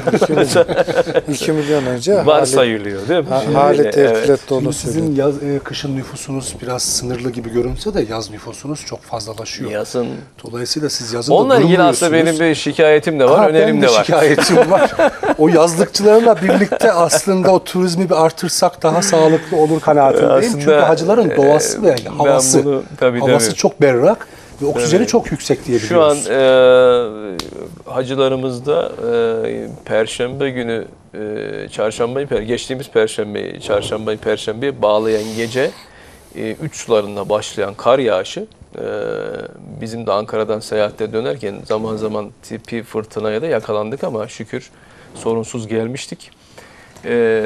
Speaker 1: iki milyon önce
Speaker 2: var sayılıyor değil mi?
Speaker 1: Halit Erklet dolu
Speaker 3: sizin yaz, e, kışın nüfusunuz biraz sınırlı gibi görünse de yaz nüfusunuz çok fazlalaşıyor.
Speaker 2: Yazın.
Speaker 3: Dolayısıyla siz yazın
Speaker 2: onunla ilgili aslında benim bir şikayetim de var, ha, önerim de var.
Speaker 3: şikayetim var. O yazlıkçılarla birlikte aslında o turizmi bir artırsak daha sağlıklı olur kanaatindeyim. Çünkü hacıların doğası ve havası, bunu, tabii, havası tabii. çok berrak ve oksijeni tabii. çok yüksek diye biliyoruz.
Speaker 2: Şu an e, hacılarımızda e, Perşembe günü, e, Çarşambayı, geçtiğimiz Perşembeyi, Çarşambayı, Perşembeyi bağlayan gece e, üç sularında başlayan kar yağışı, e, bizim de Ankara'dan seyahatte dönerken zaman zaman tipi fırtınaya da yakalandık ama şükür sorunsuz gelmiştik. E,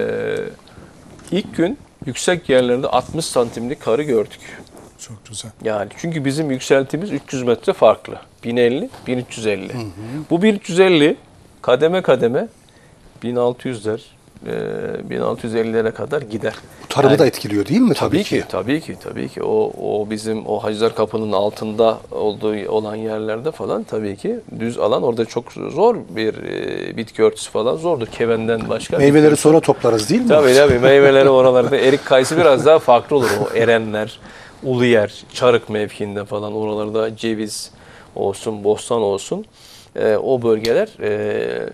Speaker 2: ilk gün yüksek yerlerde altmış santimlik karı gördük.
Speaker 1: Çok güzel.
Speaker 2: Yani çünkü bizim yükseltimiz üç yüz metre farklı. bin elli, bin üç yüz elli. Hı hı. Bu bin üç yüz elli kademe kademe bin altı yüzler, bin altı yüz ellilere kadar gider.
Speaker 3: Bu tarımı yani, da etkiliyor değil mi?
Speaker 2: Tabii, tabii ki, ki, tabii ki, tabii ki. O, o bizim o Hacılar Kapı'nın altında olduğu olan yerlerde falan tabii ki düz alan orada çok zor bir e, bitki örtüsü falan zordur. Kevenden başka.
Speaker 3: Meyveleri sonra toplarız değil mi?
Speaker 2: Tabii tabii. Meyveleri oralarda. Erik kayısı biraz daha farklı olur. O erenler, Uluyer, Çarık mevkiinde falan oralarda ceviz olsun, bostan olsun. E, o bölgeler. E,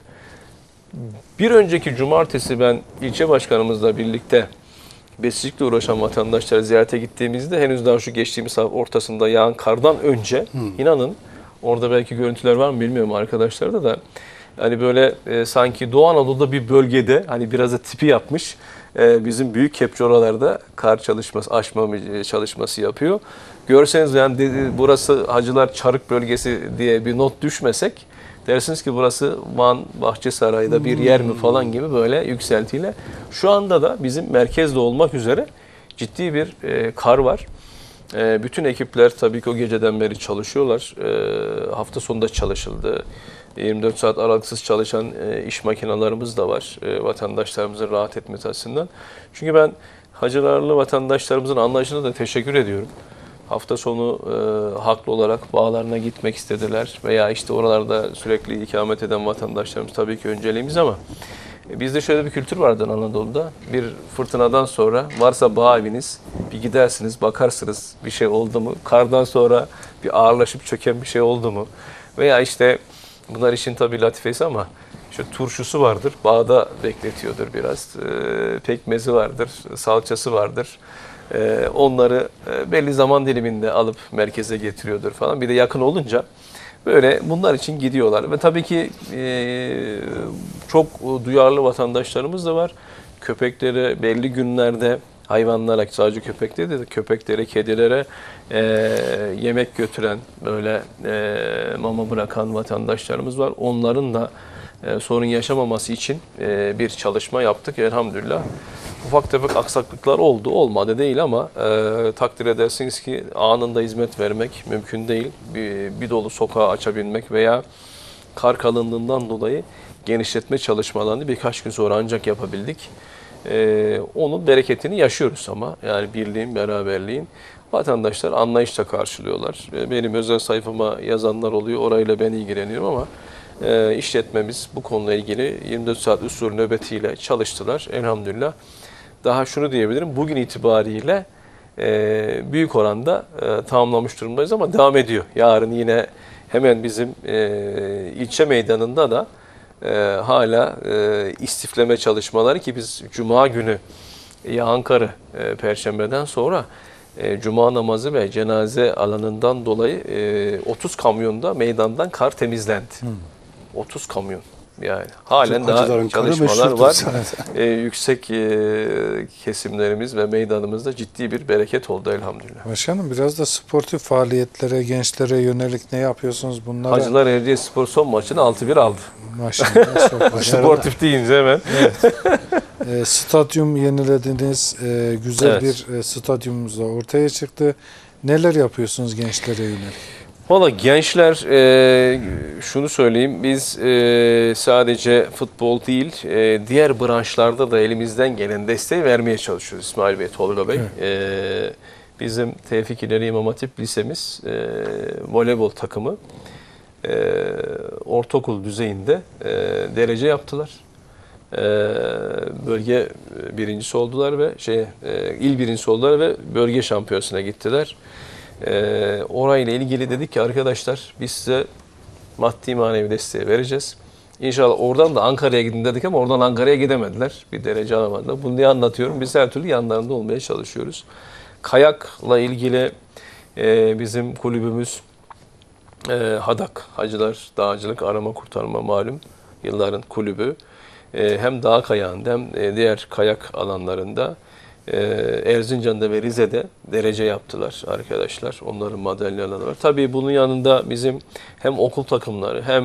Speaker 2: bir önceki cumartesi ben ilçe başkanımızla birlikte besicilikle uğraşan vatandaşları ziyarete gittiğimizde henüz daha şu geçtiğimiz hafta ortasında yağan kardan önce hmm. inanın orada belki görüntüler var mı bilmiyorum arkadaşlarda da hani böyle e, sanki Doğu Anadolu'da bir bölgede hani biraz da tipi yapmış e, bizim büyük kepçe oralarda kar çalışması, aşma çalışması yapıyor. Görseniz yani dedi, burası Hacılar Çarık bölgesi diye bir not düşmesek dersiniz ki burası Van Bahçesaray'da bir yer mi falan gibi böyle yükseltiyle. Şu anda da bizim merkezde olmak üzere ciddi bir e, kar var. E, bütün ekipler tabii ki o geceden beri çalışıyorlar. E, hafta sonunda çalışıldı. yirmi dört saat aralıksız çalışan e, iş makinelerimiz de var. E, vatandaşlarımızın rahat etmesi açısından. Çünkü ben Hacılarlı vatandaşlarımızın anlayışına da teşekkür ediyorum. Hafta sonu e, haklı olarak bağlarına gitmek istediler veya işte oralarda sürekli ikamet eden vatandaşlarımız tabii ki önceliğimiz ama e, bizde şöyle bir kültür vardır Anadolu'da. Bir fırtınadan sonra varsa bağ eviniz bir gidersiniz, bakarsınız bir şey oldu mu? Kardan sonra bir ağırlaşıp çöken bir şey oldu mu? Veya işte bunlar işin tabii latifesi ama işte turşusu vardır, bağda bekletiyordur biraz. E, pekmezi vardır, salçası vardır. Ee, onları belli zaman diliminde alıp merkeze getiriyordur falan. Bir de yakın olunca böyle bunlar için gidiyorlar. Ve tabii ki e, çok duyarlı vatandaşlarımız da var. Köpeklere belli günlerde hayvanlara, sadece köpekleri de köpeklere, kedilere e, yemek götüren, böyle e, mama bırakan vatandaşlarımız var. Onların da e, sorun yaşamaması için e, bir çalışma yaptık elhamdülillah. Ufak tefek aksaklıklar oldu, olmadı değil ama e, takdir edersiniz ki anında hizmet vermek mümkün değil. Bir, bir dolu sokağı açabilmek veya kar kalınlığından dolayı genişletme çalışmalarını birkaç gün sonra ancak yapabildik. E, onun bereketini yaşıyoruz ama yani birliğin, beraberliğin. Vatandaşlar anlayışla karşılıyorlar. E, benim özel sayfama yazanlar oluyor, orayla ben ilgileniyorum ama e, işletmemiz bu konuyla ilgili yirmi dört saat usul nöbetiyle çalıştılar elhamdülillah. Daha şunu diyebilirim, bugün itibariyle e, büyük oranda e, tamamlamış durumdayız ama devam ediyor. Yarın yine hemen bizim e, ilçe meydanında da e, hala e, istifleme çalışmaları ki biz Cuma günü yağan karı e, Perşembeden sonra e, Cuma namazı ve cenaze alanından dolayı e, otuz kamyonda meydandan kar temizlendi. Hmm. otuz kamyon. Yani halen daha çalışmalar var. Ee, yüksek e, kesimlerimiz ve meydanımızda ciddi bir bereket oldu elhamdülillah.
Speaker 1: Başkanım biraz da sportif faaliyetlere, gençlere yönelik ne yapıyorsunuz bunlara?
Speaker 2: Hacılar Erciyes Spor son maçını altı bir aldı.
Speaker 1: Maşallah çok başarılı.
Speaker 2: Sportif deyince hemen.
Speaker 1: Evet. E, stadyum yenilediniz. E, güzel
Speaker 2: Evet.
Speaker 1: bir e, stadyumumuz da ortaya çıktı. Neler yapıyorsunuz gençlere yönelik?
Speaker 2: Valla gençler e, şunu söyleyeyim, biz e, sadece futbol değil e, diğer branşlarda da elimizden gelen desteği vermeye çalışıyoruz İsmail Bey, Tolga Bey.
Speaker 1: Evet.
Speaker 2: E, bizim Tevfik İleri İmam Hatip Lisemiz e, voleybol takımı e, ortaokul düzeyinde e, derece yaptılar. E, bölge birincisi oldular ve şey e, il birincisi oldular ve bölge şampiyonasına gittiler. Ee, orayla ilgili dedik ki arkadaşlar biz size maddi manevi desteği vereceğiz. İnşallah oradan da Ankara'ya gidin dedik ama oradan Ankara'ya gidemediler. Bir derece alamadılar. Bunu niye anlatıyorum? Biz her türlü yanlarında olmaya çalışıyoruz. Kayakla ilgili e, bizim kulübümüz e, Hadak, Hacılar Dağcılık Arama Kurtarma malum yılların kulübü. E, hem dağ kayağında hem e, diğer kayak alanlarında Erzincan'da ve Rize'de derece yaptılar arkadaşlar. Onların madalyaları var. Tabii bunun yanında bizim hem okul takımları hem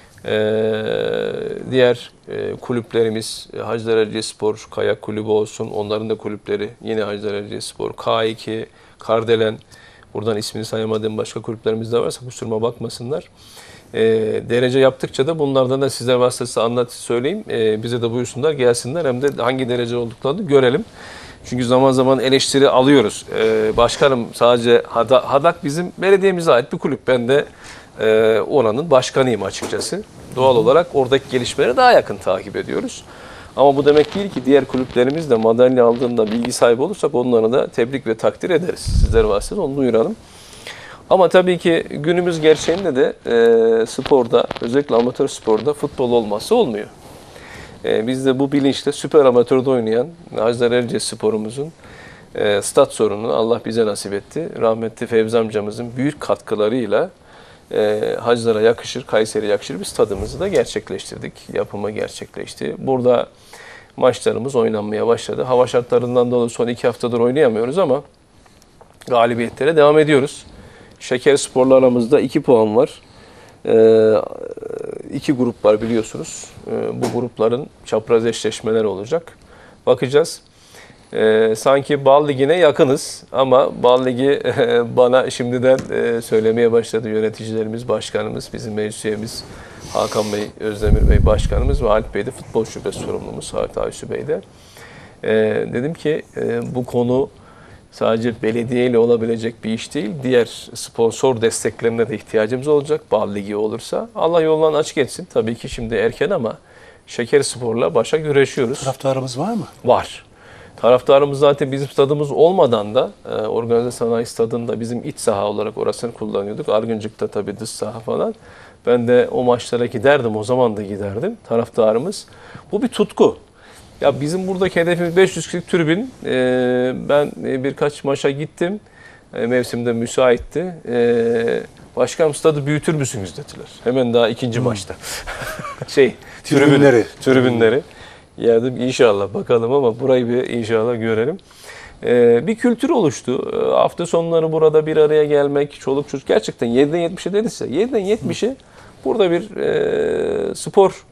Speaker 2: diğer kulüplerimiz Hacılar Erciyes Spor Kayak Kulübü olsun. Onların da kulüpleri yine Hacılar Erciyes Spor, K iki, Kardelen. Buradan ismini sayamadığım başka kulüplerimiz de varsa kusuruma bakmasınlar. E, derece yaptıkça da bunlardan da sizler vasıtasıyla anlat söyleyeyim. E, bize de buyursunlar, gelsinler hem de hangi derece olduklarını görelim. Çünkü zaman zaman eleştiri alıyoruz. Ee, başkanım sadece Hadak, Hadak bizim belediyemize ait bir kulüp. Ben de e, oranın başkanıyım açıkçası. Doğal olarak oradaki gelişmeleri daha yakın takip ediyoruz. Ama bu demek değil ki diğer kulüplerimiz de madalya aldığında bilgi sahibi olursak onları da tebrik ve takdir ederiz. Sizler vasıtasıyla onu duyuralım. Ama tabii ki günümüz gerçeğinde de e, sporda, özellikle amatör sporda futbol olmazsa olmuyor. E, biz de bu bilinçle süper amatörde oynayan Hacılar Erciyes Spor'umuzun e, stat sorununu Allah bize nasip etti. Rahmetli Fevzi amcamızın büyük katkılarıyla e, Hacılara yakışır, Kayseri'ye yakışır bir stadımızı da gerçekleştirdik. Yapımı gerçekleşti. Burada maçlarımız oynanmaya başladı. Hava şartlarından dolayı son iki haftadır oynayamıyoruz ama galibiyetlere devam ediyoruz. Şeker Spor'la aramızda iki puan var. Ee, iki grup var biliyorsunuz. Ee, bu grupların çapraz eşleşmeleri olacak. Bakacağız. Ee, sanki Bal Ligi'ne yakınız ama Bal Ligi bana şimdiden e, söylemeye başladı yöneticilerimiz, başkanımız, bizim meclis üyemiz Hakan Bey, Özdemir Bey başkanımız ve Halit Bey de futbol şubesi sorumlumuz Halit Aysu Bey de. Ee, dedim ki e, bu konu sadece belediyeyle olabilecek bir iş değil. Diğer sponsor desteklerine de ihtiyacımız olacak. Bal Ligi olursa. Allah yollarını açık etsin. Tabii ki şimdi erken ama Şeker Spor'la başa güreşiyoruz.
Speaker 3: Taraftarımız var mı?
Speaker 2: Var. Taraftarımız zaten bizim stadımız olmadan da e, organize sanayi stadında bizim iç saha olarak orasını kullanıyorduk. Argıncık'ta tabii dış saha falan. Ben de o maçlara giderdim. O zaman da giderdim. Taraftarımız. Bu bir tutku. Ya bizim buradaki hedefimiz beş yüz kırk tribün. Ee, ben birkaç maça gittim. Ee, mevsimde müsaitti. Ee, başkanım stadı büyütür müsünüz dediler. Hemen daha ikinci hmm. maçta. şey,
Speaker 3: tribünleri.
Speaker 2: Tribünleri. Ya dedim inşallah bakalım ama burayı bir inşallah görelim. Ee, bir kültür oluştu. Ee, hafta sonları burada bir araya gelmek, çoluk çocuk gerçekten yediden yetmişe dediyse yediden yetmişe burada bir e, spor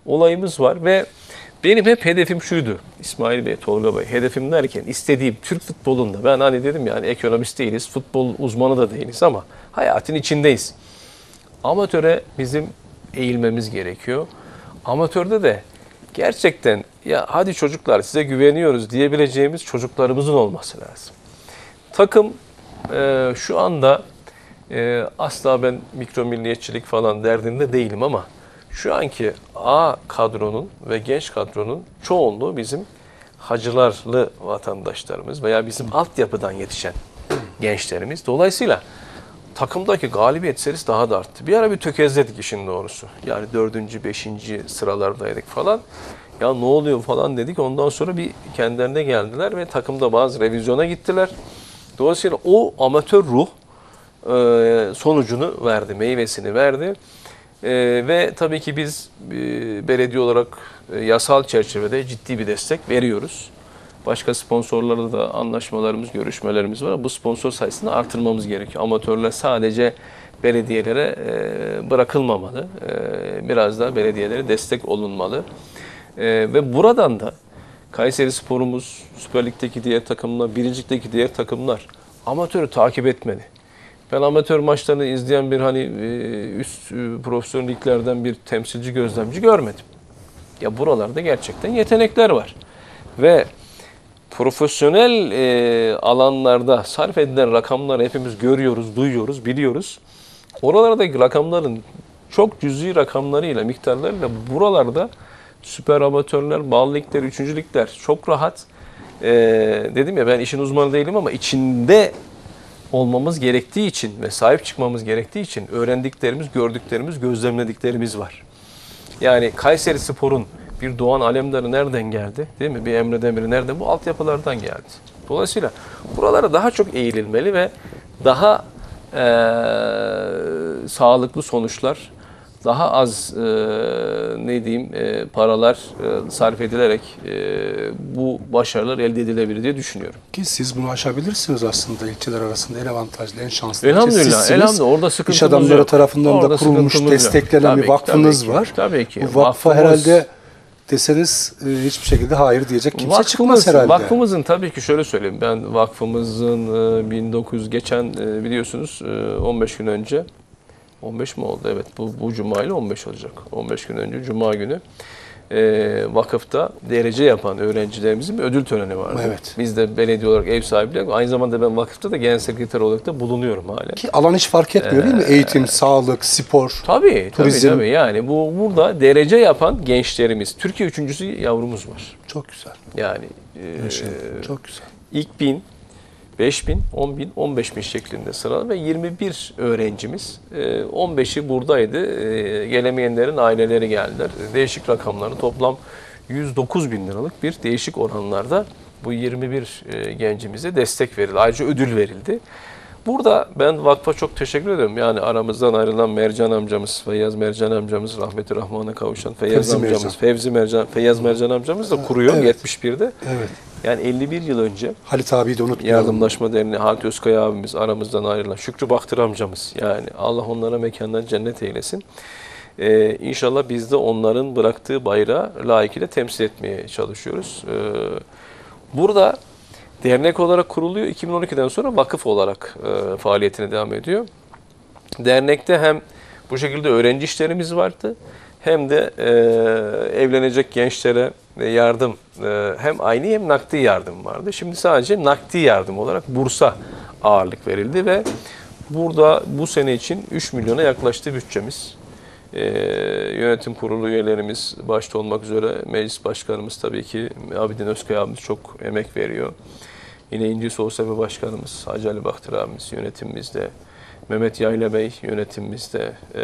Speaker 2: olayımız var ve benim hep hedefim şuydu İsmail Bey, Tolga Bey. Hedefim derken istediğim Türk futbolunda, ben hani dedim yani ekonomist değiliz, futbol uzmanı da değiliz ama hayatın içindeyiz. Amatöre bizim eğilmemiz gerekiyor. Amatörde de gerçekten ya hadi çocuklar size güveniyoruz diyebileceğimiz çocuklarımızın olması lazım. Takım e, şu anda e, asla ben mikro milliyetçilik falan derdinde değilim ama şu anki A kadronun ve genç kadronun çoğunluğu bizim hacılarlı vatandaşlarımız veya bizim altyapıdan yetişen gençlerimiz. Dolayısıyla takımdaki galibiyet serisi daha da arttı. Bir ara bir tökezledik işin doğrusu. Yani dördüncü, beşinci sıralardaydık falan. Ya ne oluyor falan dedik. Ondan sonra bir kendilerine geldiler ve takımda bazı revizyona gittiler. Dolayısıyla o amatör ruh e, sonucunu verdi, meyvesini verdi. E, ve tabii ki biz e, belediye olarak e, yasal çerçevede ciddi bir destek veriyoruz. Başka sponsorlarla da anlaşmalarımız, görüşmelerimiz var. Bu sponsor sayısını artırmamız gerekiyor. Amatörler sadece belediyelere e, bırakılmamalı. E, biraz da belediyelere destek olunmalı. E, ve buradan da Kayserispor'umuz, Süper Lig'deki diğer takımlar, Birincilik'teki diğer takımlar amatörü takip etmeli. Ben amatör maçlarını izleyen bir hani üst profesyonel liglerden bir temsilci, gözlemci görmedim. Ya buralarda gerçekten yetenekler var. Ve profesyonel e, alanlarda sarf edilen rakamları hepimiz görüyoruz, duyuyoruz, biliyoruz. Oralardaki rakamların çok cüzi rakamlarıyla, miktarlarıyla buralarda süper amatörler, bağlı ligler, üçüncü ligler çok rahat. E, dedim ya ben işin uzmanı değilim ama içinde olmamız gerektiği için ve sahip çıkmamız gerektiği için öğrendiklerimiz, gördüklerimiz, gözlemlediklerimiz var. Yani Kayserispor'un bir Doğan Alemdar'ı nereden geldi? Değil mi? Bir Emre Demir'i nereden? Bu altyapılardan geldi. Dolayısıyla buralara daha çok eğilinmeli ve daha e, sağlıklı sonuçlar, daha az e, ne diyeyim e, paralar e, sarf edilerek e, bu başarılar elde edilebilir diye düşünüyorum.
Speaker 3: Ki siz bunu aşabilirsiniz aslında ilçeler arasında en avantajlı, en şanslı.
Speaker 2: Elhamdülillah, elhamdülillah. Orada sıkıntımız yok.
Speaker 3: İş adamları tarafından
Speaker 2: Orada
Speaker 3: da kurulmuş, desteklenen
Speaker 2: tabii
Speaker 3: bir vakfınız
Speaker 2: tabii ki,
Speaker 3: var.
Speaker 2: Tabii ki.
Speaker 3: Bu vakfa
Speaker 2: Vakfımız,
Speaker 3: herhalde deseniz e, hiçbir şekilde hayır diyecek kimse
Speaker 2: vakfımız,
Speaker 3: çıkmaz herhalde.
Speaker 2: Vakfımızın tabii ki şöyle söyleyeyim. Ben vakfımızın e, bin dokuz yüz geçen e, biliyorsunuz e, on beş gün önce on beş mi oldu? Evet. Bu, bu cuma ile on beş olacak. on beş gün önce cuma günü e, vakıfta derece yapan öğrencilerimizin bir ödül töreni vardı.
Speaker 3: Evet.
Speaker 2: Biz de belediye olarak ev sahipliği, aynı zamanda ben vakıfta da genel sekreter olarak da bulunuyorum hala.
Speaker 3: Ki alan hiç fark etmiyor değil mi? Eğitim, sağlık, spor,
Speaker 2: Tabii,
Speaker 3: turizm.
Speaker 2: tabii, tabii. Yani bu burada derece yapan gençlerimiz, Türkiye üçüncüsü yavrumuz var.
Speaker 3: Çok güzel.
Speaker 2: Yani e,
Speaker 3: Çok güzel.
Speaker 2: ilk bin, beş bin, on bin, on beş bin şeklinde sıraladı ve yirmi bir öğrencimiz, on beşi buradaydı. Gelemeyenlerin aileleri geldiler. Değişik rakamları toplam yüz dokuz bin liralık bir değişik oranlarda bu yirmi bir gencimize destek verildi. Ayrıca ödül verildi. Burada ben vakfa çok teşekkür ediyorum. Yani aramızdan ayrılan Mercan amcamız, Feyyaz Mercan amcamız, rahmeti rahmana kavuşan Feyyaz
Speaker 3: Fevzi
Speaker 2: amcamız,
Speaker 3: Mercan.
Speaker 2: Fevzi Mercan, Feyyaz Mercan amcamız da kuruyor
Speaker 3: Evet.
Speaker 2: yetmiş birde.
Speaker 3: Evet.
Speaker 2: Yani elli bir yıl önce
Speaker 3: Halit abiyi de unutmayalım.
Speaker 2: Yardımlaşma Derneği, Halit Özkaya abimiz, aramızdan ayrılan Şükrü Bahtır amcamız. Yani Allah onlara mekandan cennet eylesin. Ee, İnşallah biz de onların bıraktığı bayrağı layıkıyla temsil etmeye çalışıyoruz. Ee, burada dernek olarak kuruluyor. iki bin on ikiden sonra vakıf olarak e, faaliyetine devam ediyor. Dernekte hem bu şekilde öğrenci işlerimiz vardı, hem de e, evlenecek gençlere yardım, e, hem aynı hem nakdi yardım vardı. Şimdi sadece nakdi yardım olarak bursa ağırlık verildi ve burada bu sene için üç milyona yaklaştı bütçemiz. E, yönetim kurulu üyelerimiz başta olmak üzere meclis başkanımız tabii ki Abidin Özkaya abimiz çok emek veriyor. Yine İnci Soğusefe Başkanımız, Hacı Ali Bahtır abimiz yönetimimizde, Mehmet Yayla Bey yönetimimizde, e,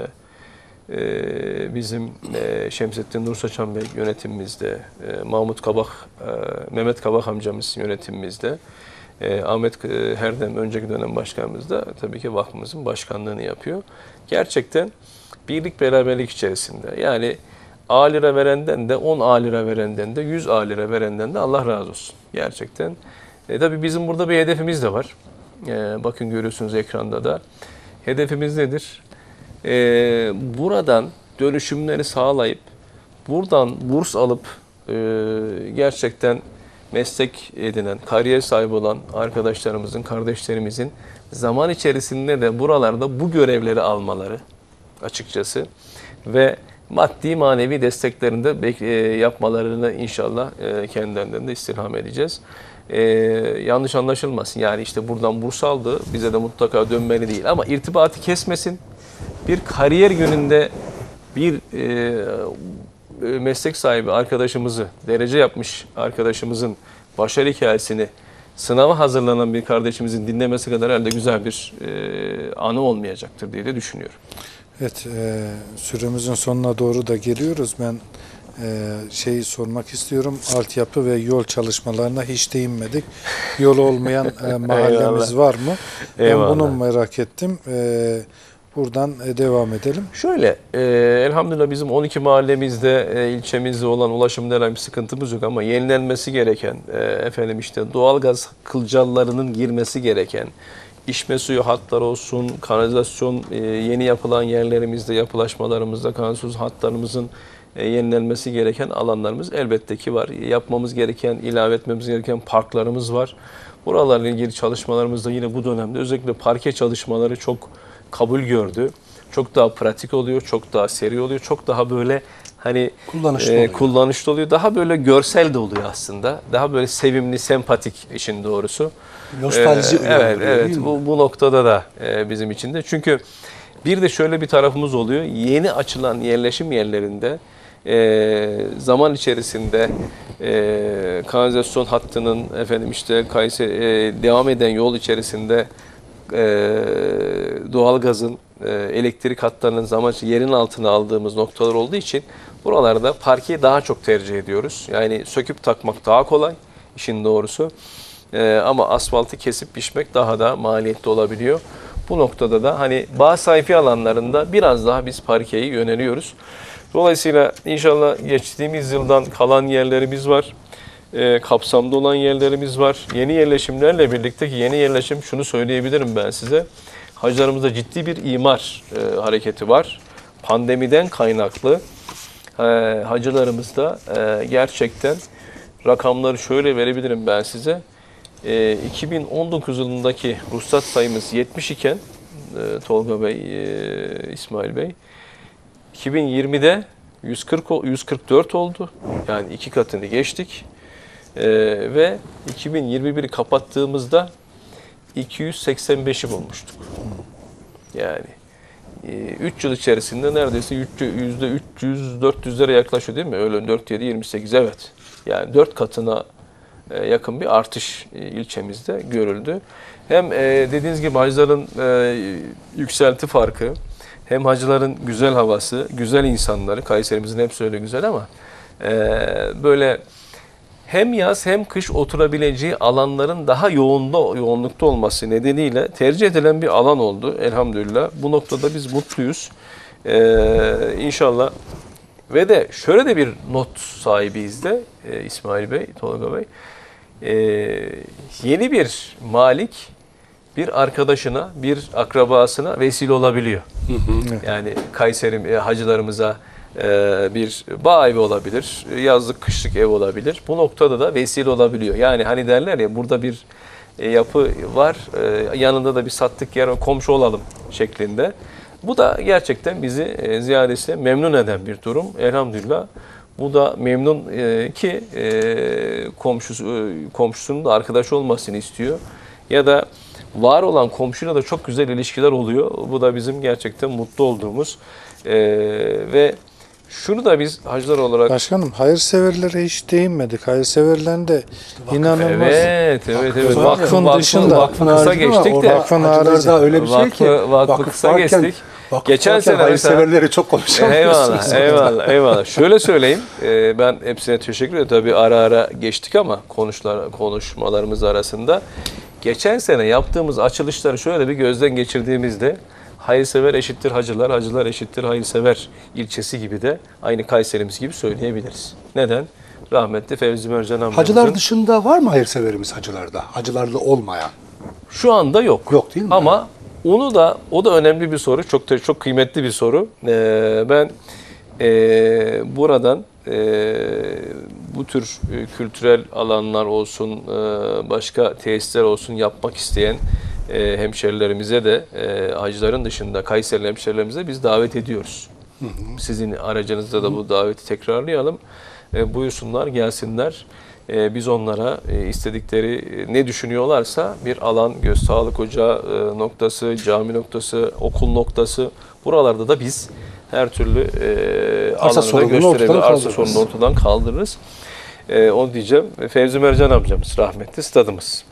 Speaker 2: e, bizim e, Şemsettin Nursaçan Bey yönetimimizde, e, Mahmut Kabak, e, Mehmet Kabak amcamız yönetimimizde, e, Ahmet e, Herdem önceki dönem başkanımız da tabii ki vakfımızın başkanlığını yapıyor. Gerçekten birlik beraberlik içerisinde, yani A lira verenden de on A lira verenden de yüz A lira verenden de Allah razı olsun. Gerçekten. E, tabii bizim burada bir hedefimiz de var. E, bakın görüyorsunuz ekranda da. Hedefimiz nedir? E, buradan dönüşümleri sağlayıp buradan burs alıp e, gerçekten meslek edinen, kariyer sahibi olan arkadaşlarımızın, kardeşlerimizin zaman içerisinde de buralarda bu görevleri almaları açıkçası ve maddi manevi desteklerini de bek- e, yapmalarını inşallah e, kendilerinden de istirham edeceğiz. E, yanlış anlaşılmasın. Yani işte buradan burs aldı, bize de mutlaka dönmeli değil. Ama irtibatı kesmesin. Bir kariyer yönünde bir e, meslek sahibi arkadaşımızı, derece yapmış arkadaşımızın başarı hikayesini sınava hazırlanan bir kardeşimizin dinlemesi kadar herhalde güzel bir e, anı olmayacaktır diye de düşünüyorum.
Speaker 1: Evet, e, süremizin sonuna doğru da geliyoruz. Ben e, şeyi sormak istiyorum. Altyapı ve yol çalışmalarına hiç değinmedik. Yol olmayan e, mahallemiz var mı?
Speaker 2: Eyvallah.
Speaker 1: Ben bunu merak ettim. E, buradan e, devam edelim.
Speaker 2: Şöyle, e, elhamdülillah bizim on iki mahallemizde, e, ilçemizde olan ulaşımda herhangi bir sıkıntımız yok ama yenilenmesi gereken, e, efendim işte doğalgaz kılcallarının girmesi gereken, içme suyu hatları olsun, kanalizasyon e, yeni yapılan yerlerimizde, yapılaşmalarımızda kanalizasyon hatlarımızın e, yenilenmesi gereken alanlarımız elbette ki var. Yapmamız gereken, ilave etmemiz gereken parklarımız var. Buralarla ilgili çalışmalarımız da yine bu dönemde özellikle parke çalışmaları çok kabul gördü. Çok daha pratik oluyor, çok daha seri oluyor, çok daha böyle hani
Speaker 3: Kullanışlı
Speaker 2: e,
Speaker 3: oluyor.
Speaker 2: kullanışlı oluyor. Daha böyle görsel de oluyor aslında. Daha böyle sevimli, sempatik işin doğrusu.
Speaker 3: Nostalji
Speaker 2: Ee, evet,
Speaker 3: uyandırıyor,
Speaker 2: evet.
Speaker 3: değil mi?
Speaker 2: Bu, bu noktada da e, bizim için de. Çünkü bir de şöyle bir tarafımız oluyor. Yeni açılan yerleşim yerlerinde e, zaman içerisinde e, kanalizasyon hattının efendim işte Kayseri e, devam eden yol içerisinde e, doğalgazın, e, elektrik hatlarının zaman içinde yerin altına aldığımız noktalar olduğu için buralarda parkeyi daha çok tercih ediyoruz. Yani söküp takmak daha kolay işin doğrusu. Ee, ama asfaltı kesip biçmek daha da maliyetli olabiliyor. Bu noktada da hani bağ sayfi alanlarında biraz daha biz parkeyi yöneliyoruz. Dolayısıyla inşallah geçtiğimiz yıldan kalan yerlerimiz var. Ee, kapsamda olan yerlerimiz var. Yeni yerleşimlerle birlikte ki yeni yerleşim şunu söyleyebilirim ben size. Hacılarımızda ciddi bir imar e, hareketi var. Pandemiden kaynaklı e, hacılarımızda e, gerçekten rakamları şöyle verebilirim ben size. E, iki bin on dokuz yılındaki ruhsat sayımız yetmiş iken e, Tolga Bey, e, İsmail Bey, iki bin yirmide yüz kırk o- yüz kırk dört oldu. Yani iki katını geçtik. E, ve iki bin yirmi biri kapattığımızda iki yüz seksen beşi bulmuştuk. Yani üç yıl içerisinde neredeyse yüzde üç yüz dört yüzlere yaklaşıyor değil mi? Öyle dört yedi yirmi sekiz evet. Yani dört katına yakın bir artış ilçemizde görüldü. Hem dediğiniz gibi hacıların yükselti farkı, hem hacıların güzel havası, güzel insanları, Kayserimizin hepsi öyle güzel ama böyle hem yaz hem kış oturabileceği alanların daha yoğunda, yoğunlukta olması nedeniyle tercih edilen bir alan oldu elhamdülillah. Bu noktada biz mutluyuz. Ee, inşallah. Ve de şöyle de bir not sahibiyiz de e, İsmail Bey, Tolga Bey. Ee, yeni bir malik bir arkadaşına, bir akrabasına vesile olabiliyor.
Speaker 3: Hı hı.
Speaker 2: Yani Kayseri e, hacılarımıza bir bağ evi olabilir, yazlık kışlık ev olabilir. Bu noktada da vesile olabiliyor. Yani hani derler ya burada bir yapı var, yanında da bir sattık yer, komşu olalım şeklinde. Bu da gerçekten bizi ziyadesiyle memnun eden bir durum. Elhamdülillah. Bu da memnun ki komşusu, komşusunun da arkadaş olmasını istiyor. Ya da var olan komşuyla da çok güzel ilişkiler oluyor. Bu da bizim gerçekten mutlu olduğumuz ve şunu da biz hacılar olarak...
Speaker 1: Başkanım hayırseverlere hiç değinmedik. Hayırseverlerin de inanılmaz.
Speaker 2: Evet, evet, evet.
Speaker 1: Vakfın
Speaker 2: Vakfın, vakfın,
Speaker 1: dışında.
Speaker 2: vakfın kısa geçtik de.
Speaker 1: Vakfın
Speaker 3: Hacılarda öyle bir şey
Speaker 2: Vakfı,
Speaker 3: ki.
Speaker 2: vakfı kısa geçtik. Geçen sene
Speaker 3: hayırseverleri çok konuşamıyorsunuz.
Speaker 2: Eyvallah, eyvallah, eyvallah. Şöyle söyleyeyim, e, ben hepsine teşekkür ederim. Tabii ara ara geçtik ama konuşlar, konuşmalarımız arasında. Geçen sene yaptığımız açılışları şöyle bir gözden geçirdiğimizde hayırsever eşittir hacılar, hacılar eşittir hayırsever ilçesi gibi de aynı Kayserimiz gibi söyleyebiliriz. Neden? Rahmetli Fevzi Mercan amcamızın...
Speaker 3: Hacılar dışında var mı hayırseverimiz hacılarda? Hacılarla olmayan.
Speaker 2: Şu anda yok.
Speaker 3: Yok değil mi?
Speaker 2: Ama onu da, o da önemli bir soru. Çok da, çok kıymetli bir soru. Ee, ben E, buradan e, bu tür e, kültürel alanlar olsun, e, başka tesisler olsun yapmak isteyen e, hemşerilerimize de e, hacıların dışında Kayserili hemşerilerimize biz davet ediyoruz. Hı hı. Sizin aracınızda da bu daveti tekrarlayalım. E, buyursunlar, gelsinler. E, biz onlara e, istedikleri e, ne düşünüyorlarsa bir alan, göz sağlık ocağı e, noktası, cami noktası, okul noktası, buralarda da biz her türlü e, alanı da gösterebilir. Arsa sorununu ortadan kaldırırız. E, onu diyeceğim. Fevzi Mercan amcamız rahmetli stadımız.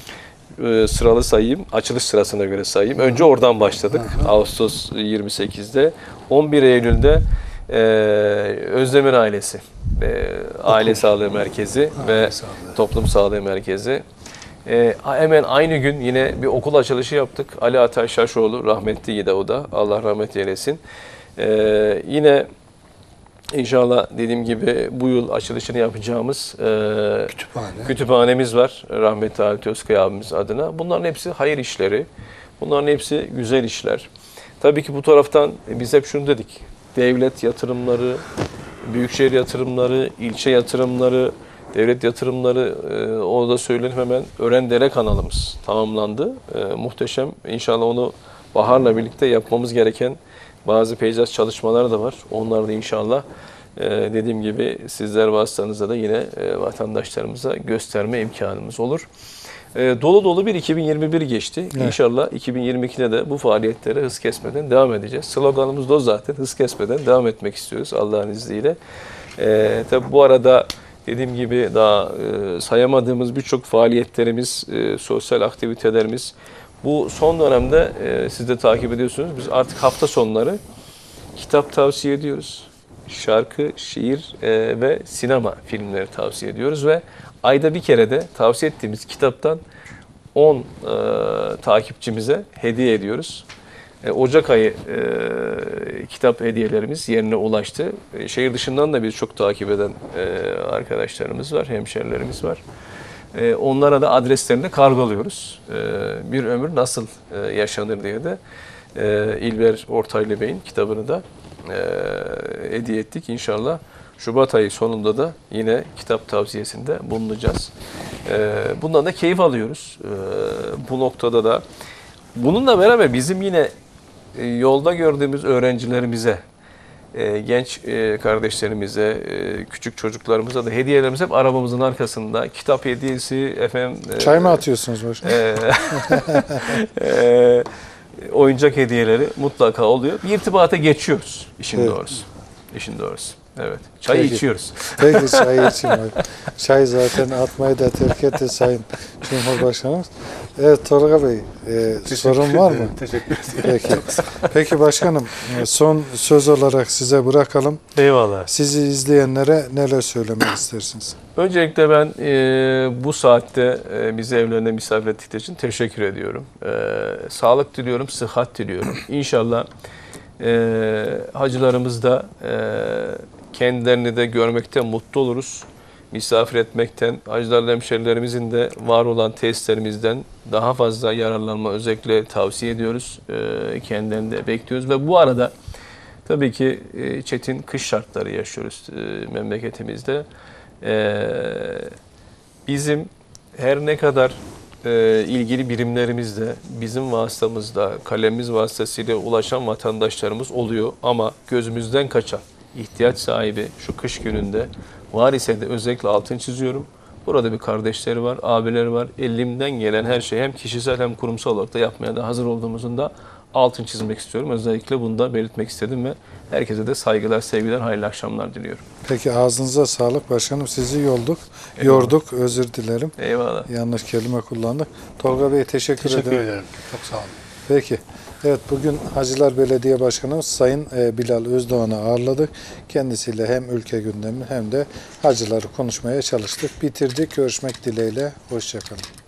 Speaker 2: E, sıralı sayayım. Açılış sırasına göre sayayım. Önce oradan başladık. Aha. Ağustos yirmi sekizde. on bir Eylül'de e, Özdemir ailesi. E, aile Sağlığı Merkezi aile ve sağlığı. Toplum Sağlığı Merkezi. E, hemen aynı gün yine bir okul açılışı yaptık. Ali Atay Şaşoğlu rahmetli de o da. Allah rahmet eylesin. Ee, yine inşallah dediğim gibi bu yıl açılışını yapacağımız e, Kütüphane. kütüphanemiz var. Rahmetli Halit Özkaya abimiz adına. Bunların hepsi hayır işleri. Bunların hepsi güzel işler. Tabii ki bu taraftan biz hep şunu dedik. Devlet yatırımları, büyükşehir yatırımları, ilçe yatırımları, devlet yatırımları, e, orada söyleyelim hemen Örendere kanalımız tamamlandı. E, muhteşem. İnşallah onu baharla birlikte yapmamız gereken bazı peyzaj çalışmaları da var. Onlar da inşallah e, dediğim gibi sizler vasıtanızda da yine e, vatandaşlarımıza gösterme imkanımız olur. E, dolu dolu bir iki bin yirmi bir geçti. Evet. İnşallah iki bin yirmi ikide de bu faaliyetlere hız kesmeden devam edeceğiz. Sloganımız da o zaten. Hız kesmeden devam etmek istiyoruz Allah'ın izniyle. E, tabi bu arada dediğim gibi daha e, sayamadığımız birçok faaliyetlerimiz, e, sosyal aktivitelerimiz. Bu son dönemde e, siz de takip ediyorsunuz. Biz artık hafta sonları kitap tavsiye ediyoruz. Şarkı, şiir e, ve sinema filmleri tavsiye ediyoruz ve ayda bir kere de tavsiye ettiğimiz kitaptan on e, takipçimize hediye ediyoruz. E, Ocak ayı e, kitap hediyelerimiz yerine ulaştı. E, şehir dışından da biz çok takip eden e, arkadaşlarımız var, hemşerilerimiz var. E, onlara da adreslerini kargoluyoruz. E, bir ömür nasıl e, yaşanır diye de e, İlber Ortaylı Bey'in kitabını da e, hediye ettik. İnşallah Şubat ayı sonunda da yine kitap tavsiyesinde bulunacağız. E, bundan da keyif alıyoruz. E, bu noktada da bununla beraber bizim yine e, yolda gördüğümüz öğrencilerimize, e, genç e, kardeşlerimize, e, küçük çocuklarımıza da hediyelerimiz hep arabamızın arkasında. Kitap hediyesi, efendim... E,
Speaker 1: Çay mı atıyorsunuz başkanım?
Speaker 2: E, e, oyuncak hediyeleri mutlaka oluyor. Bir irtibata geçiyoruz işin evet. doğrusu. İşin doğrusu. Evet. Çayı Peki. içiyoruz.
Speaker 1: Peki çayı içeyim. Çay zaten atmayı da terk etti Sayın Cumhurbaşkanımız. Evet Tolga Bey, e, sorun var mı?
Speaker 3: Teşekkür ederim.
Speaker 1: Peki. Peki başkanım, son söz olarak size bırakalım.
Speaker 2: Eyvallah.
Speaker 1: Sizi izleyenlere neler söylemek istersiniz?
Speaker 2: Öncelikle ben e, bu saatte e, bizi evlerine misafir ettikleri için teşekkür ediyorum. E, sağlık diliyorum, sıhhat diliyorum. İnşallah e, hacılarımız da e, kendilerini de görmekte mutlu oluruz. Misafir etmekten, hacılarla hemşerilerimizin de var olan tesislerimizden daha fazla yararlanma özellikle tavsiye ediyoruz. E, kendilerini de bekliyoruz ve bu arada tabii ki e, çetin kış şartları yaşıyoruz e, memleketimizde. E, bizim her ne kadar e, ilgili birimlerimizde, bizim vasıtamızda, kalemimiz vasıtasıyla ulaşan vatandaşlarımız oluyor ama gözümüzden kaçan, ihtiyaç sahibi şu kış gününde var ise de özellikle altını çiziyorum. Burada bir kardeşleri var, abileri var. Elimden gelen her şeyi hem kişisel hem kurumsal olarak da yapmaya da hazır olduğumuzun da altını çizmek istiyorum. Özellikle bunu da belirtmek istedim ve herkese de saygılar, sevgiler, hayırlı akşamlar diliyorum.
Speaker 1: Peki ağzınıza sağlık başkanım. Sizi yolduk, Eyvallah. yorduk. Özür dilerim.
Speaker 2: Eyvallah.
Speaker 1: Yanlış kelime kullandık. Tolga Bey teşekkür,
Speaker 3: teşekkür ederim.
Speaker 1: ederim.
Speaker 3: ederim. Çok sağ olun.
Speaker 1: Peki. Evet bugün Hacılar Belediye Başkanımız Sayın Bilal Özdoğan'ı ağırladık. Kendisiyle hem ülke gündemi hem de hacıları konuşmaya çalıştık. Bitirdik. Görüşmek dileğiyle. Hoşça kalın.